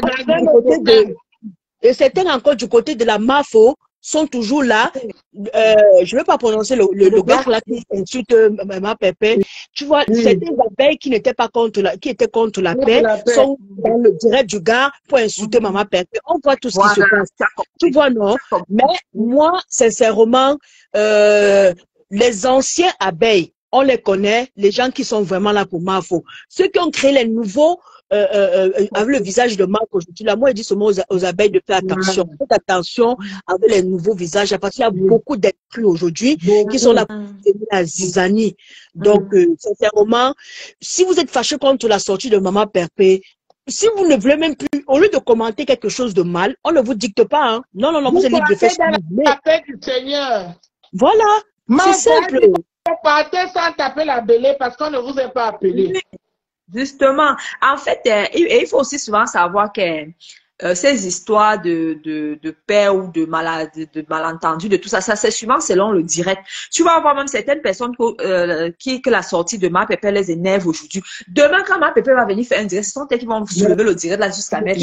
encore du côté de la Mafo sont toujours là. Je ne vais pas prononcer le gars là qui insulte Maman Pépé. Tu vois, certaines abeilles qui n'étaient pas contre qui étaient contre la paix sont dans le direct du gars pour insulter Maman Pépé. On voit tout ce qui se passe. Tu vois, non? Mais moi, sincèrement, les anciens abeilles, on les connaît, les gens qui sont vraiment là pour Mafo. Ceux qui ont créé les nouveaux avec le visage de Marc aujourd'hui, là, moi, je dis seulement aux abeilles de faire attention. Faites attention avec les nouveaux visages, parce qu'il y a beaucoup d'esprits aujourd'hui qui sont là pour la zizanie. Donc, sincèrement, si vous êtes fâché contre la sortie de Maman Perpé, si vous ne voulez même plus, au lieu de commenter quelque chose de mal, on ne vous dicte pas. Hein. Non, non, non, vous êtes libre de faire ce que vous voulez. La paix du Seigneur. Voilà, c'est simple. Vous partez sans taper la belée parce qu'on ne vous a pas appelé. Justement, en fait, il faut aussi souvent savoir que ces histoires de paix ou de malentendus, de tout ça, c'est souvent selon le direct. Tu vas avoir même certaines personnes que la sortie de Ma Pépé les énerve aujourd'hui. Demain, quand Ma Pépé va venir faire un direct, ce sont elles qui vont soulever le direct là jusqu'à mettre.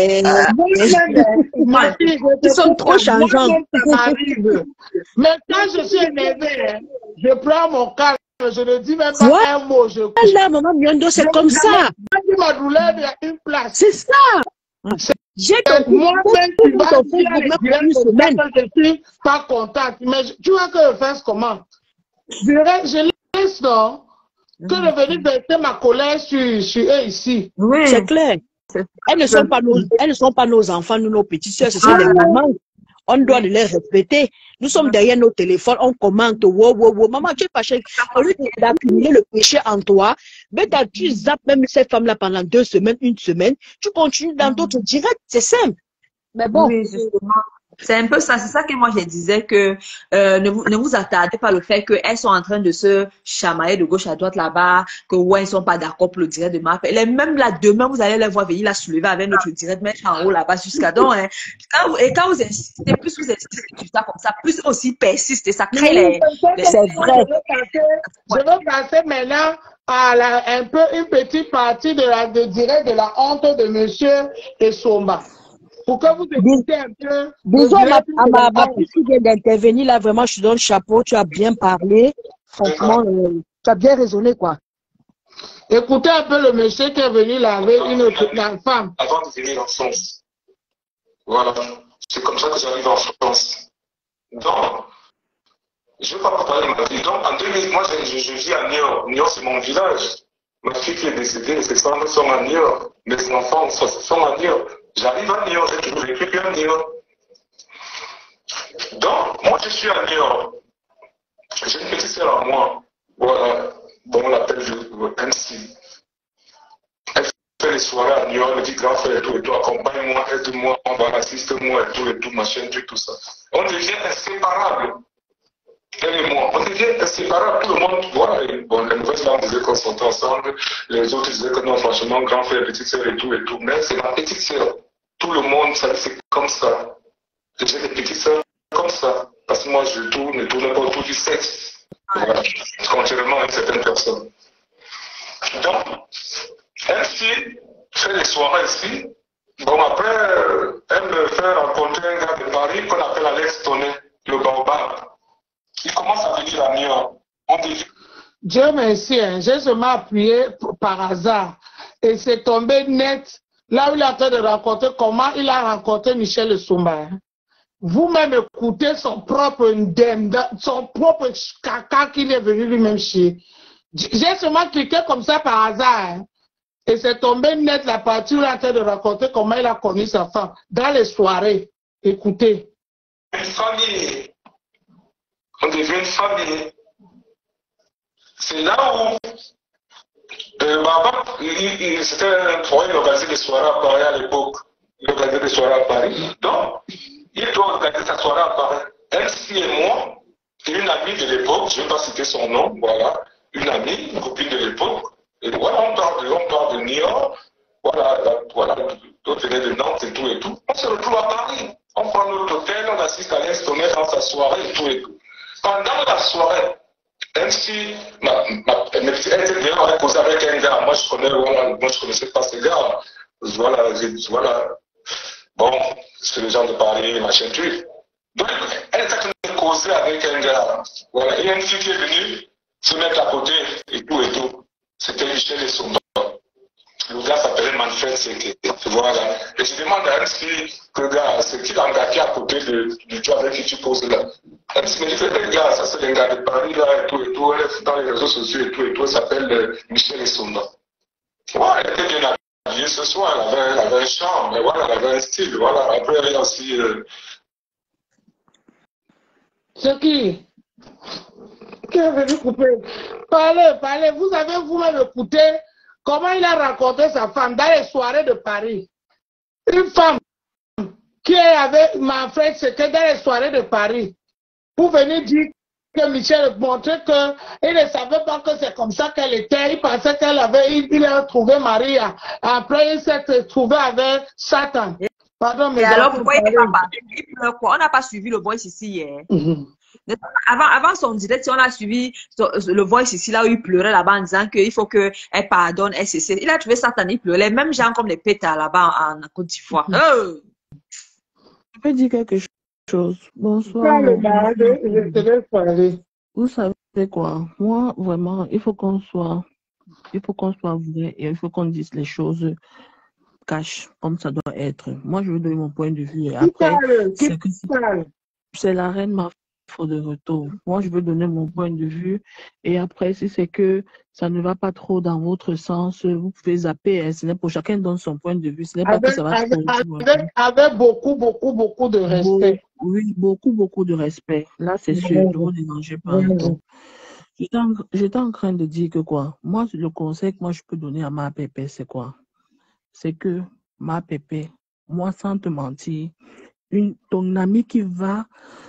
Ils sont trop changeants. Mais quand je suis énervé, je prends mon calme. Je ne dis même pas un mot. Là, maman Miondo, c'est comme ça. Ma douleur, il y a une place. C'est ça. J'ai moi-même qui va je suis pas contente. Mais tu vois que je fasse comment? Je laisse non que de venir verser ma colère sur eux ici. Oui. C'est clair. Elles ne sont pas nos enfants, nous, nos petites soeurs, ce sont des mamans. On doit les respecter. Nous sommes derrière nos téléphones, on commente. Wow, wow, wow. Maman, tu es fâchée. Au lieu d'accumuler le péché en toi, ben, tu zappes même cette femme-là pendant 2 semaines, 1 semaine. Tu continues dans d'autres directs. C'est simple. Mais bon. Oui, justement. C'est un peu ça, c'est ça que moi je disais que ne vous attardez pas le fait qu'elles sont en train de se chamailler de gauche à droite là-bas, que ouais, ils sont pas d'accord pour le direct de Ma Pépé. Même là, demain, vous allez les voir venir la soulever avec notre direct, mettre en haut là-bas jusqu'à donc. Hein. Quand vous insistez, plus vous insistez sur ça comme ça, plus aussi persiste et ça crée les... C'est vrai. Je veux passer maintenant à un peu une petite partie de direct de la honte de Monsieur Essomba. Pour que vous écoutez un peu. Bisous à ma fille qui vient d'intervenir là, vraiment, je te donne chapeau, tu as bien parlé. Franchement, tu as bien raisonné, quoi. Écoutez un peu le monsieur qui est venu laver une femme. Avant de venir en France. Voilà. C'est comme ça que j'arrive en France. Donc, je ne vais pas parler de ma vie. Donc, en 2000, moi, je vis à Niort. Niort, c'est mon village. Ma fille qui est décédée, ses femmes sont à Niort. Mes enfants sont à Niort. J'arrive à Niort, j'ai toujours vécu à Niort. Donc, moi, je suis à Niort. J'ai une petite sœur à moi. Voilà. Bon, on l'appelle MC. Elle fait les soirées à Niort, elle me dit grand frère et tout, accompagne-moi, aide-moi, voilà, assiste-moi et tout, machin, tout ça. On devient inséparables. Elle et moi, on devient inséparables, tout le monde, voilà. Bon, les nouvelles femmes disaient qu'on s'entend ensemble, les autres disaient que non, franchement, grand frère, petite sœur et tout, mais c'est ma petite sœur. Tout le monde, ça c'est comme ça. J'ai des petites sœurs comme ça, parce que moi, je ne tourne pas autour du sexe. Voilà. Contrairement à certaines personnes. Donc, elle fait les soirées ici. Bon, après, elle me fait rencontrer un gars de Paris qu'on appelle Alex Tonnet, le baobab. Il commence à venir à Niort. Dieu merci, hein. J'ai seulement appuyé par hasard. Et c'est tombé net là où il a en train de raconter comment il a rencontré Michel Essomba. Hein. Vous-même écoutez son propre ndem, son propre caca qu'il est venu lui-même chier. J'ai seulement cliqué comme ça par hasard. Hein. Et c'est tombé net la partie où il est en train de raconter comment il a connu sa femme. Dans les soirées. Écoutez. Une famille. On devient une famille. C'est là où Baba, c'était un foyer, il organisait des soirées à Paris à l'époque. Il organisait des soirées à Paris. Donc, il doit organiser sa soirée à Paris. MC et moi, et une amie de l'époque, je ne vais pas citer son nom, voilà, une amie, une copine de l'époque. Et voilà, on parle de Niort, voilà, d'autres venaient de Nantes et tout. On se retrouve à Paris. On prend notre hôtel, on assiste à l'instomé dans sa soirée et tout. Pendant la soirée, même si elle était bien posée avec un gars, moi je connaissais pas ce gars. Voilà. Bon, c'est le genre de Paris, machin truc. Donc, elle était en train de causer avec un gars. Voilà. Il y a une fille qui est venue se mettre à côté et tout. C'était Michel Essomba. Le gars s'appelait Manfred Seke. Voilà. Et je demande à MC, que gars, c'est qui l'engagé à côté du gars avec qui tu poses là? MC me dit que le gars, ça c'est un gars de Paris là et tout. Elle est dans les réseaux sociaux et tout. Elle s'appelle Michel Essomba. Ouais, elle était bien habillée ce soir, elle avait un charme, mais voilà, elle avait un style, voilà. Après, elle est aussi... C'est qui a venu couper? Parlez, vous avez vous-même écouté comment il a rencontré sa femme dans les soirées de Paris. Une femme qui avait Manfred, c'était dans les soirées de Paris. Vous venez dire que Michel montrait qu'il ne savait pas que c'est comme ça qu'elle était. Il pensait qu'il a trouvé Maria. Après, il s'est trouvé avec Satan. Pardon, mais alors, pourquoi il n'est pas parti? Il pleure quoi? On n'a pas suivi le voice ici hier. Avant son direct, on a suivi le voice ici, là où il pleurait là-bas en disant qu'il faut qu'elle pardonne, elle cesse. Il a trouvé Satan, il pleurait. Les mêmes gens comme les pétards là-bas en Côte d'Ivoire. Je peux dire quelque chose. Bonsoir. Vous savez quoi? Moi, vraiment, il faut qu'on soit vrai et il faut qu'on dise les choses cash comme ça doit être. Moi, je veux donner mon point de vue. Et après, c'est la reine Mafo de retour. Moi, je veux donner mon point de vue. Et après, si c'est que ça ne va pas trop dans votre sens, vous pouvez zapper. Ce n'est pour chacun donne son point de vue. Ce n'est pas que ça va avec beaucoup de respect. Oui, beaucoup de respect. Là, c'est sûr. Ne vous dérangez pas. J'étais en train de dire que quoi? Moi, le conseil que moi, je peux donner à ma pépé, c'est quoi? C'est que ma pépé, moi, sans te mentir, ton ami qui va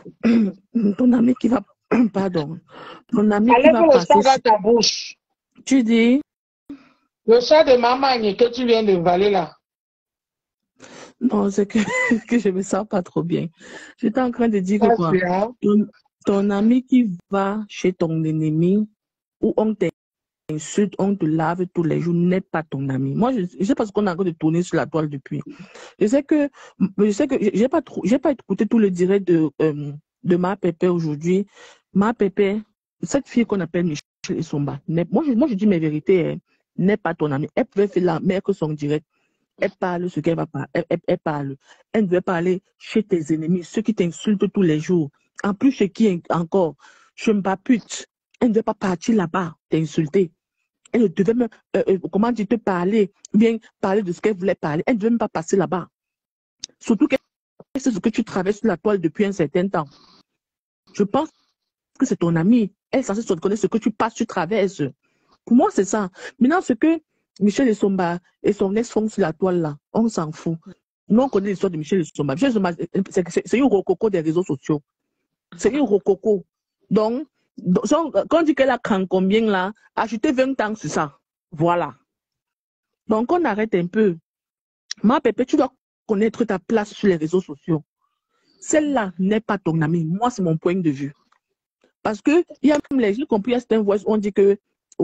pardon, ton ami qui va passer dans ta bouche. Tu dis le chat de maman que tu viens de valer là. Non, c'est que je me sens pas trop bien. J'étais en train de dire que quoi, ton ami qui va chez ton ennemi où on t'insulte, on te lave tous les jours, n'est pas ton ami. Moi, je sais pas ce qu'on a encore de tourner sur la toile depuis. Je sais que j'ai pas écouté tout le direct de ma pépé aujourd'hui. Ma pépé, cette fille qu'on appelle Michel Esomba, moi je dis mes vérités, hein, n'est pas ton ami. Elle pouvait faire la meilleure que son direct. Elle parle ce qu'elle va parler. Elle parle. Elle devait parler chez tes ennemis, ceux qui t'insultent tous les jours. En plus, chez qui encore? Je ne pas pute. Elle ne devait pas partir là-bas t'insulter. Elle devait même, comment dire, te parler, bien parler de ce qu'elle voulait parler. Elle ne devait même pas passer là-bas. Surtout que c'est ce que tu traverses sur la toile depuis un certain temps. Je pense que c'est ton ami. Elle est censée se connaître ce que tu passes, tu traverses. Pour moi, c'est ça. Maintenant, ce que Michel Esomba et son ex font sur la toile là, on s'en fout. Nous, on connaît l'histoire de Michel Esomba. Michel Esomba, c'est une rococo des réseaux sociaux. C'est une rococo. Donc, quand on dit qu'elle a craint combien là, ajoutez 20 ans sur ça. Voilà. Donc, on arrête un peu. Ma pépé, tu dois connaître ta place sur les réseaux sociaux. Celle-là n'est pas ton amie. Moi, c'est mon point de vue. Parce que, il y a même les gens compris à certains voix, on dit que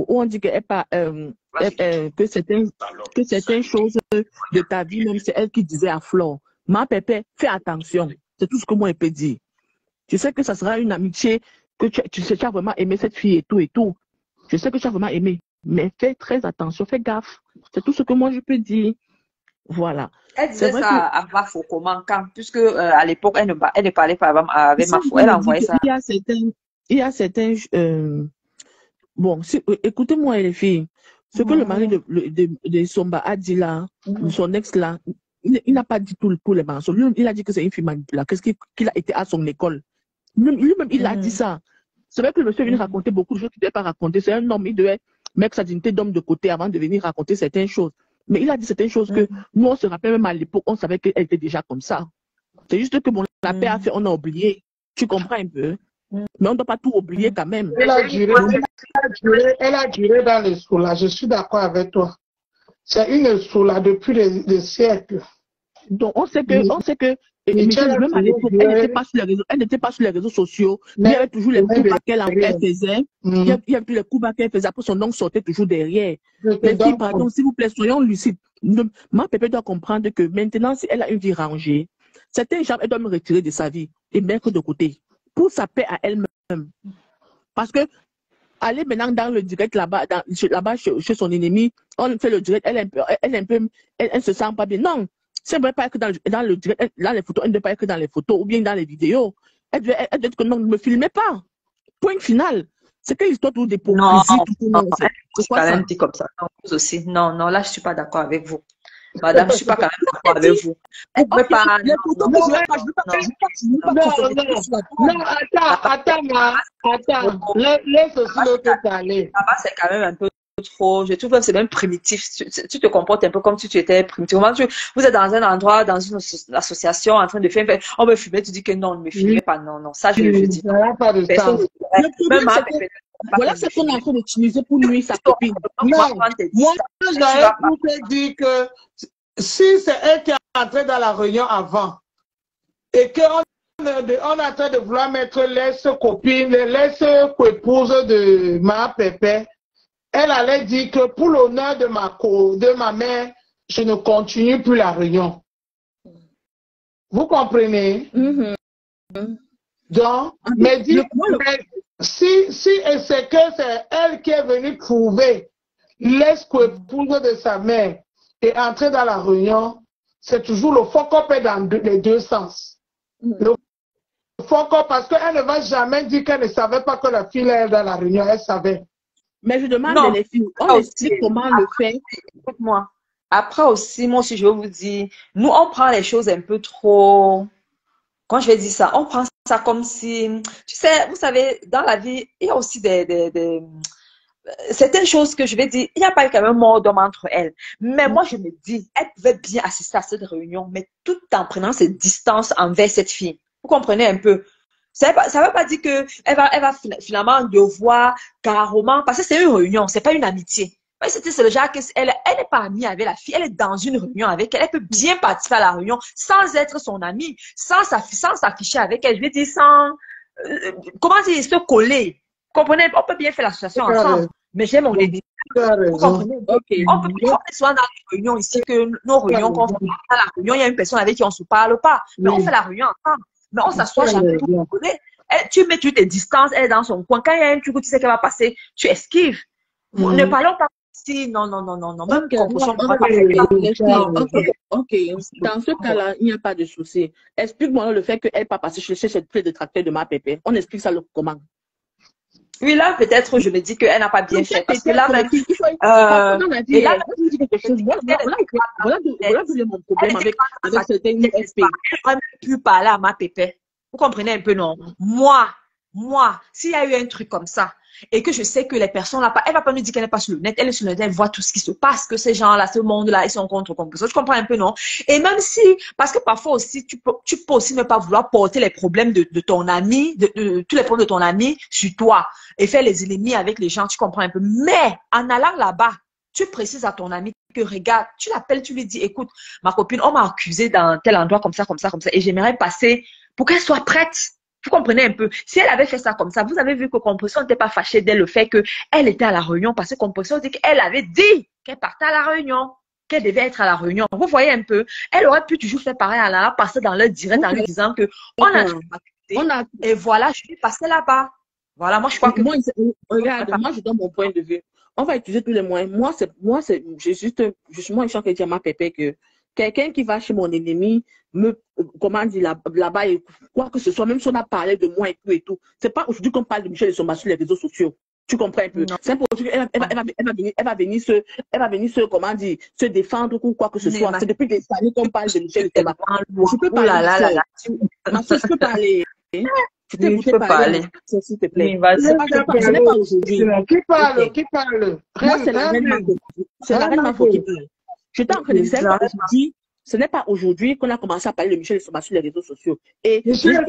que certaines choses de ta vie, même c'est elle qui disait à Flore, ma pépé, fais attention. C'est tout ce que moi je peux dire. Je sais que ça sera une amitié, que tu as vraiment aimé cette fille et tout et tout. Je sais que tu as vraiment aimé, mais fais très attention, fais gaffe. C'est tout ce que moi je peux dire. Voilà. Elle disait ça à Mafo comment, quand, puisque à l'époque, elle ne parlait pas avec Mafo, elle envoyait ça. Il y a certains bon, écoutez-moi les filles, ce que le mari de Somba a dit là, son ex là, il n'a pas dit tous les mensonges. Lui, il a dit que c'est une fille manipulable, qu'il a été à son école. Lui-même, il a dit ça. C'est vrai que le monsieur vient raconter beaucoup de choses qu'il ne devait pas raconter. C'est un homme, il devait mettre sa dignité d'homme de côté avant de venir raconter certaines choses. Mais il a dit certaines choses que nous, on se rappelle même à l'époque, on savait qu'elle était déjà comme ça. C'est juste que bon, la paix a fait, on a oublié. Tu comprends un peu? Mais on ne doit pas tout oublier quand même. Elle a duré dans les soula. Je suis d'accord avec toi. C'est une soula depuis des siècles. Donc on sait que Michel, même à l'époque, elle n'était pas sur les réseaux sociaux. Mais il y avait toujours les coups qu'elle faisait. Il y avait tous les coups qu'elle faisait. Après, son nom sortait toujours derrière. Les filles, pardon, s'il vous plaît, soyons lucides. Ma pépé doit comprendre que maintenant, si elle a une vie rangée, certains gens, elle doit me retirer de sa vie et mettre de côté. Pour sa paix à elle-même. Parce que aller maintenant dans le direct là-bas chez son ennemi, on fait le direct, elle se sent pas bien. Non, c'est vrai pas que dans le direct, dans les photos, elle ne doit pas être que dans les photos ou bien dans les vidéos. Elle doit être que non, ne me filmez pas. Point final. C'est quelle histoire d'hypocrisie? Non, c'est pas un dit comme ça. Non, aussi. Non, là, je suis pas d'accord avec vous. Madame, je ne suis pas quand même d'accord avec vous. Vous pouvez pas. Non, attends. Laisse aussi l'autre parler. Là-bas, c'est quand même un peu trop. Je trouve que c'est même primitif. Tu te comportes un peu comme si tu étais primitif. Vous êtes dans un endroit, dans une association, en train de faire. On me filmer, tu dis que non, ne me filmez pas. Non. Ça, je dis. Ça n'a pas de sens. Voilà ce qu'on est en train d'utiliser pour nuire sa copine. Non, moi, j'avais pour te dire que si c'est elle qui est entrée dans la réunion avant et qu'on est en train de vouloir mettre l'ex-copine, l'ex-épouse de ma pépé, elle allait dire que pour l'honneur de ma mère, je ne continue plus la réunion. Vous comprenez? Donc, mais dis, si c'est que c'est elle qui est venue trouver l'ex-épouse de sa mère et entrer dans la réunion, c'est toujours le fuck-up est dans les deux sens. Le fuck-up, parce qu'elle ne va jamais dire qu'elle ne savait pas que la fille est dans la réunion, elle savait. Mais je demande les filles, on explique comment le fait. Écoute-moi. Après aussi, moi aussi, je vais vous dire, nous, on prend les choses un peu trop... Quand je vais dire ça, on prend ça comme si... Tu sais, vous savez, dans la vie, il y a aussi certaines choses que je vais dire, il n'y a pas quand même mort d'homme entre elles. Mais moi, je me dis, elle pouvait bien assister à cette réunion, mais tout en prenant ses distances envers cette fille. Vous comprenez un peu? Ça ne veut pas dire qu'elle va finalement devoir carrément, parce que c'est une réunion, ce n'est pas une amitié. Mais c'est le genre qu'elle n'est pas amie avec la fille, elle est dans une réunion avec elle, elle peut bien participer à la réunion sans être son amie, sans s'afficher avec elle, je vais dire sans, comment dire, se coller. Vous comprenez? On peut bien faire l'association ensemble, mais j'ai mon idée. Vous comprenez? On peut soit dans les réunions ici, que nos réunions, quand on fait dans la réunion, il y a une personne avec qui on ne se parle pas, mais on fait la réunion ensemble. Mais on s'assoit jamais pour connaître. Tu mets toutes tes distances, elle est dans son coin. Quand il y a un truc où tu sais qu'elle va passer, tu esquives. Ne parlons pas si, non. Même Ok. Dans ce cas-là, il n'y a pas de souci. Explique-moi le fait qu'elle pas passé chez cette fille de tracteur de ma pépé. On explique ça comment? Oui, là, peut-être, je me dis qu'elle n'a pas bien fait. Parce que là, même. Et là, voilà mon problème avec certaines SP. Elle ne peut plus parler à ma pépé. Vous comprenez un peu, non? Moi, s'il y a eu un truc comme ça, et que je sais que les personnes là, elle va pas nous dire qu'elle n'est pas sur le net, elle est sur le net, elle voit tout ce qui se passe, que ces gens-là, ce monde-là, ils sont contre ça. Je comprends un peu, non? Et même si, parce que parfois aussi, tu peux aussi ne pas vouloir porter les problèmes de ton ami, tous les problèmes de ton ami sur toi, et faire les ennemis avec les gens, tu comprends un peu. Mais, en allant là-bas, tu précises à ton ami que regarde, tu l'appelles, tu lui dis, écoute, ma copine, on m'a accusé dans tel endroit comme ça, et j'aimerais passer pour qu'elle soit prête. Vous comprenez un peu? Si elle avait fait ça comme ça, vous avez vu que Compression n'était pas fâchée dès le fait qu'elle était à la réunion, parce que Compression dit qu'elle avait dit qu'elle partait à la réunion, qu'elle devait être à la réunion. Vous voyez un peu? Elle aurait pu toujours faire pareil, elle a passé dans leur direct en lui disant que et voilà, je suis passée là-bas. Voilà, moi je crois que... Regarde, moi je donne mon point de vue. On va utiliser tous les moyens. Moi, je suis moi, je suis à ma pépé que quelqu'un qui va chez mon ennemi, comment dire, là-bas, quoi que ce soit, même si on a parlé de moi et tout, c'est pas aujourd'hui qu'on parle de Michel Essomba sur les réseaux sociaux. Tu comprends un peu? C'est pour aujourd'hui qu'elle va venir se, comment dire, se défendre ou quoi que ce soit. C'est depuis des années qu'on parle de Michel Essomba. Je peux parler. Je peux parler. Tu peux parler. S'il te plaît. Ce n'est pas aujourd'hui. Qui parle? Moi, c'est la reine Mafo. C'est la reine Mafo qui parle. Je suis en train de dire aujourd'hui, ce n'est pas aujourd'hui qu'on a commencé à parler de Michel Essomba sur les réseaux sociaux. Et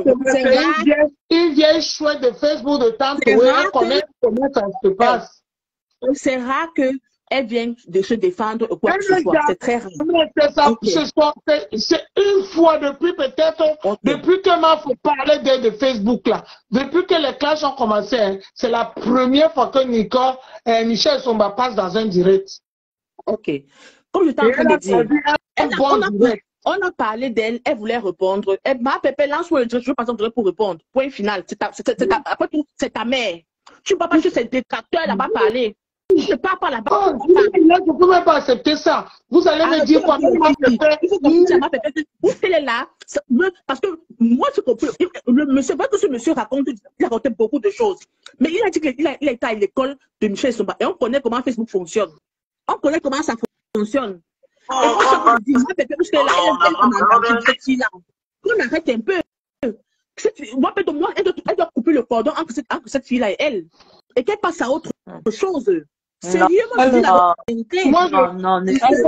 une vieille chouette de Facebook de tante, comment ça se passe? C'est rare qu'elle vienne de se défendre ou quoi que ce soit. C'est très rare. C'est une fois depuis peut-être, depuis que Mafo parlait de Facebook là, depuis que les clashs ont commencé, c'est la première fois que Michel Essomba passe dans un direct. Ok. Comme je t'ai en train de dire, on a parlé d'elle, elle voulait répondre. Ma pépé lance le direct, je veux pas entrer pour répondre. Point final. Après tout, c'est ta mère. Tu ne peux pas sur ces détracteurs là-bas parler. Je ne parle pas là-bas. Je ne peux même pas accepter ça. Vous allez me dire quoi? Vous êtes là, parce que moi, le monsieur, parce que ce monsieur il racontait beaucoup de choses. Mais il a dit qu'il a été à l'école de Michel Essomba et on connaît comment Facebook fonctionne. On connaît comment ça fonctionne. Et franchement, je dis, moi, Pépé, parce que là, elle a cette fille-là. On arrête un peu. Moi, elle doit couper le cordon entre cette fille-là et elle. Et qu'elle passe à autre chose. Sérieux, moi, je dis la vérité. Non,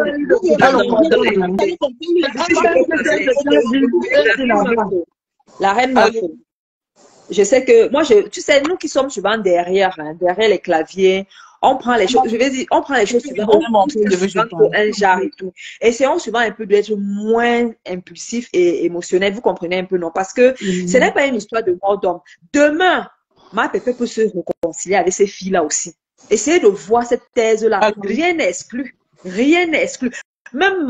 la reine Mafo. Je sais que, moi, tu sais, nous qui sommes souvent derrière, derrière les claviers, on prend les choses, je vais dire, on prend les choses souvent, on souvent pour un genre et tout. Essayons souvent un peu d'être moins impulsif et émotionnel, vous comprenez un peu, non? Parce que ce n'est pas une histoire de mort d'homme. Demain, ma Pépé peut se réconcilier avec ces filles-là aussi. Essayez de voir cette thèse-là. Rien n'est exclu. Rien n'est exclu. Même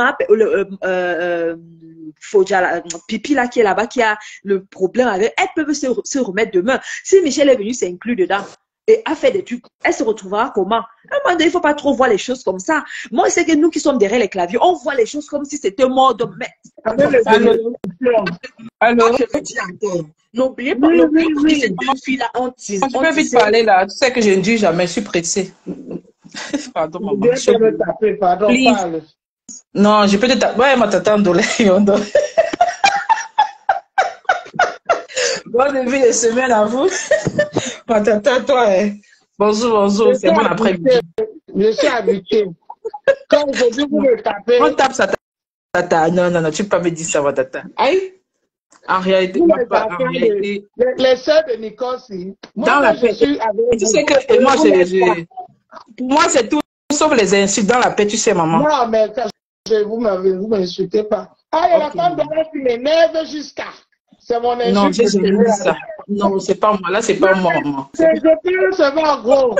Pipi là qui est là-bas, qui a le problème avec, elle peut se remettre demain. Si Michel est venu s'inclure dedans et a fait des trucs, elle se retrouvera comment? À un moment donné, il ne faut pas trop voir les choses comme ça. Moi, c'est que nous qui sommes derrière les claviers, on voit les choses comme si c'était mort d'homme. Mais... Alors, je veux dire encore. N'oubliez pas, que ces deux filles-là ont teasé. Je peux vite parler là. Tu sais que je ne dis jamais, je suis pressée. Pardon, maman. Pardon, parle. Non, je peux te taper. Ouais, ma tata Ndolé. Bonne début de semaine à vous. Ma tata, toi. Bonjour, c'est bon après-midi. Je suis habituée. Quand aujourd'hui vous me tapez. On tape sa tata. Non, tu ne peux pas me dire ça, ma tata. Aïe. En réalité, les sœurs de Nicosie, dans la paix, tu sais que moi, pour moi, c'est tout sauf les insultes dans la paix, tu sais, maman. Non, mais vous ne m'insultez pas. Ah, il y a la femme de moi qui m'énerve jusqu'à. C'est mon insulte. Non, j'ai jamais dit ça. Non, c'est pas moi. Là, c'est pas moi, maman. Je peux seulement gros.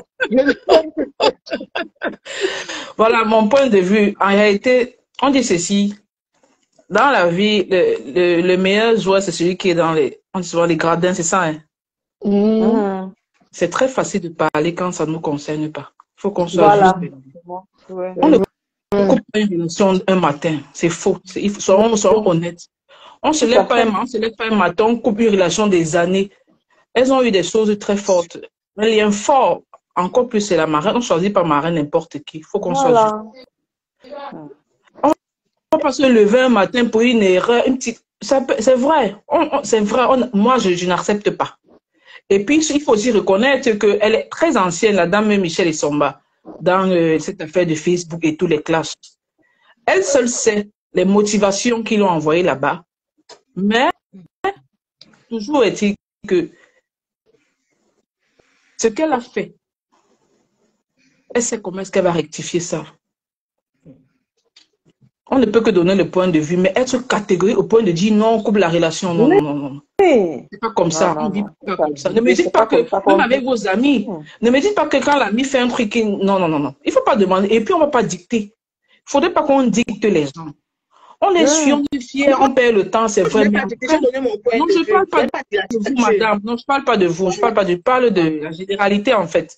Voilà, mon point de vue. En réalité, on dit ceci. Dans la vie, le meilleur joueur, c'est celui qui est dans on dit souvent les gradins, c'est ça, hein? C'est très facile de parler quand ça ne nous concerne pas. Il faut qu'on soit juste. On ne coupe pas une relation un matin. C'est faux. Soyons honnêtes. On ne se lève pas un matin, on coupe une relation des années. Elles ont eu des choses très fortes. Un lien fort, encore plus, c'est la marraine. On ne choisit pas marraine n'importe qui. Il faut qu'on soit juste. On peut pas se lever un matin pour une erreur, une petite... C'est vrai. C'est vrai. Moi, je n'accepte pas. Et puis, il faut aussi reconnaître qu'elle est très ancienne, la dame Michel Essomba, dans cette affaire de Facebook et tous les clashs. Elle seule sait les motivations qui l'ont envoyée là-bas. Mais, toujours est-il que ce qu'elle a fait, elle sait comment est-ce qu'elle va rectifier ça. On ne peut que donner le point de vue, mais être catégorique au point de dire non, on coupe la relation. Non. C'est pas comme ça. On dit pas comme ça. Ne me dites pas que, même avec vos amis, ne me dites pas que quand l'ami fait un truc, non. Il ne faut pas demander. Et puis, on ne va pas dicter. Il ne faudrait pas qu'on dicte les gens. On est sûr, on est fiers, on perd le temps, c'est vrai. Non, je ne parle pas de vous, madame. Non, je ne parle pas de vous. Je parle de la généralité, en fait.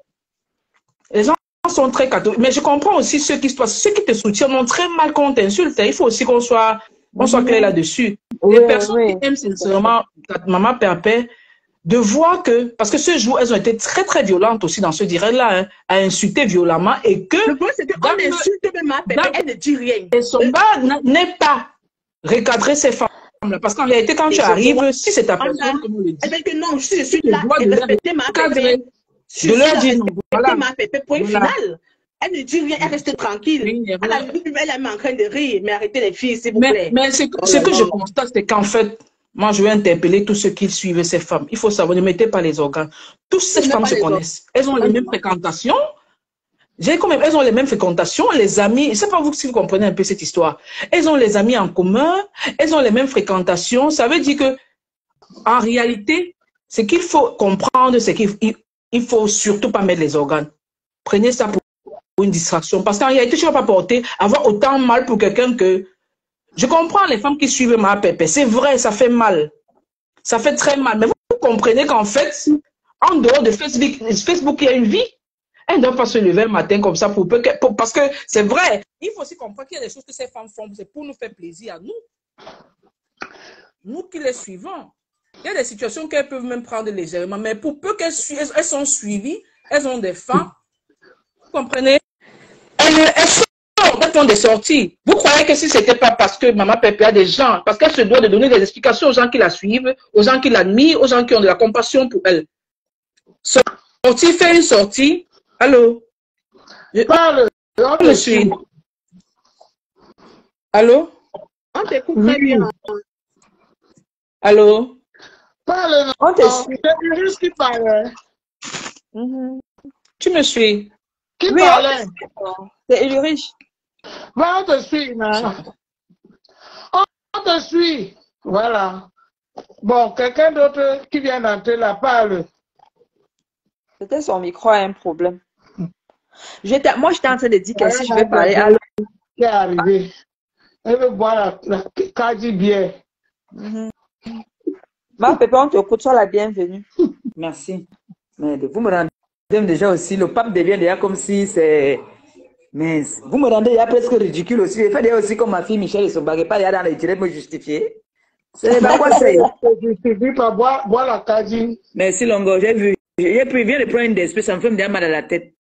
Les gens sont très catholiques. Mais je comprends aussi ceux qui te soutiennent ont très mal qu'on t'insulte. Il faut aussi qu'on soit clair là-dessus. Les personnes qui aiment sincèrement maman Pépé, de voir que, parce que ce jour, elles ont été très, très violentes aussi dans ce direct-là, à insulter violemment et que... Le point, c'est qu'on insulte même ma Pépé, elle ne dit rien. Et Somba n'est pas recadrer ces femmes-là. Parce qu'en réalité, quand tu arrives, si c'est ta personne, comme on le dit... Eh bien, non, je suis là et respecter ma Pépé. De leur dire non. Voilà. Ma Pépé, point final. Elle ne dit rien, elle reste tranquille. Elle est en train de rire, mais arrêtez les filles, s'il vous plaît. Mais ce que je constate, c'est qu'en fait, moi, je vais interpeller tous ceux qui suivent ces femmes. Il faut savoir, ne mettez pas les organes. Toutes ces femmes se connaissent. Elles ont les mêmes fréquentations. Elles ont les mêmes fréquentations, les amis. Je ne sais pas vous si vous comprenez un peu cette histoire. Elles ont les amis en commun. Elles ont les mêmes fréquentations. Ça veut dire que, en réalité, ce qu'il faut comprendre, c'est qu'il faut surtout pas mettre les organes. Prenez ça pour une distraction. Parce qu'en réalité, tu ne vas pas avoir autant mal pour quelqu'un que... Je comprends les femmes qui suivent ma Pépé. C'est vrai, ça fait mal. Ça fait très mal. Mais vous comprenez qu'en fait, en dehors de Facebook, il y a une vie. Elle ne doit pas se lever le matin comme ça parce que c'est vrai. Il faut aussi comprendre qu'il y a des choses que ces femmes font. C'est pour nous faire plaisir à nous. Nous qui les suivons. Il y a des situations qu'elles peuvent même prendre légèrement. Mais pour peu qu'elles sont suivies, elles ont des femmes. Vous comprenez? Elles sont font des sorties. Vous croyez que si c'était pas parce que Maman Pépé a des gens, parce qu'elle se doit de donner des explications aux gens qui la suivent, aux gens qui l'admirent, aux gens qui ont de la compassion pour elle. Sortie, fait une sortie. Allô? Parle. Je suis. Allô? On t'écoute très bien. Allô? Parle. On te suit. C'est Iris qui parlait. Tu me suis? Qui Oui, parlait? c'est Ulrich. Va, on te suit, non? On te suit. Voilà. Bon, quelqu'un d'autre qui vient d'entrer là, parle. Peut-être son micro a un problème. Moi, j'étais en train de dire que si je vais parler à qui est arrivé. Elle veut boire la Kadi bière. Ma Pépé, on te écoute, sois la bienvenue. Merci. Mais vous me rendez déjà aussi, le pape devient déjà comme si c'est... Mais vous me rendez déjà presque ridicule aussi. Je fais déjà aussi comme ma fille Michel et son baguette, pas déjà dans les directs me justifier. C'est pas quoi c'est. Je justifie pas boire la Kadi. Merci Longo, j'ai vu. J'ai pris, viens de prendre une d'espèce, ça me fait déjà mal à la tête.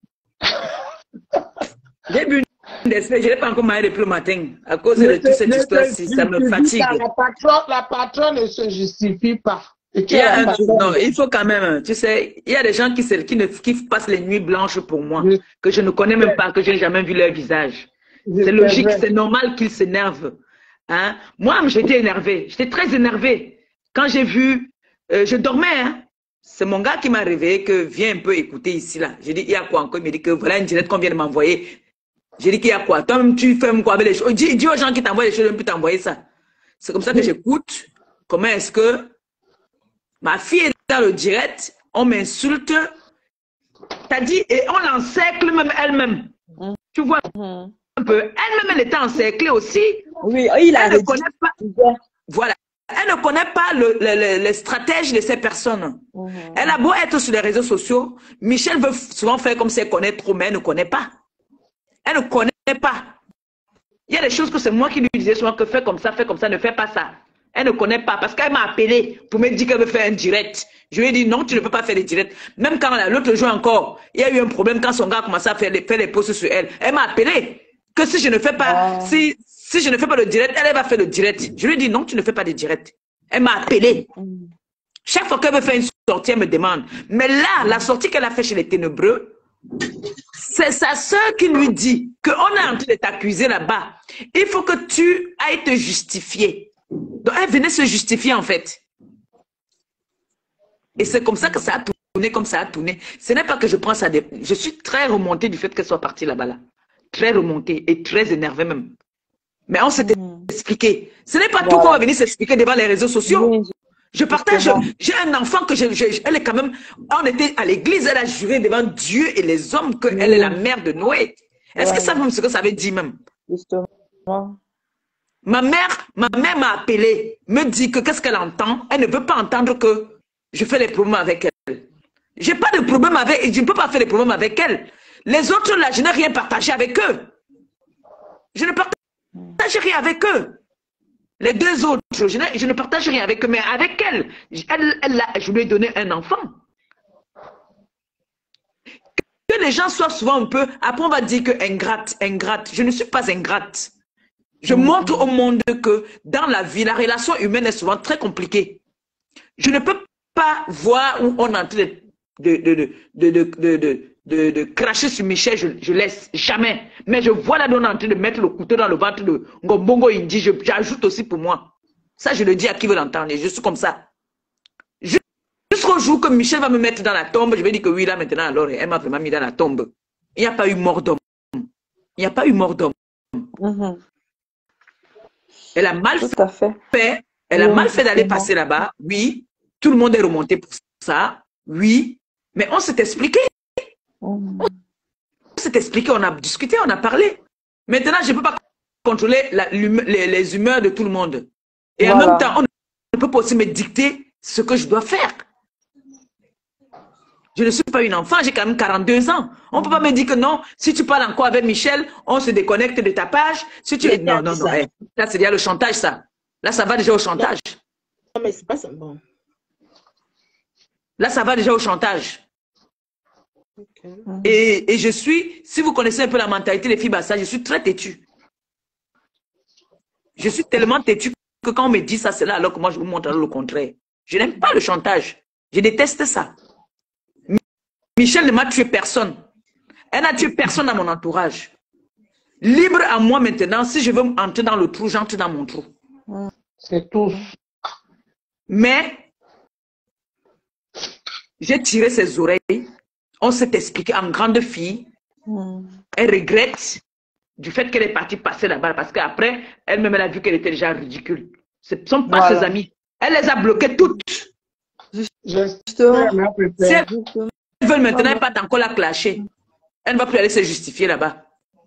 J'ai bu une d'espèce, je n'ai pas encore marié depuis le matin. À cause de toute cette histoire-ci, ça me fatigue. La patronne ne se justifie pas. Non, il faut quand même, tu sais, il y a des gens qui passent les nuits blanches pour moi, que je ne connais même pas, que je n'ai jamais vu leur visage. C'est logique, c'est normal qu'ils s'énervent. Hein? Moi, j'étais énervée, j'étais très énervée. Quand j'ai vu, je dormais, hein? C'est mon gars qui m'a réveillé que viens un peu écouter ici, là. J'ai dit, il y a quoi encore? Il m'a dit que voilà une direct qu'on vient de m'envoyer. J'ai dit qu'il y a quoi? Toi-même, tu fais quoi avec les choses? Dis aux gens qui t'envoient les choses, ils ne peuvent t'envoyer ça. C'est comme ça que j'écoute. Comment est-ce que ma fille est dans le direct, on m'insulte, t'as dit, et on l'encercle même elle-même. Tu vois un peu. Elle-même, elle était encerclée aussi. Oui, il a elle ne connaît pas. Voilà. Elle ne connaît pas les stratèges de ces personnes. Elle a beau être sur les réseaux sociaux, Michel veut souvent faire comme si elle connaît trop, mais elle ne connaît pas. Elle ne connaît pas. Il y a des choses que c'est moi qui lui disais souvent que fais comme ça, ne fais pas ça. Elle ne connaît pas parce qu'elle m'a appelé pour me dire qu'elle veut faire un direct. Je lui ai dit non, tu ne peux pas faire des directs. Même quand l'autre jour encore, il y a eu un problème quand son gars a commencé à faire les posts sur elle. Elle m'a appelé que si je ne fais pas, si je ne fais pas le direct, elle va faire le direct. Je lui ai dit non, tu ne fais pas de direct. Elle m'a appelé. Chaque fois qu'elle veut faire une sortie, elle me demande. Mais là, la sortie qu'elle a fait chez les Ténébreux, c'est sa soeur qui lui dit qu'on est en train de t'accuser là-bas. Il faut que tu ailles te justifier. Donc, elle venait se justifier en fait. Et c'est comme ça que ça a tourné, comme ça a tourné. Ce n'est pas que je prends ça. Je suis très remontée du fait qu'elle soit partie là-bas. Là. Très remontée et très énervée même. Mais on s'était expliqué. Ce n'est pas tout qu'on va venir s'expliquer devant les réseaux sociaux. Je partage. J'ai un enfant que elle est quand même. On était à l'église, elle a juré devant Dieu et les hommes qu'elle est la mère de Noé. Est-ce que ça même ce que ça veut dire même? Justement. Ma mère m'a appelé, me dit que qu'est-ce qu'elle entend. Elle ne veut pas entendre que je fais des problèmes avec elle. J'ai pas de problème avec elle, je ne peux pas faire des problèmes avec elle. Les autres là, je n'ai rien partagé avec eux. Je ne partage rien avec eux. Les deux autres, je ne partage rien avec eux, mais avec elle, je lui ai donné un enfant. Que les gens soient souvent un peu, après on va dire que ingrate. Je ne suis pas ingrate. Je montre au monde que dans la vie, la relation humaine est souvent très compliquée. Je ne peux pas voir où on est en train de cracher sur Michel, je laisse jamais. Mais je vois là on est en train de mettre le couteau dans le ventre de Ngombongo Indi, j'ajoute aussi pour moi. Ça, je le dis à qui veut l'entendre. Je suis comme ça. Jusqu'au jour que Michel va me mettre dans la tombe, je vais dire que oui, là maintenant, alors elle m'a vraiment mis dans la tombe. Il n'y a pas eu mort d'homme. Il n'y a pas eu mort d'homme. Elle a mal fait. Elle a mal fait d'aller passer là-bas. Oui. Tout le monde est remonté pour ça. Oui. Mais on s'est expliqué. On s'est expliqué, on a discuté, on a parlé. Maintenant, je ne peux pas contrôler les humeurs de tout le monde. Et en même temps, on ne peut pas aussi me dicter ce que je dois faire. Je ne suis pas une enfant, j'ai quand même 42 ans. On ne peut pas me dire que non, si tu parles encore avec Michel, on se déconnecte de ta page. Si tu... Non. Là, c'est déjà le chantage, ça. Là, ça va déjà au chantage. Non, mais c'est pas ça. Bon. Là, ça va déjà au chantage. Et je suis, si vous connaissez un peu la mentalité des filles Bassa, je suis très têtue. Je suis tellement têtue que quand on me dit ça, c'est là, alors que moi, je vous montre le contraire. Je n'aime pas le chantage. Je déteste ça. Michel ne m'a tué personne. Elle n'a tué personne dans mon entourage. Libre à moi maintenant, si je veux entrer dans le trou, j'entre dans mon trou. C'est tout. Mais, j'ai tiré ses oreilles. On s'est expliqué en grande fille. Elle regrette du fait qu'elle est partie passer là-bas parce qu'après, elle-même, elle a vu qu'elle était déjà ridicule. Ce ne sont pas ses amis. Elle les a bloquées toutes. Justement. Si elles veulent maintenant, elle part encore la clasher. Elle ne va plus aller se justifier là-bas.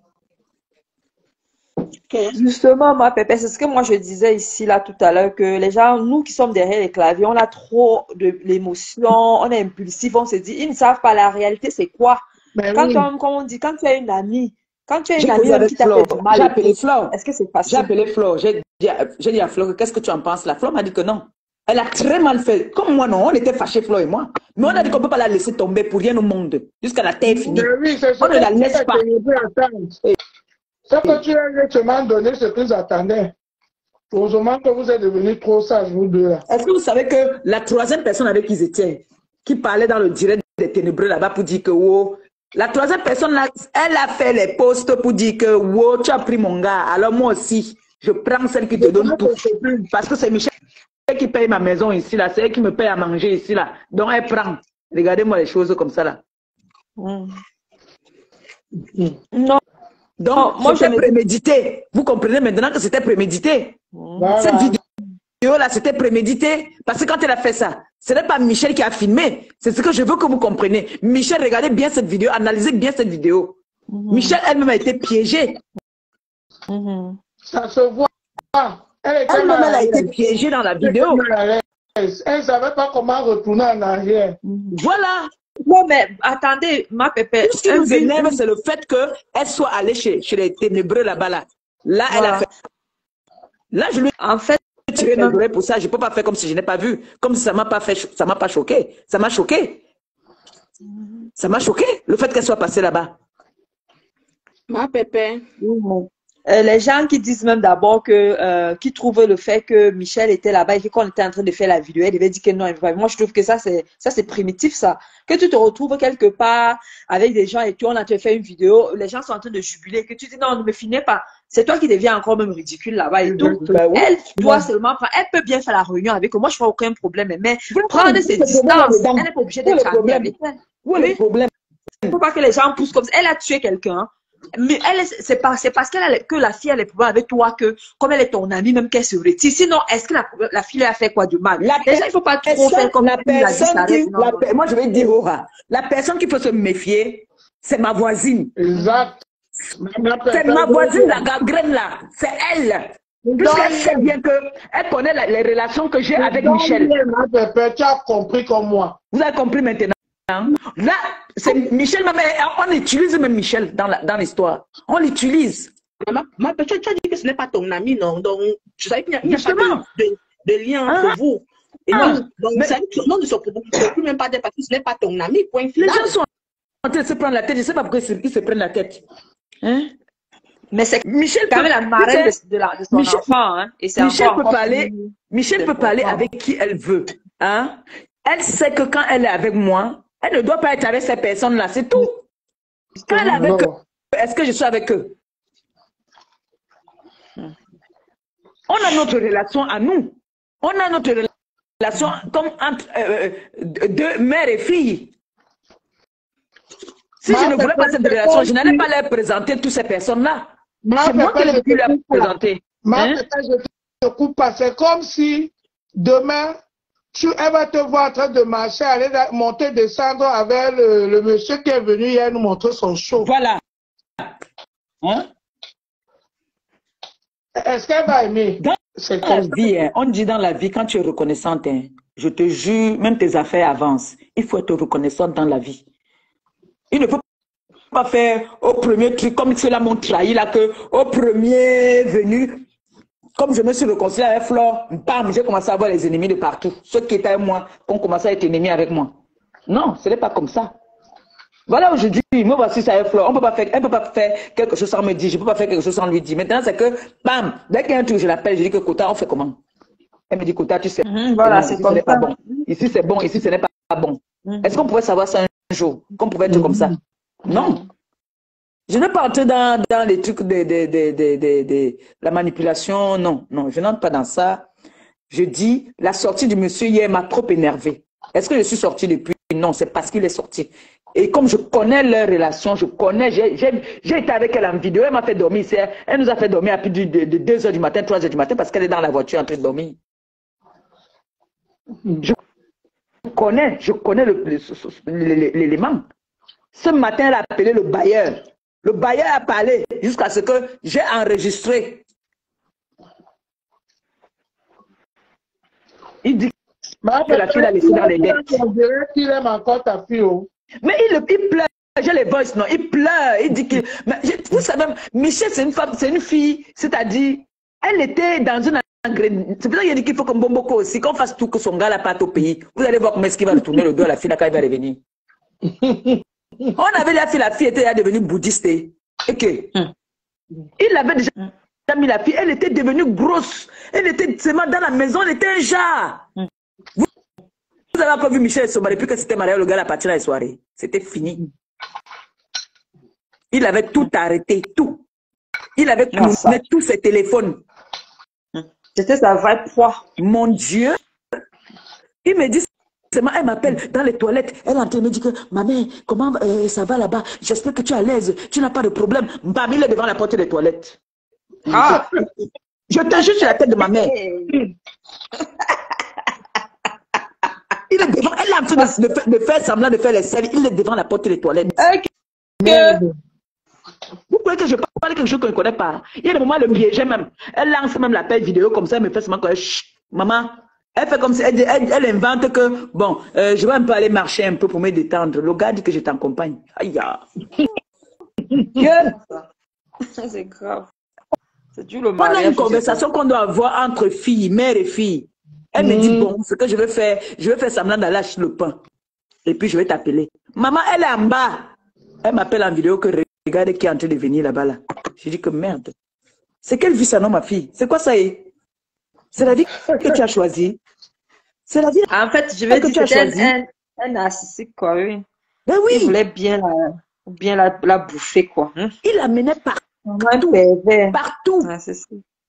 Justement, ma Pépé, c'est ce que moi je disais ici, là, tout à l'heure, que les gens, nous qui sommes derrière les claviers, on a trop de l'émotion, on est impulsif, on se dit, ils ne savent pas la réalité, c'est quoi? Quand comme on dit, quand tu as une amie, qui t'a fait mal, j'ai appelé Flo. Est-ce que c'est facile? J'ai appelé Flo. J'ai dit à Flo, qu'est-ce que tu en penses là? Flo m'a dit que non. Elle a très mal fait. Comme moi, non, on était fâchés, Flo et moi. Mais on a dit qu'on ne peut pas la laisser tomber pour rien au monde. Jusqu'à la terre finie. Oui, on ne la laisse pas. Ce que tu as exactement donné, ce qu'ils attendaient. Heureusement que vous êtes devenus trop sages, vous deux là. Est-ce que vous savez que la troisième personne avec qui ils étaient, qui parlait dans le direct des ténébreux là-bas pour dire que, wow, la troisième personne là, elle a fait les posts pour dire que, wow, tu as pris mon gars. Alors moi aussi, je prends celle qui te donne tout. Parce que c'est Michel qui paye ma maison ici là, c'est elle qui me paye à manger ici là. Donc elle prend. Regardez-moi les choses comme ça là. Non. Donc, moi, c'était prémédité. Vous comprenez maintenant que c'était prémédité. Voilà. Cette vidéo-là, c'était prémédité. Parce que quand elle a fait ça, ce n'est pas Michel qui a filmé. C'est ce que je veux que vous compreniez. Michel, regardez bien cette vidéo, analysez bien cette vidéo. Michel elle-même a été piégée. Ça se voit. Elle-même, elle a été piégée dans la vidéo. Elle ne savait pas comment retourner en arrière. Voilà. Non, mais attendez, ma Pépé. Ce qui nous énerve, c'est le fait qu'elle soit allée chez les ténébreux là-bas. Là, elle a fait. Là, je lui ai tiré les oreilles pour ça. Je ne peux pas faire comme si je n'ai pas vu. Comme si ça ne m'a pas fait, ça m'a pas choqué. Ça m'a choqué. Ça m'a choqué, le fait qu'elle soit passée là-bas. Ma Pépé. Les gens qui disent même d'abord que, qui trouvent le fait que Michel était là-bas et qu'on était en train de faire la vidéo, elle devait dire que non. Moi, je trouve que ça, c'est primitif, ça. Que tu te retrouves quelque part avec des gens et tout, on a fait une vidéo, les gens sont en train de jubiler, que tu dis non, ne me filmez pas. C'est toi qui deviens encore même ridicule là-bas et tout. Elle doit seulement prendre, elle peut bien faire la réunion avec eux. Moi, je n'ai aucun problème, mais prendre ses distances, elle n'est pas obligée d'être amie avec elle. Où est le problème? Il ne faut pas que les gens poussent comme ça. Elle a tué quelqu'un. Mais c'est parce que la fille a les problèmes avec toi que, comme elle est ton amie, même qu'elle se retire. Sinon, est-ce que la fille a fait quoi de mal? Déjà, il ne faut pas trop faire comme la personne moi, je vais dire, Aura, la personne qui peut se méfier, c'est ma voisine. Exact. C'est ma voisine, la gangrène là. C'est elle. Puisqu'elle sait bien qu'elle connaît les relations que j'ai avec Michel. Tu as compris comme moi. Vous avez compris maintenant? Là, c'est Michel, on utilise même Michel dans l'histoire. On l'utilise. Tu as dit que ce n'est pas ton ami, non? Donc, je savais qu'il n'y a pas de lien entre vous. Et donc, ça ne se peut même pas dire parce que ce n'est pas ton ami. Point final. Les gens sont en train de se prendre la tête. Je ne sais pas pourquoi ils se prennent la tête. Hein? Mais c'est Michel quand même la marraine de son enfant. Hein? Et Michel peut parler avec qui elle veut. Hein? Elle sait que quand elle est avec moi, elle ne doit pas être avec ces personnes-là, c'est tout. Quand elle est avec eux, est-ce que je suis avec eux? On a notre relation à nous. On a notre relation comme entre deux mères et filles. Si je ne voulais pas cette relation, je n'allais pas leur présenter toutes ces personnes-là. C'est moi qui l'ai pu leur présenter. Je te coupe pas. C'est comme si demain, elle va te voir en train de marcher, aller monter, descendre avec le monsieur qui est venu hier nous montrer son show. Voilà. Hein? Est-ce qu'elle va aimer? Dans la vie, on dit dans la vie, quand tu es reconnaissante, je te jure, même tes affaires avancent. Il faut être reconnaissante dans la vie. Il ne faut pas faire au premier truc, comme ceux-là m'ont trahi, là, que au premier venu, comme je me suis réconciliée avec Flore, bam, j'ai commencé à avoir les ennemis de partout. Ceux qui étaient avec moi ont commencé à être ennemis avec moi. Non, ce n'est pas comme ça. Voilà aujourd'hui, me voici ça est fleur. Elle peut pas faire quelque chose sans me dire, je peux pas faire quelque chose sans lui dire. Maintenant, c'est que, bam, dès qu'il y a un truc, je l'appelle, je dis que Kota, on fait comment? Elle me dit, Kota, tu sais, voilà, non, c'est ici, comme ce n'est ça. pas bon. Ici, c'est bon, ici, ce n'est pas bon. Est-ce qu'on pouvait savoir ça un jour? Qu'on pouvait être comme ça? Non. Je ne vais pas entrer dans les trucs de la manipulation. Non, non, je n'entre pas dans ça. Je dis, la sortie du monsieur hier m'a trop énervé. Est-ce que je suis sortie depuis? Non, c'est parce qu'il est sorti. Et comme je connais leur relation, je connais, j'ai été avec elle en vidéo, elle m'a fait dormir, elle nous a fait dormir à plus de 2 h du matin, 3 h du matin, parce qu'elle est dans la voiture en train de dormir. Je connais l'élément. Ce matin, elle a appelé le bailleur. Le bailleur a parlé jusqu'à ce que j'ai enregistré. Il dit que la fille a laissé dans les dettes. On dirait qu'il aime encore ta fille. Oh. Mais il pleure. J'ai les voices, non. Il pleure. Il dit que... Vous savez, Michel, c'est une femme, c'est une fille. C'est-à-dire, elle était dans une... C'est pour ça qu'il a dit qu'il faut comme Bomboko aussi, qu'on fasse tout que son gars là parte au pays. Vous allez voir comment est-ce qu'il va retourner le dos à la fille là quand il va revenir. On avait la fille était devenue bouddhiste. Et que... Il avait déjà mis la fille, elle était devenue grosse. Elle était seulement dans la maison, elle était un jar. Vous avez encore vu Michel Somba depuis que c'était marié, le gars a parti dans les soirées. C'était fini. Il avait tout arrêté, tout. Il avait cloué tous ses téléphones. C'était sa vraie proie. Mon Dieu. Il me dit, elle m'appelle dans les toilettes. Elle est en train de me dire que, maman, comment ça va là-bas? J'espère que tu es à l'aise. Tu n'as pas de problème. Bam, il est devant la porte des toilettes. Ah. Je te jure sur la tête de ma mère. Il est devant, elle est en train de faire semblant de faire les selles. Il est devant la porte des toilettes. Vous croyez que je parle de quelque chose que je ne connais pas? Il y a des moments, le piégeait même. Elle lance même l'appel vidéo comme ça, elle me fait seulement que maman. Elle fait comme si elle invente que, bon, je vais un peu aller marcher un peu pour me détendre. Le gars dit que je t'accompagne. Aïe. C'est grave. C'est dur le mariage. On a une conversation qu'on doit avoir entre filles, mère et fille. Elle me dit, bon, ce que je vais faire semblant d'aller acheter le pain. Et puis je vais t'appeler. Maman, elle est en bas. Elle m'appelle en vidéo que regarde qui est en train de venir là-bas. Là. Je dis que merde. C'est quelle vie ça, non, ma fille? C'est quoi ça est? C'est la vie que tu as choisie. C'est la vie. En fait, je vais dire que c'était un narcissique, quoi, oui. Ben oui. Il voulait bien la bouffer, quoi. Il la menait partout. Partout. Ah, c'est ça.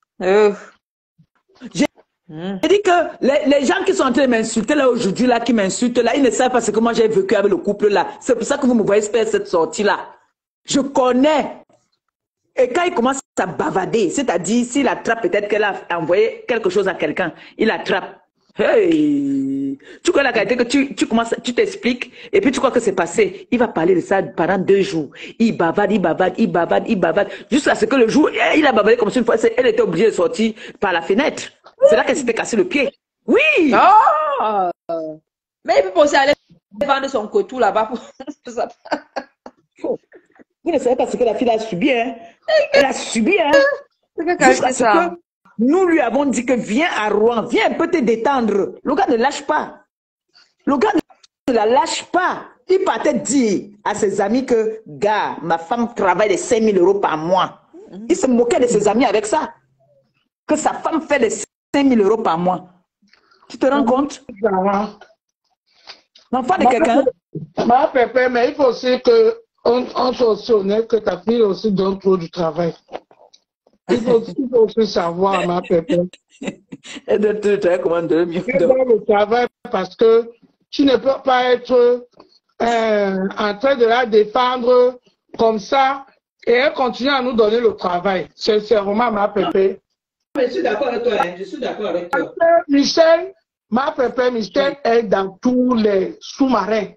J'ai dit que les gens qui sont en train de m'insulter là aujourd'hui, là, qui m'insultent là, ils ne savent pas ce que moi j'ai vécu avec le couple là. C'est pour ça que vous me voyez faire cette sortie là. Je connais. Et quand il commence à bavader, c'est-à-dire s'il attrape, peut-être qu'elle a envoyé quelque chose à quelqu'un, il attrape. Hey, tu crois la qualité que tu commences, tu t'expliques, et puis tu crois que c'est passé. Il va parler de ça pendant 2 jours. Il bavade, jusqu'à ce que le jour, il a bavardé comme si une fois, elle était obligée de sortir par la fenêtre. C'est là qu'elle s'était cassé le pied. Oui! Oh! Mais il peut penser à aller vendre son cotou là-bas pour ça. Vous ne savez pas ce que la fille a subi, hein? Elle a subi, hein? Jusqu'à ce que nous lui avons dit que viens à Rouen, viens un peu te détendre. Le gars ne lâche pas. Le gars ne la lâche pas. Il partait dire à ses amis que, gars, ma femme travaille de 5 000 € par mois. Il se moquait de ses amis avec ça. Que sa femme fait de 5 000 € par mois. Tu te rends compte? L'enfant de quelqu'un? Ma pépé, mais il faut aussi qu'on soit aussi honnête que ta fille aussi donne trop du travail. Il faut aussi savoir, ma pépé. Elle donne tout le travail, comment donner mieux. Elle donne le travail parce que tu ne peux pas être en train de la défendre comme ça et elle continue à nous donner le travail. Sincèrement, ma pépé. Je suis d'accord avec toi, hein. Je suis d'accord avec toi. Michel, ma pépé, Michel est dans tous les sous-marins.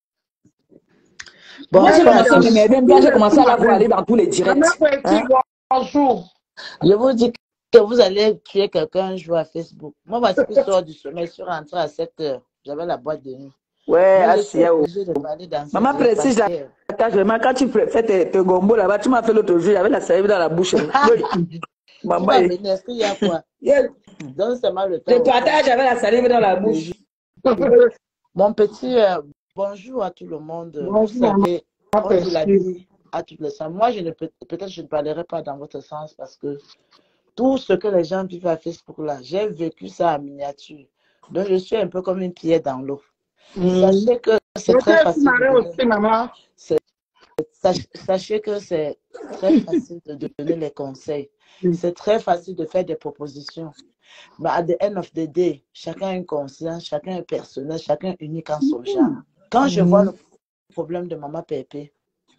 Bon, j'ai commencé à la voir aller dans tous les directs. Bonjour. Je vous dis que vous allez tuer quelqu'un un jour à Facebook. Moi, parce que je sors du sommeil, je suis rentrée à 7 h. J'avais la boîte de nuit. Ouais, maman précise, vraiment, quand tu fais tes gombo là-bas, tu m'as fait l'autre jour, j'avais la salive dans la bouche. Maman, est-ce qu'il y a quoi? Donc, c'est mal le temps. Je partage, j'avais la salive dans la bouche. Mon petit, bonjour à tout le monde. Vous savez, On dit la vie à toutes les sens. Moi, peut-être je ne parlerai pas dans votre sens parce que tout ce que les gens vivent à Facebook là, j'ai vécu ça en miniature. Donc, je suis un peu comme une pierre dans l'eau. Sachez que c'est très facile sachez que c'est très facile de donner les conseils. C'est très facile de faire des propositions. Mais à the end of the day, chacun est conscient, chacun est personnel, chacun est unique en son genre. Quand je vois le problème de Maman Pépé,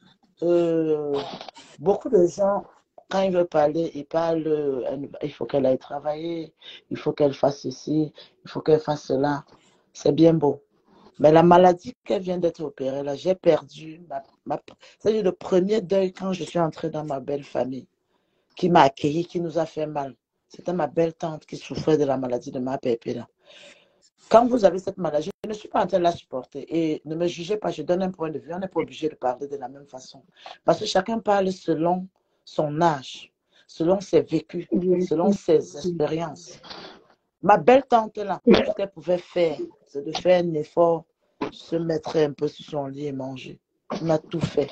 beaucoup de gens, quand ils veulent parler, ils parlent, il faut qu'elle aille travailler, il faut qu'elle fasse ceci, il faut qu'elle fasse cela. C'est bien beau. Mais la maladie qu'elle vient d'être opérée, là, j'ai perdu c'est le premier deuil quand je suis entrée dans ma belle famille, qui m'a accueilli, qui nous a fait mal. C'était ma belle tante qui souffrait de la maladie de ma pépé, là. Quand vous avez cette maladie, je ne suis pas en train de la supporter. Et ne me jugez pas, je donne un point de vue. On n'est pas obligé de parler de la même façon. Parce que chacun parle selon son âge, selon ses vécus, selon ses expériences. Ma belle tante, là, tout ce qu'elle pouvait faire, c'est de faire un effort, se mettre un peu sur son lit et manger. On a tout fait.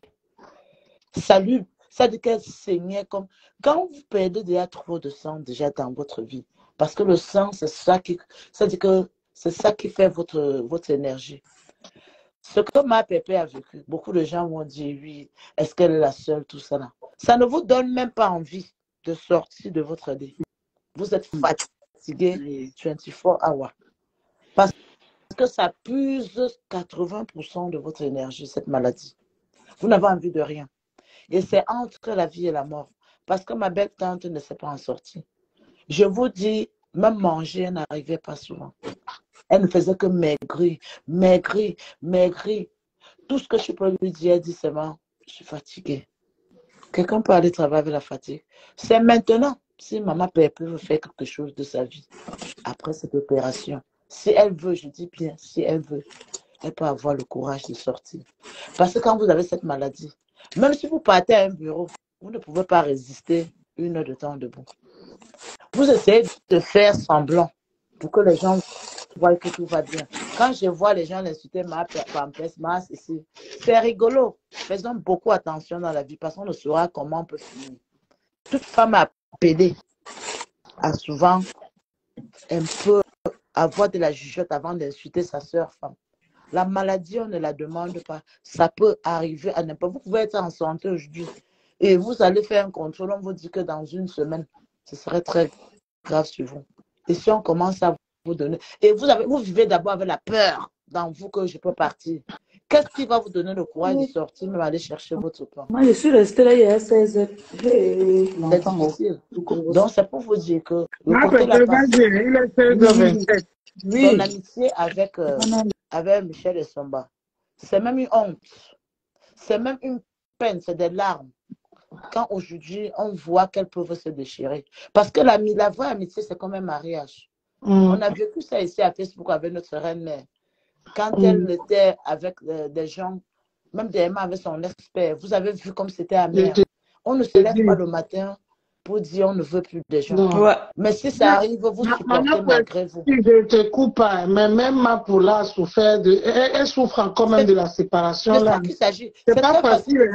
Ça dit qu'elle saignait comme... Quand vous perdez déjà trop de sang déjà dans votre vie, parce que le sang, c'est ça qui fait votre énergie. Ce que ma pépé a vécu, beaucoup de gens vont dire, oui, est-ce qu'elle est la seule, tout ça là. Ça ne vous donne même pas envie de sortir de votre lit. Vous êtes fatigué 24 hours. Parce que ça puise 80% de votre énergie, cette maladie. Vous n'avez envie de rien. Et c'est entre la vie et la mort. Parce que ma belle tante ne s'est pas en sortie. Je vous dis, même manger, elle n'arrivait pas souvent. Elle ne faisait que maigrir, maigrir, maigrir. Tout ce que je peux lui dire, elle dit seulement, je suis fatiguée. Quelqu'un peut aller travailler avec la fatigue. C'est maintenant, si Maman Pépé veut faire quelque chose de sa vie, après cette opération. Si elle veut, je dis bien, si elle veut, elle peut avoir le courage de sortir. Parce que quand vous avez cette maladie, même si vous partez à un bureau, vous ne pouvez pas résister 1 heure de temps debout. Vous essayez de faire semblant pour que les gens voient que tout va bien. Quand je vois les gens l'insulter, ma pampesse, ma ceci, c'est rigolo. Faisons beaucoup attention dans la vie parce qu'on ne saura comment on peut finir. Toute femme appelée a souvent un peu avoir de la jugeote avant d'insulter sa soeur femme. La maladie, on ne la demande pas. Ça peut arriver à n'importe. Vous pouvez être en santé aujourd'hui et vous allez faire un contrôle. On vous dit que dans 1 semaine, ce serait très grave sur vous. Et si on commence à vous donner... Et vous vivez d'abord avec la peur dans vous que je peux partir. Qu'est-ce qui va vous donner le courage de sortir, même aller chercher votre pain? Moi, je suis restée là il y a 16 heures. C'est difficile. Donc, c'est pour vous dire que le côté il est 16h27. Son amitié avec Michel et Somba, c'est même une honte. C'est même une peine, c'est des larmes. Quand aujourd'hui, on voit qu'elles peuvent se déchirer. Parce que la vraie amitié, c'est comme un mariage. On a vécu ça ici à Facebook avec notre reine-mère. Quand elle était avec des gens, même des avec son expert, vous avez vu comme c'était amer. On ne se lève pas le matin pour dire on ne veut plus des gens. Ouais. Mais si ça arrive, vous supportez malgré vous. Je ne te coupe pas, mais même ma poula a souffert elle souffre encore même de la séparation. C'est ça qu'il s'agit. C'est pas facile.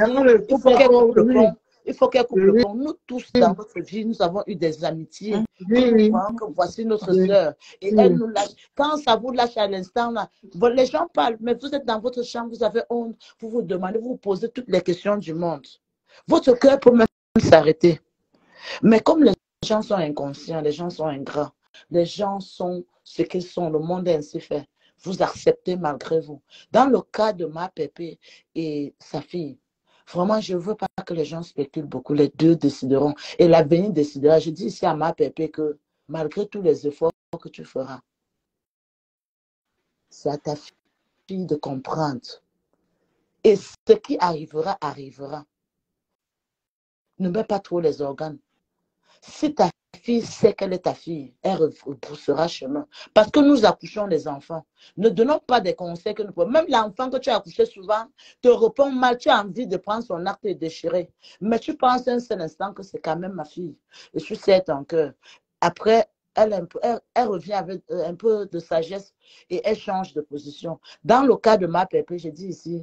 Il faut qu'elle coupe le pont. Nous tous, dans notre vie, nous avons eu des amitiés. Que voici notre sœur. Et elle nous lâche. Quand ça vous lâche à l'instant, là, les gens parlent, mais vous êtes dans votre chambre, vous avez honte, vous vous demandez, vous vous posez toutes les questions du monde. Votre cœur peut même s'arrêter. Mais comme les gens sont inconscients, les gens sont ingrats, les gens sont ce qu'ils sont, le monde est ainsi fait. Vous acceptez malgré vous. Dans le cas de ma pépé et sa fille, vraiment, je ne veux pas que les gens spéculent beaucoup. Les deux décideront. Et l'avenir décidera. Je dis ici à ma pépé que malgré tous les efforts que tu feras, c'est à ta fille de comprendre. Et ce qui arrivera, arrivera. Ne mets pas trop les organes. Si ta fille sait qu'elle est ta fille, elle repoussera chemin. Parce que nous accouchons les enfants. Ne donnons pas des conseils que nous pouvons. Même l'enfant que tu as accouché souvent te répond mal. Tu as envie de prendre son acte et déchirer. Mais tu penses un seul instant que c'est quand même ma fille. Et tu sais ton cœur. Après, elle revient avec un peu de sagesse et elle change de position. Dans le cas de ma pépé, j'ai dit ici,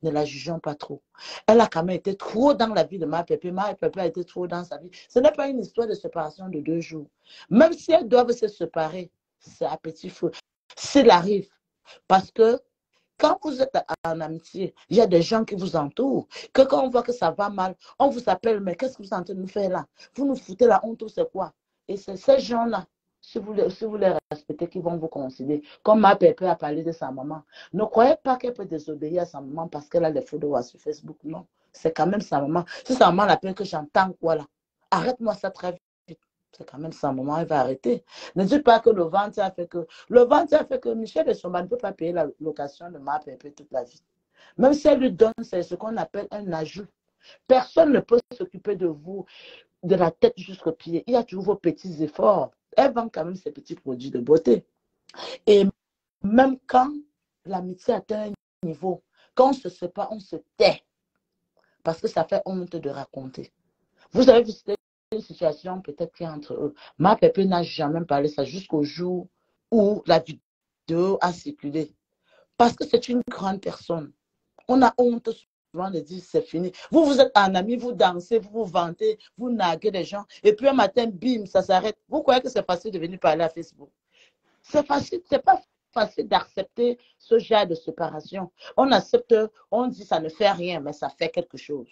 Ne la jugeons pas trop. Elle a quand même été trop dans la vie de ma pépé. Ma pépé a été trop dans sa vie. Ce n'est pas une histoire de séparation de 2 jours. Même si elles doivent se séparer, c'est à petit feu. S'il arrive. Parce que quand vous êtes en amitié, il y a des gens qui vous entourent. Que quand on voit que ça va mal, on vous appelle, mais qu'est-ce que vous êtes en train de nous faire là? Vous nous foutez la honte ou c'est quoi? Et c'est ces gens-là, si vous les respectez, qui vont vous considérer. Comme ma pépé a parlé de sa maman. Ne croyez pas qu'elle peut désobéir à sa maman parce qu'elle a des photos sur Facebook. Non, c'est quand même sa maman. Si sa maman l'appelle que j'entends, voilà. Arrête-moi ça très vite. C'est quand même sa maman, elle va arrêter. Ne dites pas que le ventre a fait que... Le ventre a fait que Michel Essomba ne peut pas payer la location de ma pépé toute la vie. Même si elle lui donne, c'est ce qu'on appelle un ajout. Personne ne peut s'occuper de vous, de la tête jusqu'aux pieds. Il y a toujours vos petits efforts. Elle vend quand même ses petits produits de beauté. Et même quand l'amitié atteint un niveau, quand on se sépare, on se tait. Parce que ça fait honte de raconter. Vous avez visité une situation peut-être qu'il y a entre eux. Ma pépé n'a jamais parlé ça jusqu'au jour où la vidéo a circulé. Parce que c'est une grande personne. On a honte souvent de dire c'est fini. Vous êtes un ami, vous dansez, vous vous vantez, vous naguez les gens. Et puis un matin, bim, ça s'arrête. Vous croyez que c'est facile de venir parler à Facebook? C'est facile, c'est pas facile d'accepter ce genre de séparation. On accepte, on dit ça ne fait rien, mais ça fait quelque chose.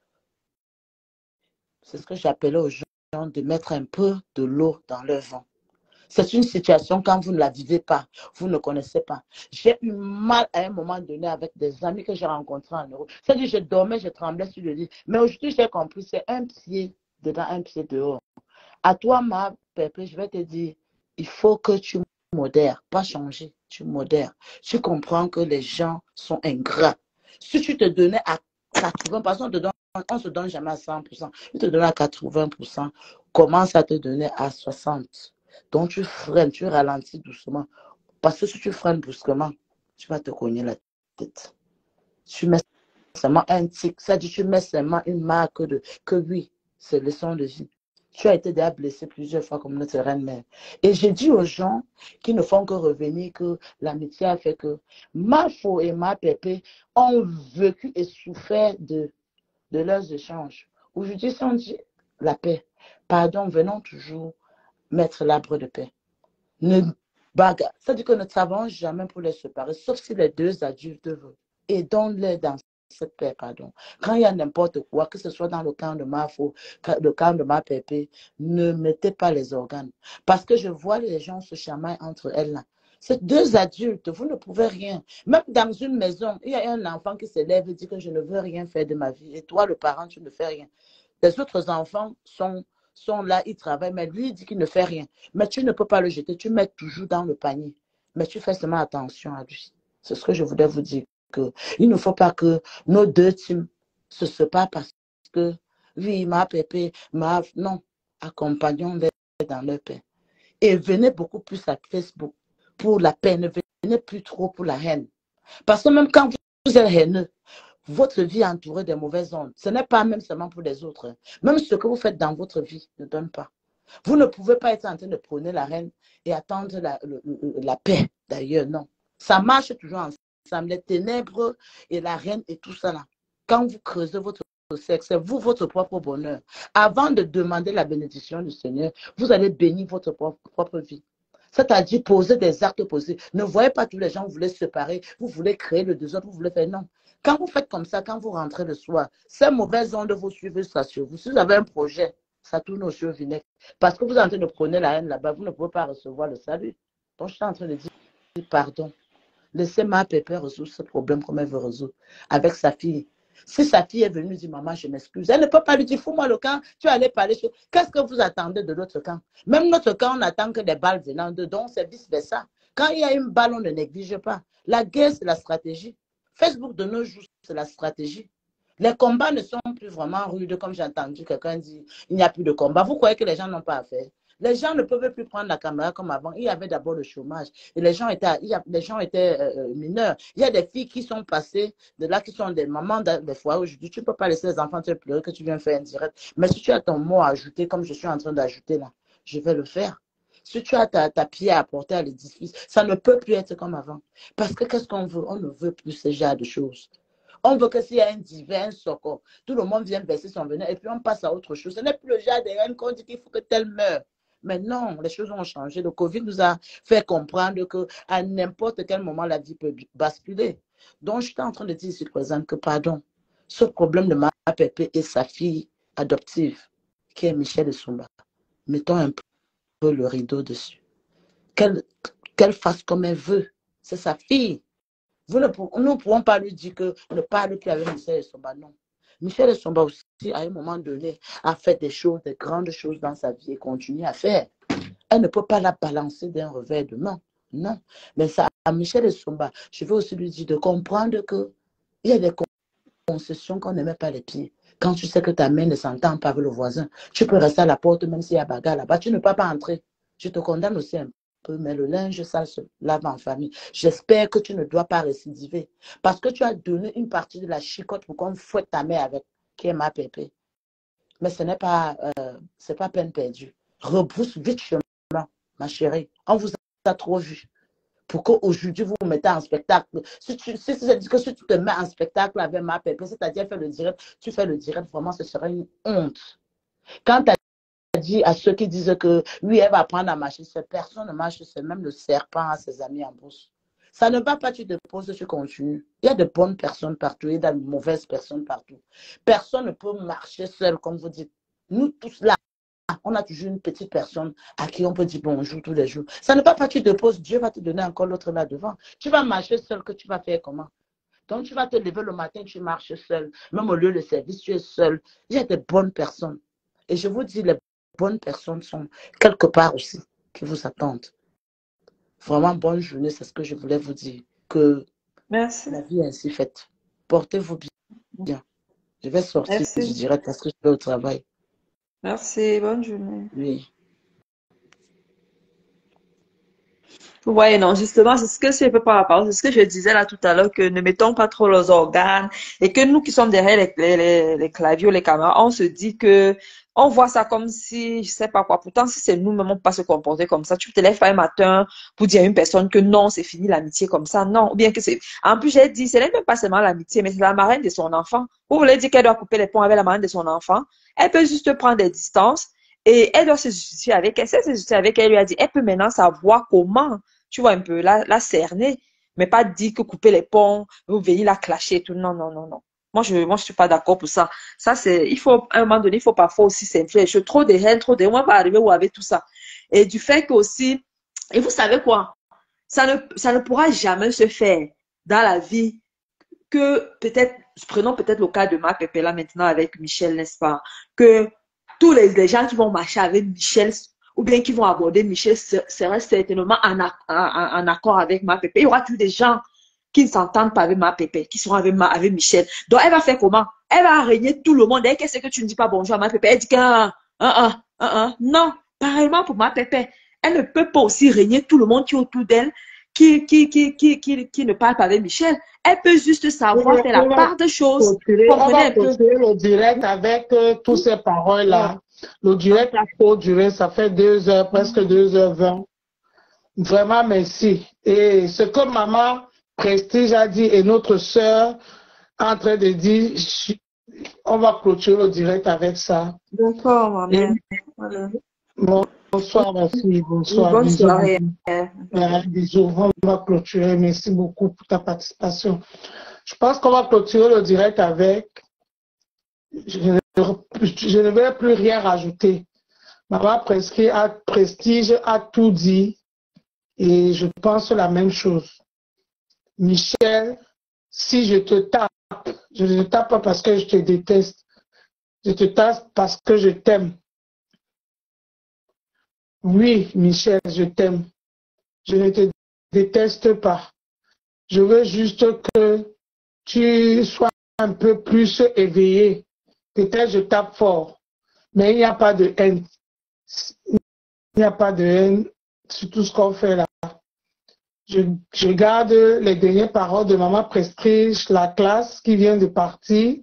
C'est ce que j'appelais aux gens de mettre un peu de l'eau dans leur vin. C'est une situation quand vous ne la vivez pas, vous ne connaissez pas. J'ai eu mal à un moment donné avec des amis que j'ai rencontrés en Europe. C'est-à-dire, je dormais, je tremblais sur le lit. Mais aujourd'hui, j'ai compris, c'est un pied dedans, un pied dehors. À toi, ma pépé, je vais te dire, il faut que tu modères, pas changer, tu modères. Tu comprends que les gens sont ingrats. Si tu te donnais à 80%, parce qu'on ne se donne jamais à 100%, tu te donnes à 80%, commence à te donner à 60%. Donc tu freines, tu ralentis doucement. Parce que si tu freines brusquement, tu vas te cogner la tête. Tu mets seulement un tic, ça dit tu mets seulement une marque de que oui, c'est leçon de vie. Tu as été déjà blessé plusieurs fois comme notre reine-mère. Et j'ai dit aux gens qui ne font que revenir que l'amitié a fait que ma faux et ma pépé ont vécu et souffert de leurs échanges. Aujourd'hui, si on dit la paix, pardon, venons toujours mettre l'arbre de paix. Ne bagarre. C'est-à-dire que ne travaillons jamais pour les séparer, sauf si les deux adultes veulent. Et donne-les dans cette paix, pardon. Quand il y a n'importe quoi, que ce soit dans le camp de ma faux, le camp de ma pépé, ne mettez pas les organes. Parce que je vois les gens se chamaillent entre elles là. C'est deux adultes, vous ne pouvez rien. Même dans une maison, il y a un enfant qui se lève et dit que je ne veux rien faire de ma vie. Et toi, le parent, tu ne fais rien. Les autres enfants sont là, ils travaillent, mais lui, il dit qu'il ne fait rien. Mais tu ne peux pas le jeter, tu mets toujours dans le panier. Mais tu fais seulement attention à lui. C'est ce que je voulais vous dire. Il ne faut pas que nos deux teams se séparent parce que, oui, ma pépé, non, accompagnons-les dans leur paix. Et venez beaucoup plus à Facebook pour la paix, ne venez plus trop pour la haine. Parce que même quand vous êtes haineux, votre vie est entourée de mauvaises ondes. Ce n'est pas même seulement pour les autres. Même ce que vous faites dans votre vie ne donne pas. Vous ne pouvez pas être en train de prôner la haine et attendre la paix, d'ailleurs, non. Ça marche toujours ensemble. Les ténèbres et la haine et tout ça là. Quand vous creusez votre sexe, c'est vous, votre propre bonheur. Avant de demander la bénédiction du Seigneur, vous allez bénir votre propre vie. C'est-à-dire poser des actes positifs. Ne voyez pas tous les gens, vous voulez se séparer, vous voulez créer le désordre, vous voulez faire non. Quand vous faites comme ça, quand vous rentrez le soir, ces mauvaises ondes vous suivent ça sur vous. Si vous avez un projet, ça tourne au sur vinaigre. Parce que vous êtes en train de prôner la haine là-bas, vous ne pouvez pas recevoir le salut. Donc je suis en train de dire pardon. Laissez ma pépé résoudre ce problème comme elle veut résoudre avec sa fille. Si sa fille est venue dire maman, je m'excuse, elle ne peut pas lui dire fous-moi le camp, tu allais parler. Qu'est-ce que vous attendez de l'autre camp? Même notre camp, on attend que des balles venant de, donc c'est vice-versa. Quand il y a une balle, on ne néglige pas. La guerre, c'est la stratégie. Facebook de nos jours, c'est la stratégie. Les combats ne sont plus vraiment rudes, comme j'ai entendu quelqu'un dire, il n'y a plus de combat. Vous croyez que les gens n'ont pas à faire? Les gens ne peuvent plus prendre la caméra comme avant. Il y avait d'abord le chômage. Et les gens étaient mineurs. Il y a des filles qui sont passées de là, qui sont des mamans des foyers. Aujourd'hui, tu ne peux pas laisser les enfants te pleurer que tu viens faire un direct. Mais si tu as ton mot à ajouter, comme je suis en train d'ajouter là, je vais le faire. Si tu as ta pierre à apporter à l'édifice, ça ne peut plus être comme avant. Parce que qu'est-ce qu'on veut? On ne veut plus ce genre de choses. On veut que s'il y a un divin soko, tout le monde vient baisser son venin et puis on passe à autre chose. Ce n'est plus le genre de reine qu'on dit qu'il faut que telle meure. Mais non, les choses ont changé. Le Covid nous a fait comprendre qu'à n'importe quel moment, la vie peut basculer. Donc, je suis en train de dire ici, par exemple, que pardon, ce problème de ma pépé et sa fille adoptive, qui est Michel Essoumba, mettons un peu le rideau dessus. Qu'elle fasse comme elle veut. C'est sa fille. Nous ne pouvons pas lui dire que ne parle plus avec Michel Essoumba, non. Michel Essoumba aussi, à un moment donné, a fait des choses, des grandes choses dans sa vie et continue à faire. Elle ne peut pas la balancer d'un revers de main. Non. Mais ça, à Michel Essoumba, je veux aussi lui dire de comprendre qu'il y a des concessions qu'on ne met pas les pieds. Quand tu sais que ta main ne s'entend pas avec le voisin, tu peux rester à la porte même s'il y a bagarre là-bas. Tu ne peux pas entrer. Je te condamne aussi un peu, mais le linge sale se lave en famille. J'espère que tu ne dois pas récidiver. Parce que tu as donné une partie de la chicotte pour qu'on fouette ta mère avec, qui est ma pépé. Mais ce n'est pas, c'est pas peine perdue. Rebrousse vite chemin, ma chérie. On vous a trop vu. Pour qu'aujourd'hui, vous vous mettez en spectacle. Si tu te mets en spectacle avec ma pépé, c'est-à-dire faire le direct, tu fais le direct, vraiment, ce serait une honte. Quand tu as dit à ceux qui disent que oui, elle va prendre à marcher seule, personne ne marche seul, même le serpent a ses amis en bourse. Ça ne va pas, tu te poses, tu continues. Il y a de bonnes personnes partout, il y a de mauvaises personnes partout. Personne ne peut marcher seul, comme vous dites. Nous tous là, on a toujours une petite personne à qui on peut dire bonjour tous les jours. Ça ne va pas, tu te poses, Dieu va te donner encore l'autre là devant. Tu vas marcher seul, que tu vas faire comment? Donc tu vas te lever le matin, tu marches seul. Même au lieu de service, tu es seul. Il y a des bonnes personnes. Et je vous dis, les bonnes personnes sont quelque part aussi qui vous attendent. Vraiment, bonne journée, c'est ce que je voulais vous dire. Que Merci. La vie est ainsi faite. Portez-vous bien. Je vais sortir, Merci. je dirais, parce que je vais au travail. Merci, bonne journée. Oui. Ouais, non, justement, c'est ce que je peux pas la parole, c'est ce que je disais là tout à l'heure, que ne mettons pas trop les organes et que nous qui sommes derrière les claviers ou les caméras, on se dit que on voit ça comme si, je sais pas quoi. Pourtant, si c'est nous-mêmes, on peut pas se comporter comme ça. Tu te lèves pas un matin pour dire à une personne que non, c'est fini l'amitié comme ça. Non, ou bien que c'est. En plus, j'ai dit, c'est même pas seulement l'amitié, mais c'est la marraine de son enfant. Vous voulez dire qu'elle doit couper les ponts avec la marraine de son enfant? Elle peut juste prendre des distances et elle doit se justifier avec elle. Si elle se justifie avec elle, lui a dit, elle peut maintenant savoir comment, tu vois, un peu la cerner, mais pas dire que couper les ponts, vous venir la clasher et tout. Non, non, non, non. Moi, je suis pas d'accord pour ça. Ça, c'est, il faut, à un moment donné, il faut parfois aussi s'infliger. Trop de haine, trop de, on va arriver où avec tout ça. Et du fait que aussi, et vous savez quoi? Ça ne pourra jamais se faire dans la vie que peut-être, prenons peut-être le cas de ma pépé là maintenant avec Michel, n'est-ce pas? Que tous les gens qui vont marcher avec Michel, ou bien qui vont aborder Michel, seraient certainement en accord avec ma pépé. Il y aura toujours des gens qui ne s'entendent pas avec ma pépé, qui seront avec Michel. Donc, elle va faire comment? Elle va régner tout le monde. Et qu'est-ce que tu ne dis pas bonjour à ma pépé? Elle dit non, pareillement pour ma pépé. Elle ne peut pas aussi régner tout le monde qui est autour d'elle, qui ne parle pas avec Michel. Elle peut juste savoir faire la part de choses. On va clôturer le direct avec toutes ces paroles-là. Le direct a trop duré, ça fait 2 heures, presque 2h20. Vraiment, merci. Et ce que maman Prestige a dit et notre soeur en train de dire, on va clôturer le direct avec ça. D'accord, maman. Voilà. Bonsoir, merci. Bonsoir. Bonne soirée. Bisous. On va clôturer. Merci beaucoup pour ta participation. Je pense qu'on va clôturer le direct avec. Je ne vais plus rien rajouter. Maman Prestige a tout dit et je pense la même chose. Michel, si je te tape, je ne te tape pas parce que je te déteste. Je te tape parce que je t'aime. Oui, Michel, je t'aime. Je ne te déteste pas. Je veux juste que tu sois un peu plus éveillé. Peut-être je tape fort, mais il n'y a pas de haine. Il n'y a pas de haine sur tout ce qu'on fait là. Je garde les dernières paroles de Maman Prestige, la classe qui vient de partir.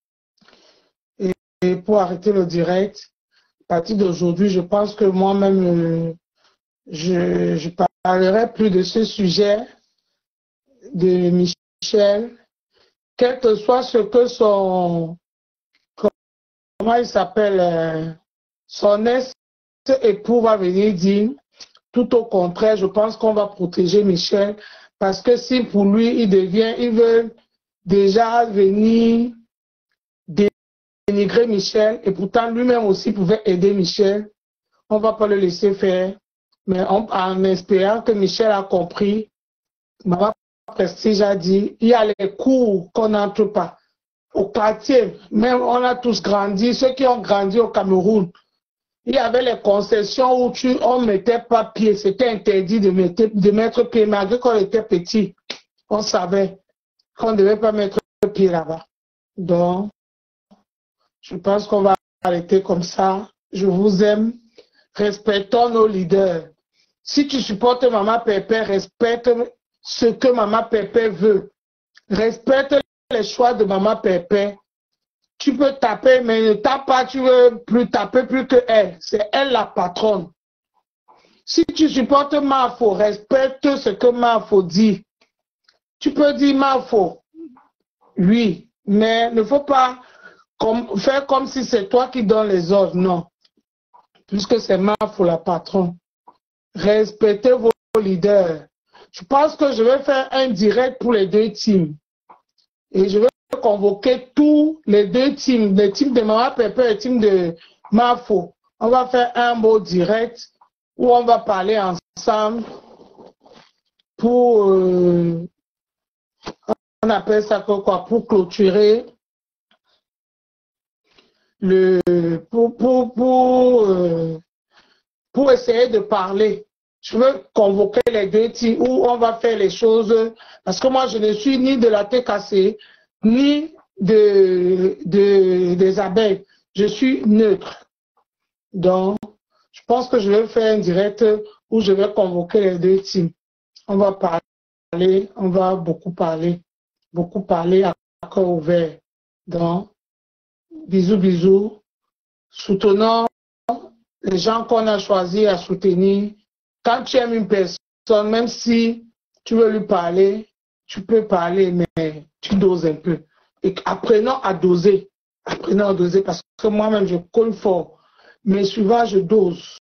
Et pour arrêter le direct, à partir d'aujourd'hui, je pense que moi-même, je parlerai plus de ce sujet de Michel, quel que soit ce que son, comment il s'appelle, son ex-époux va venir dire, tout au contraire, je pense qu'on va protéger Michel, parce que si pour lui, il veut déjà venir dénigrer Michel, et pourtant lui-même aussi pouvait aider Michel, on ne va pas le laisser faire, mais en espérant que Michel a compris, Maman Prestige a dit, il y a les cours qu'on n'entre pas. Au quartier, même on a tous grandi, ceux qui ont grandi au Cameroun, il y avait les concessions où on ne mettait pas pied, c'était interdit de mettre pied, malgré qu'on était petit, on savait qu'on ne devait pas mettre pied là-bas. Donc, je pense qu'on va arrêter comme ça. Je vous aime. Respectons nos leaders. Si tu supportes Maman Pépé, respecte ce que Maman Pépé veut. Respecte les choix de Maman Pépé. Tu peux taper, mais ne tape pas, tu veux plus taper plus que elle. C'est elle la patronne. Si tu supportes Mafo, respecte ce que Mafo dit. Tu peux dire Mafo, oui, mais ne faut pas faire comme si c'est toi qui donnes les ordres, non. Puisque c'est Mafo la patronne. Respectez vos leaders. Je pense que je vais faire un direct pour les deux teams. Et je vais convoquer tous les deux teams, les teams de Maman Pépé et les teams de Mafo. On va faire un mot direct où on va parler ensemble pour, on appelle ça quoi, pour clôturer pour essayer de parler. Je veux convoquer les deux teams où on va faire les choses, parce que moi je ne suis ni de la TKC, ni des abeilles. Je suis neutre. Donc, je pense que je vais faire un direct où je vais convoquer les deux teams. On va parler, on va beaucoup parler à cœur ouvert. Donc, bisous, bisous. Soutenons les gens qu'on a choisi à soutenir. Quand tu aimes une personne, même si tu veux lui parler, tu peux parler, mais tu doses un peu. Et apprenons à doser. Apprenons à doser parce que moi-même, je colle fort. Mais souvent, je dose.